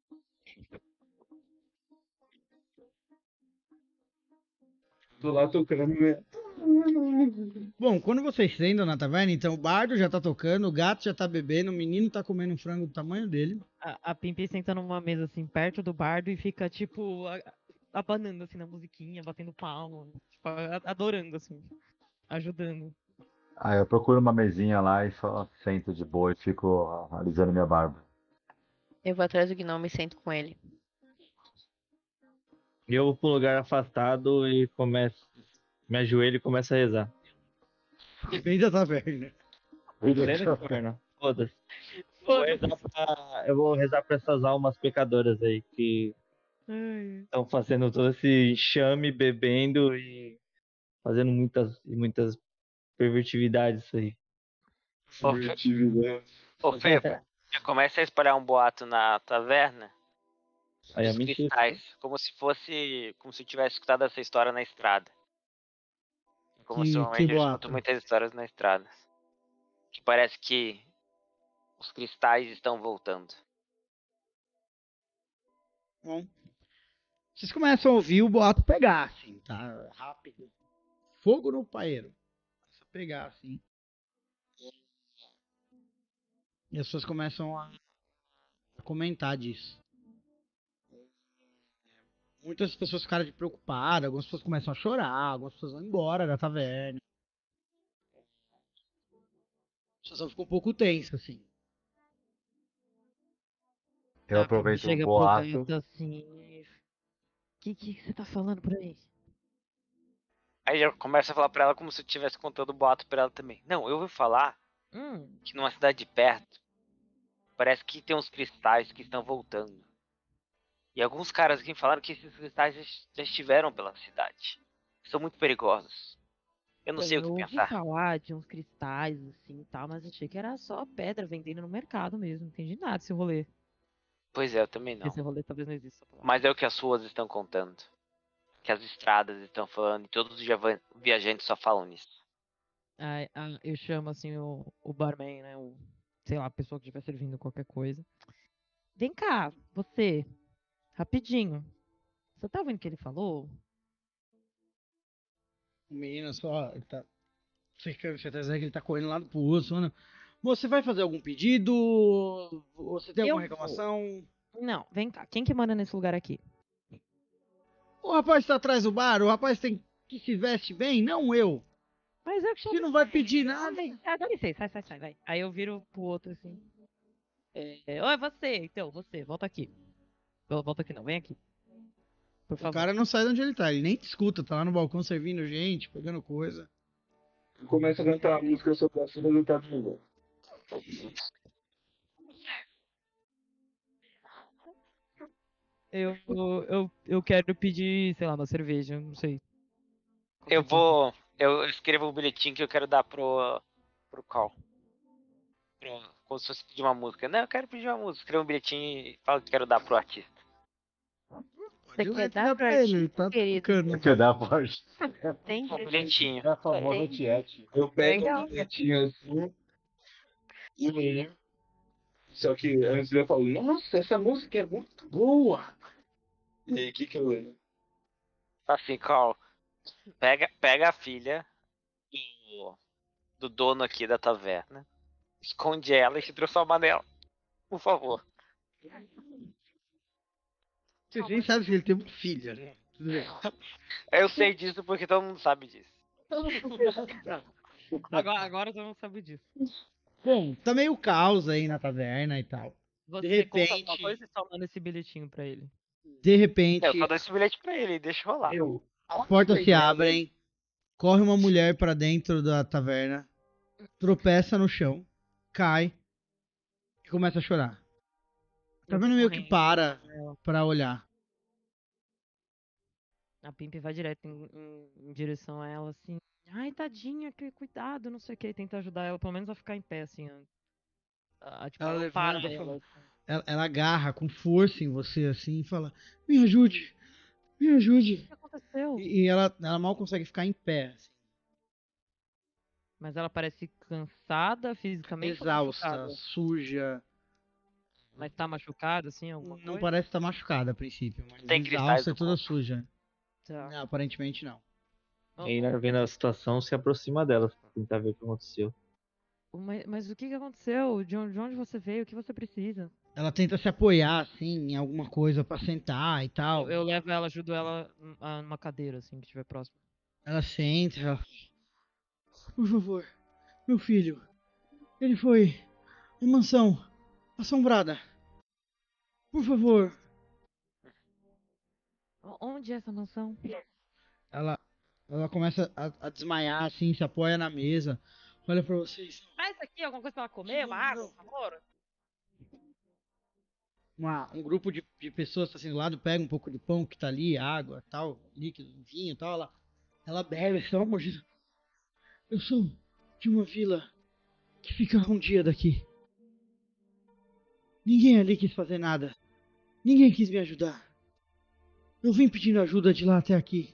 Tô lá tocando, né? Bom, quando vocês sentam na taverna, então o bardo já tá tocando, o gato já tá bebendo, o menino tá comendo um frango do tamanho dele. A Pimpi senta numa mesa assim, perto do bardo e fica, tipo, abanando assim na musiquinha, batendo palma, tipo, adorando, assim, ajudando. Aí eu procuro uma mesinha lá e só sento de boa e fico alisando minha barba. Eu vou atrás do gnomo e sento com ele. E eu vou pra um lugar afastado e me ajoelho e começo a rezar. Bem da taverna. Dentro da taverna. Foda-se. Eu vou rezar pra essas almas pecadoras aí que estão fazendo todo esse enxame, bebendo e fazendo muitas pervertividades aí. Ô Fê, já começa a espalhar um boato na taverna Aí é dos mentira. cristais, como se eu tivesse escutado essa história na estrada. Como Que normalmente eu boato? escuto muitas histórias na estrada. Que parece que os cristais estão voltando. Bom, vocês começam a ouvir o boato pegar, assim, tá? Rápido. Fogo no paeiro. Começa a pegar, assim. E as pessoas começam a comentar disso. Muitas pessoas ficaram de preocupadas, algumas pessoas começam a chorar, algumas pessoas vão embora da taverna. A situação ficou um pouco tensa, assim. Eu A Pimpi aproveito o chega pro boato. gato assim. O que você tá falando por aí? Aí já começa a falar pra ela como se eu estivesse contando o boato pra ela também. Não, eu ouvi falar que numa cidade de perto, parece que tem uns cristais que estão voltando. E alguns caras aqui falaram que esses cristais já estiveram pela cidade. São muito perigosos. Eu não Então, sei o eu que ouvi pensar. falar de uns cristais assim e tal, mas achei que era só pedra vendendo no mercado mesmo. Não entendi nada desse rolê. Pois é, eu também não. Esse rolê talvez não exista. Mas é o que as ruas estão contando. Que as estradas estão falando e todos os viajantes só falam nisso. Eu chamo assim o barman, né? Sei lá, a pessoa que estiver servindo qualquer coisa. Vem cá, você, rapidinho. Você tá ouvindo o que ele falou? O menino só tá. Você tá dizendo que ele tá correndo lá pro osso, mano. Você vai fazer algum pedido? Você tem alguma Eu vou. reclamação? Não, vem cá. Quem que manda nesse lugar aqui? O rapaz tá atrás do bar, o rapaz tem que se veste bem, não eu. Mas eu que Se não vai pedir nada. Dá licença, sai, vai. Aí eu viro pro outro assim. Oi, você, então, você, volta aqui. Volta aqui não, vem aqui. Por O favor. cara não sai de onde ele tá, ele nem te escuta, tá lá no balcão servindo gente, pegando coisa. Começa a cantar a música sobre a cena do Tadinho. Eu quero pedir, sei lá, uma cerveja, não sei. Eu escrevo um bilhetinho que eu quero dar pro call. Como se fosse pedir uma música. Não, eu quero pedir uma música. Escrevo um bilhetinho e falo que quero dar pro artista. Você Pode quer dar dar pra ele, artista, tá querido? tocando. Que dá forte. Tem? Um bilhetinho. É a famosa Tem. tiete. Eu pego Legal. um bilhetinho assim e leio. Só que antes eu falo, nossa, essa música é muito boa. E aí, o que que eu leio? Assim, call. Pega a filha do dono aqui da taverna. Esconde ela e se transforma nela. Por favor. Você nem sabe se ele tem uma filha, né? Tudo bem. Eu sei disso porque todo mundo sabe disso. Agora todo mundo sabe disso. Bom, tá meio caos aí na taverna e tal. Você conta repente- alguma coisa e só manda esse bilhetinho pra ele. De repente, Eu só dou esse bilhete pra ele e deixa rolar. as portas se abrem, corre uma mulher pra dentro da taverna, tropeça no chão, cai e começa a chorar. A taverna meio que para pra olhar. A Pimp vai direto em direção a ela, assim. Ai, tadinha, que cuidado, não sei o que. Tenta ajudar ela, pelo menos a ficar em pé, assim. Tipo, Ela ela para levanta, ela. Ela agarra com força em você assim e fala: Me ajude, me ajude. O que aconteceu? E ela mal consegue ficar em pé, assim, Mas ela parece cansada fisicamente ou exausta, machucada? suja. Mas tá machucada, assim, alguma Não coisa? parece estar machucada a princípio, mas Tem cristais exausta e no toda corpo. suja. Tá. Não, aparentemente não. Einar, vendo a situação, se aproxima delas pra tentar ver o que aconteceu. Mas o que aconteceu? De onde você veio? O que você precisa? Ela tenta se apoiar, assim, em alguma coisa pra sentar e tal. Eu levo ela, ajudo ela numa cadeira, assim, que estiver próximo. Ela senta, ela... Por favor, meu filho. Ele foi à mansão assombrada. Por favor. Onde é essa mansão? Ela, ela começa a desmaiar, assim, se apoia na mesa. Olha pra vocês. Traz aqui alguma coisa pra ela comer, uma água, por favor. Um grupo de pessoas tá assim do lado, pega um pouco de pão que tá ali, água, tal, líquido, vinho, tal, ela bebe, pelo amor de Deus. Eu sou de uma vila que fica um dia daqui. Ninguém ali quis fazer nada. Ninguém quis me ajudar. Eu vim pedindo ajuda de lá até aqui.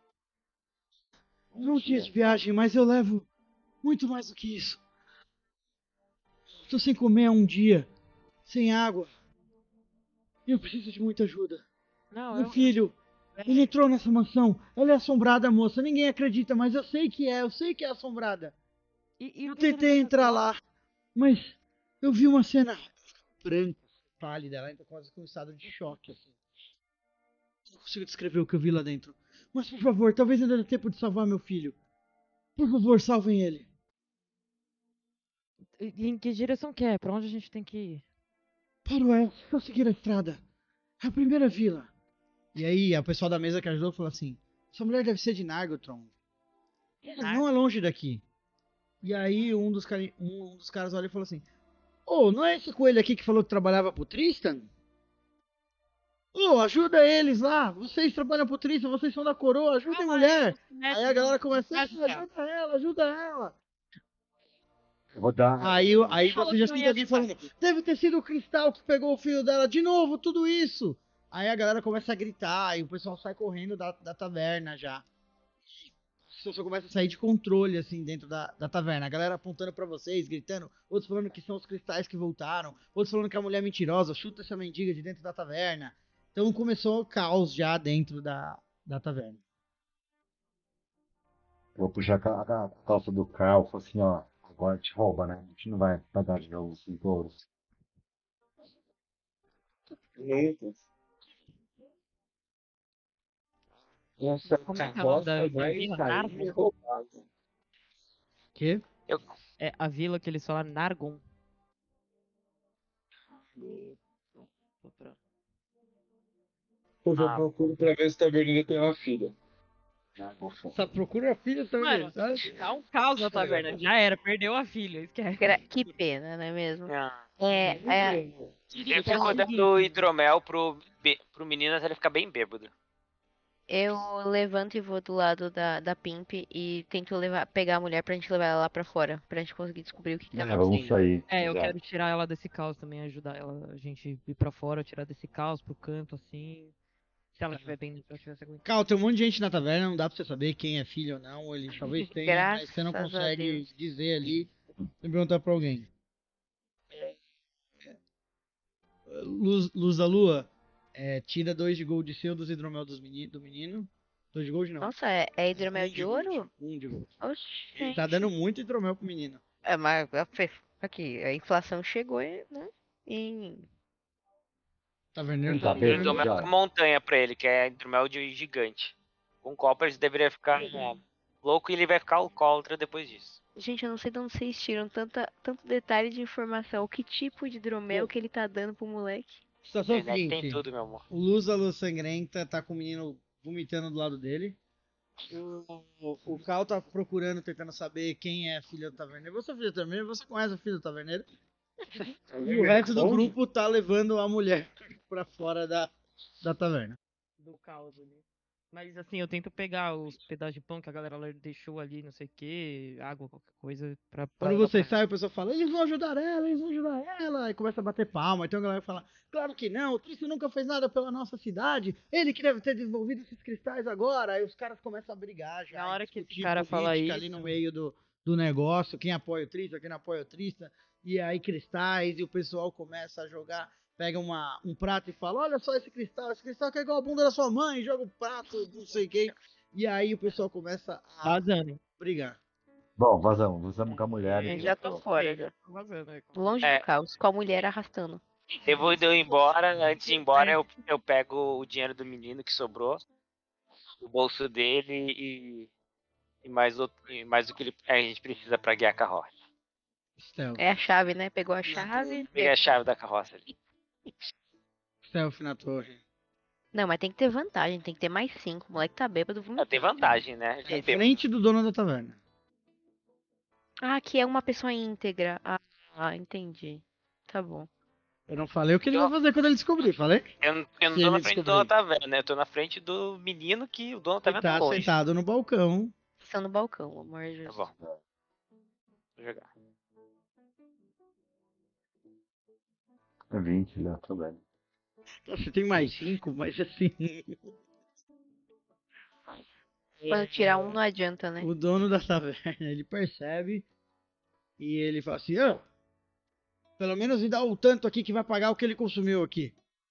Não dia de viagem, mas eu levo muito mais do que isso. Tô sem comer há um dia, sem água. Eu preciso de muita ajuda. Não, Meu filho, ele entrou nessa mansão. Ela é assombrada, moça. Ninguém acredita, mas eu sei que é assombrada. Eu tentei entrar lá, mas eu vi uma cena branca, pálida. Ela entra quase com um estado de choque, assim. Não consigo descrever o que eu vi lá dentro. Mas, por favor, talvez ainda dê tempo de salvar meu filho. Por favor, salvem ele. E em que direção que é? Pra onde a gente tem que ir? Para o oeste, só seguir a estrada. É a primeira vila. E aí, a pessoal da mesa que ajudou falou assim: essa mulher deve ser de Nargothrond. Não é longe daqui. E aí um dos caras olha e fala assim: Ô, não é esse coelho aqui que falou que trabalhava pro Tristan? Ô, ajuda eles lá. Vocês trabalham pro Tristan, vocês são da coroa, ajudem a mulher. Aí a galera começa: ajuda ela. Eu vou dar. Aí você já escuta alguém falando: deve ter sido o Cristal que pegou o filho dela de novo, tudo isso. Aí a galera começa a gritar e o pessoal sai correndo da taverna já. A situação começa a sair de controle, assim, dentro da taverna. A galera apontando pra vocês, gritando. Outros falando que são os cristais que voltaram. Outros falando que a mulher é mentirosa. Chuta essa mendiga de dentro da taverna. Então começou o caos já dentro da taverna. Vou puxar a calça do Carl, falar assim, ó. Agora te rouba, né? A gente não vai pagar de novo 5 euros. Essa Como é que é o nome carroça da vai vila? sair Nargon? roubada. Que? É a vila que eles falaram, Nargon. Eu já procuro pra ver se a Taverneira tem uma filha. Só procura a filha também. Mano, tá um caos na taverna. Já era, perdeu a filha. Esquece. Que pena, não é mesmo? Ah. Então, Eu fico dando hidromel pro menino até ele ficar bem bêbado. eu levanto e vou do lado da Pimp e tento pegar a mulher pra gente levar ela lá pra fora, pra gente conseguir descobrir o que tá Vamos acontecendo. sair. É, eu já. quero tirar ela desse caos também, ajudar ela, a gente ir pra fora, tirar desse caos pro canto, assim. Se ela estiver bem, se ela estiver se aguentando. Cal, tem um monte de gente na taverna, não dá pra você saber quem é filho ou não. Ele talvez tenha, mas você não Graças a consegue Deus. dizer ali. Sem perguntar pra alguém. Luz da Lua, tira 2 de gold seu dos hidromel do menino. 2 de gold não. Nossa, é hidromel de ouro? 1 de gold. Oxi. Tá dando muito hidromel pro menino. É, mas aqui, a inflação chegou, né? Em Taverneiro Tá tá bem. Hidromel já. da montanha pra ele, que é hidromel de gigante. Com coppers deveria ficar louco e ele vai ficar alcoólatra depois disso. Gente, eu não sei de onde vocês tiram tanto detalhe de informação. Que tipo de hidromel que ele tá dando pro moleque? Situação Internet tem seguinte. tudo, meu amor. O Luz da Lua Sangrenta tá com o menino vomitando do lado dele. O Cal tá procurando, tentando saber quem é a filha do taverneiro. Você é filha do taverneiro? Você conhece a filha do taverneiro? E o resto do grupo tá levando a mulher pra fora da taverna. Do caos ali. Mas assim, eu tento pegar os pedaços de pão que a galera deixou ali, não sei o que, água, qualquer coisa, pra Quando vocês saem, o pessoal fala, eles vão ajudar ela, eles vão ajudar ela. E começa a bater palma. Então a galera fala, claro que não, o Tristan nunca fez nada pela nossa cidade. Ele que deve ter desenvolvido esses cristais agora. Aí os caras começam a brigar já. Na hora que esse discutir cara fala política ali isso- no meio do negócio, quem apoia o Tristan, quem não apoia o Tristan. E aí cristais, e o pessoal começa a jogar, pega um prato e fala, olha só esse cristal que é igual a bunda da sua mãe, joga o prato, não sei quem. E aí o pessoal começa a Vazando. brigar. Bom, vazamos com a mulher. Eu já tô fora, já. Vazando, né? Longe É. do caos, com a mulher arrastando. Depois de eu ir embora, antes de ir embora, eu pego o dinheiro do menino que sobrou, do bolso dele e mais o que a gente precisa pra guiar a carroça. Stealth. É a chave, né? Pegou a chave. Peguei a chave da carroça ali. Stealth na torre. Não, mas tem que ter vantagem, tem que ter mais 5. O moleque tá bêbado. Tem vantagem, né? É frente do dono da taverna. Ah, que é uma pessoa íntegra. Ah, entendi. Tá bom. Eu não falei o que ele vai fazer quando ele descobrir, falei? Eu não Se tô ele na frente do descobrir. dono da taverna, né? Eu tô na frente do menino que o dono da Ele taverna tá tá longe. sentado no balcão. Estão no balcão, amor de Tá Jesus. bom. Vou jogar. 20 já, tô bem. Você tem mais 5, mas assim. Quando tirar um não adianta, né? O dono da taverna, ele percebe. E ele fala assim: ah, pelo menos me dá o tanto aqui que vai pagar o que ele consumiu aqui.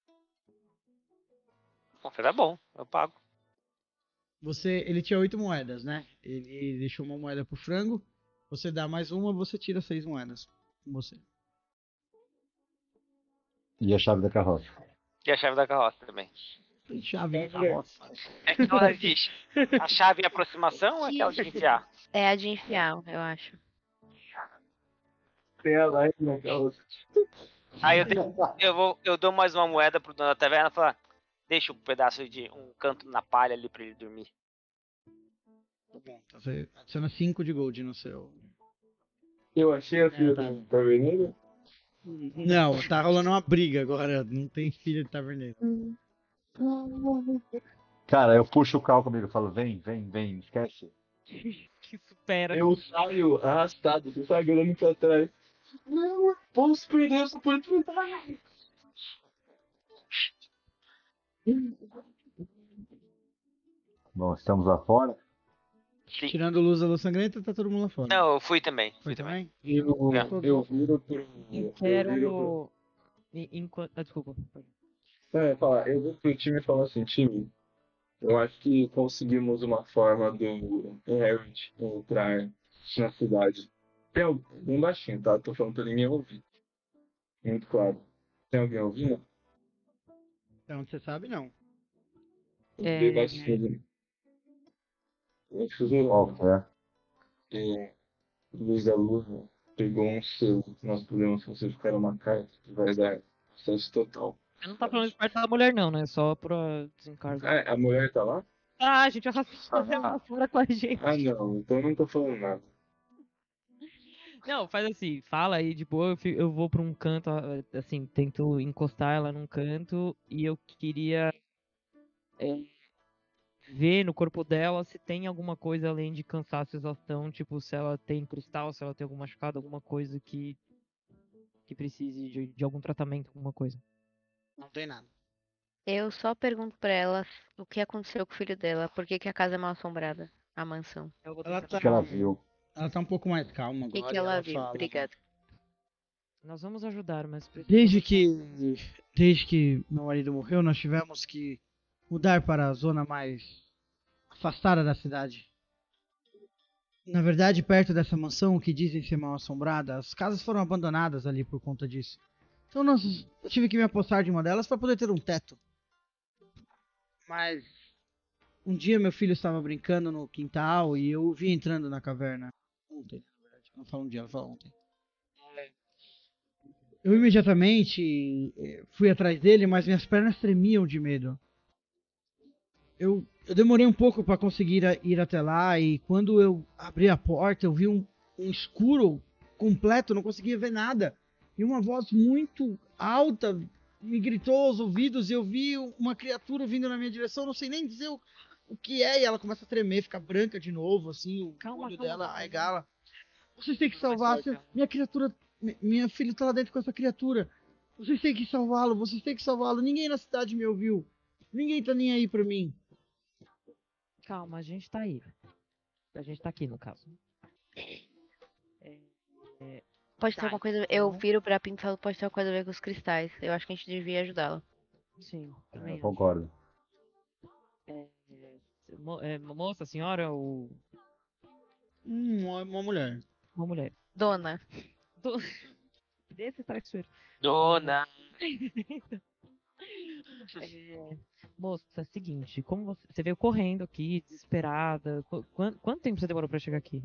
Tá bom, eu pago. Ele tinha 8 moedas, né? Ele deixou uma moeda pro frango. Você dá mais uma, você tira 6 moedas com você. E a chave da carroça? E a chave da carroça também. Tem chave na carroça. É aquela de... A chave em aproximação ou é aquela de enfiar? É a de enfiar, eu acho. Tem a live na carroça. Aí eu dou mais uma moeda pro dono da taverna e falo, deixa um pedaço de um canto na palha ali pra ele dormir. Tá bom. Então você adiciona 5 de gold no seu. Eu achei a filha tá. do taverneiro. Não, tá rolando uma briga agora. Não tem filha de taverneiro. Cara, eu puxo o Cal comigo e falo, vem, esquece. Que supera. Eu saio arrastado, você sai olhando pra trás. Não, posso perder essa oportunidade. Bom, estamos lá fora. Sim. Tirando luz da luz sangrenta, tá todo mundo lá fora. Não, eu fui também. Foi também? Eu viro pro. Eu quero. Desculpa. Eu vou pro time e falo assim, time. Eu acho que conseguimos uma forma do Inherit entrar na cidade. Tem alguém bem baixinho, tá? Tô falando pra ninguém ouvir. Muito claro. Tem alguém ouvindo? Então você sabe, não. Bem baixinho. Ó, Luz da Lua pegou um selo que nós podemos falsificar uma carta que vai dar acesso total. Você não tá falando de parte da mulher, não, né? Só pra desencargo. A mulher tá lá? Ah, a gente arrastou ela fora com a gente. Ah, não. Então eu não tô falando nada. Não, faz assim, fala aí de boa, eu vou pra um canto, assim, tento encostar ela num canto e eu queria ver no corpo dela se tem alguma coisa além de cansaço e exaustão, tipo, se ela tem cristal, se ela tem algum machucado, alguma coisa que precise de algum tratamento, alguma coisa. Não tem nada. Eu só pergunto pra ela o que aconteceu com o filho dela, por que que a casa é mal assombrada, a mansão. Ela o que ela viu. Ela tá um pouco mais calma O agora. que e ela viu? fala, Obrigada. Nós vamos ajudar, mas Desde que meu marido morreu, nós tivemos que mudar para a zona mais afastada da cidade. Na verdade, perto dessa mansão que dizem ser mal assombrada, as casas foram abandonadas ali por conta disso. Então eu tive que me apossar de uma delas para poder ter um teto. Mas um dia meu filho estava brincando no quintal e eu o vi entrando na caverna. Ontem, na verdade. Não falo um dia, ela fala ontem. Eu imediatamente fui atrás dele, mas minhas pernas tremiam de medo. Eu demorei um pouco para conseguir ir até lá e quando eu abri a porta eu vi um escuro completo, não conseguia ver nada. E uma voz muito alta me gritou aos ouvidos e eu vi uma criatura vindo na minha direção, não sei nem dizer o que é, e ela começa a tremer, fica branca de novo, assim, o olho dela arregala. Vocês têm que salvar, minha criatura, minha filha tá lá dentro com essa criatura. Vocês têm que salvá-lo, vocês têm que salvá-lo. Ninguém na cidade me ouviu. Ninguém tá nem aí pra mim. Calma, a gente tá aí. A gente tá aqui, no caso. Pode ter alguma coisa, eu viro pra Pink e falo, pode ter alguma coisa a ver com os cristais. Eu acho que a gente devia ajudá-la. Sim, também. Concordo. Moça, senhora ou... Uma mulher. Uma mulher. Dona. Desse traiçoeiro. Dona. Moça, é o seguinte, como você veio correndo aqui, desesperada. Quanto tempo você demorou pra chegar aqui?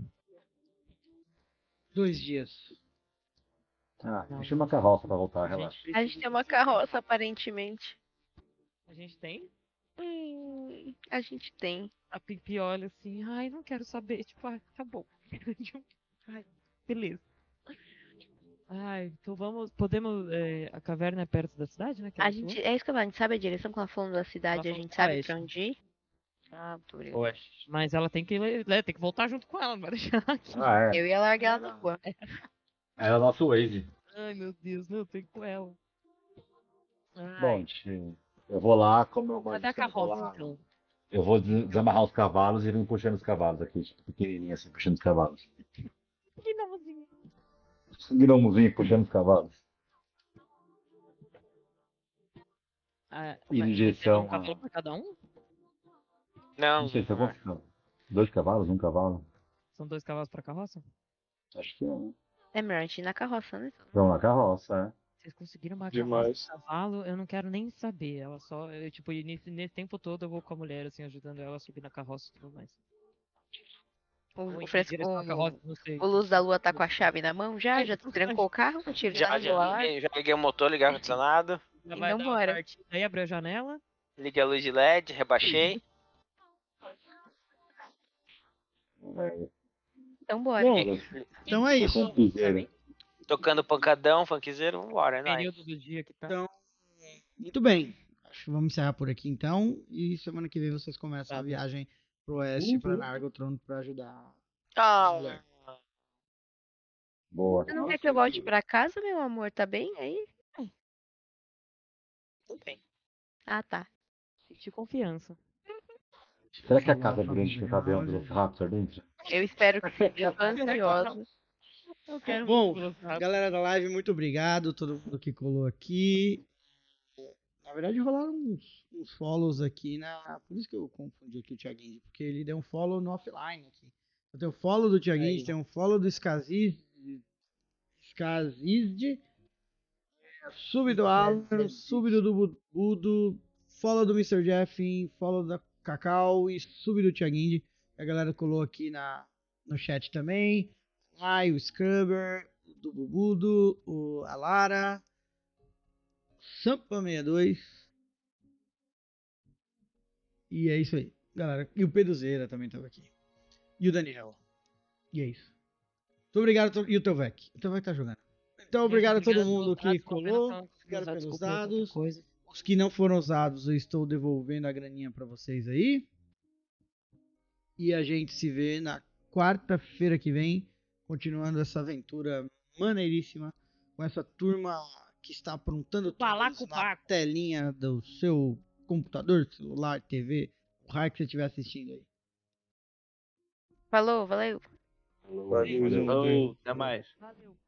2 dias. Deixa uma carroça pra voltar, relaxa. A gente tem uma carroça, aparentemente. A gente tem? A gente tem. A Pipi olha assim, ai, não quero saber. Tipo, ai, tá bom. Ai, beleza. Ai, então podemos, a caverna é perto da cidade, né? É isso que eu falo, a gente sabe a direção que ela falando da cidade, a gente sabe pra onde ir. Ah, muito obrigada. Oeste. Mas ela tem que voltar junto com ela, não vai deixar aqui. Eu ia largar ela na rua. É o nosso Waze. Ai, meu Deus, não, eu tenho que ir com ela. Bom, eu vou lá, como eu Cadê a carroça, então? Eu vou desamarrar os cavalos e vim puxando os cavalos aqui, tipo, pequenininho assim, puxando os cavalos. Gnomozinho. Gnomozinho puxando os cavalos. Em direção um cavalo pra cada um? Não. sei se é quantos cavalos. 2 cavalos, 1 cavalo. São 2 cavalos pra carroça? Acho que é. É melhor a gente ir na carroça, né? Vamos na carroça, Vocês conseguiram uma Demais. carroça de cavalo? Eu não quero nem saber. Ela só, tipo, nesse tempo todo eu vou com a mulher, assim, ajudando ela a subir na carroça e tudo mais. O Luz da Lua tá com a chave na mão já? Já trancou o carro? Já liguei o motor, liguei o ar-condicionado. Então bora. Aí abriu a janela. Liguei a luz de LED, rebaixei. Então bora. Bom, então é isso. Tocando pancadão, funkzeiro, vambora, é nóis. Período do dia que tá. Então, muito bem. Acho que vamos encerrar por aqui então. E semana que vem vocês começam a viagem pro oeste pra Nargothrond pra ajudar. Ah, Boa. Você não quer que eu volte pra casa, meu amor? Tá bem aí? tudo bem. Ah, tá. Sentir confiança. Será que a casa grande tem cabelo do Velociraptor dentro? Eu espero que seja. Eu tô ansiosa. Eu quero Bom, muito galera da live, muito obrigado. Todo mundo que colou aqui. Na verdade, rolaram uns follows aqui na. Por isso que eu confundi aqui o Thiaguinho, porque ele deu um follow no offline aqui. Então, tem o follow do Thiaguinho, tem um follow do Skazizd, sub do Alan, sub do Budo, follow do Mr. Jeff, follow da Cacau e sub do Thiaguinho. A galera colou aqui no chat também. Ai, o Scrubber, do Bubudo, a Lara, Sampa62. E é isso aí, galera. E o Pedrozeira também estava aqui. E o Daniel. E é isso. Muito obrigado. E o Tovec. O Tovec tá jogando. Então, obrigado a todo mundo que colou. Obrigado pelos dados. Os que não foram usados, eu estou devolvendo a graninha para vocês aí. E a gente se vê na quarta-feira que vem, continuando essa aventura maneiríssima com essa turma que está aprontando tudo na telinha do seu computador, celular, TV, o raio que você estiver assistindo aí. Falou, valeu. Falou, até mais. Valeu.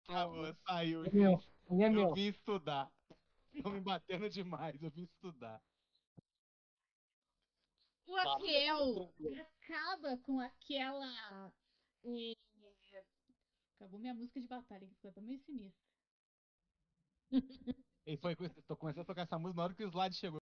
Acabou, saiu, É meu, gente. é Eu meu. vim estudar. Tô me batendo demais, eu vim estudar. O Aquiel acaba com aquela. Acabou minha música de batalha, que ficou tão meio sinistra. E foi, tô começando a tocar essa música na hora que o Slade chegou.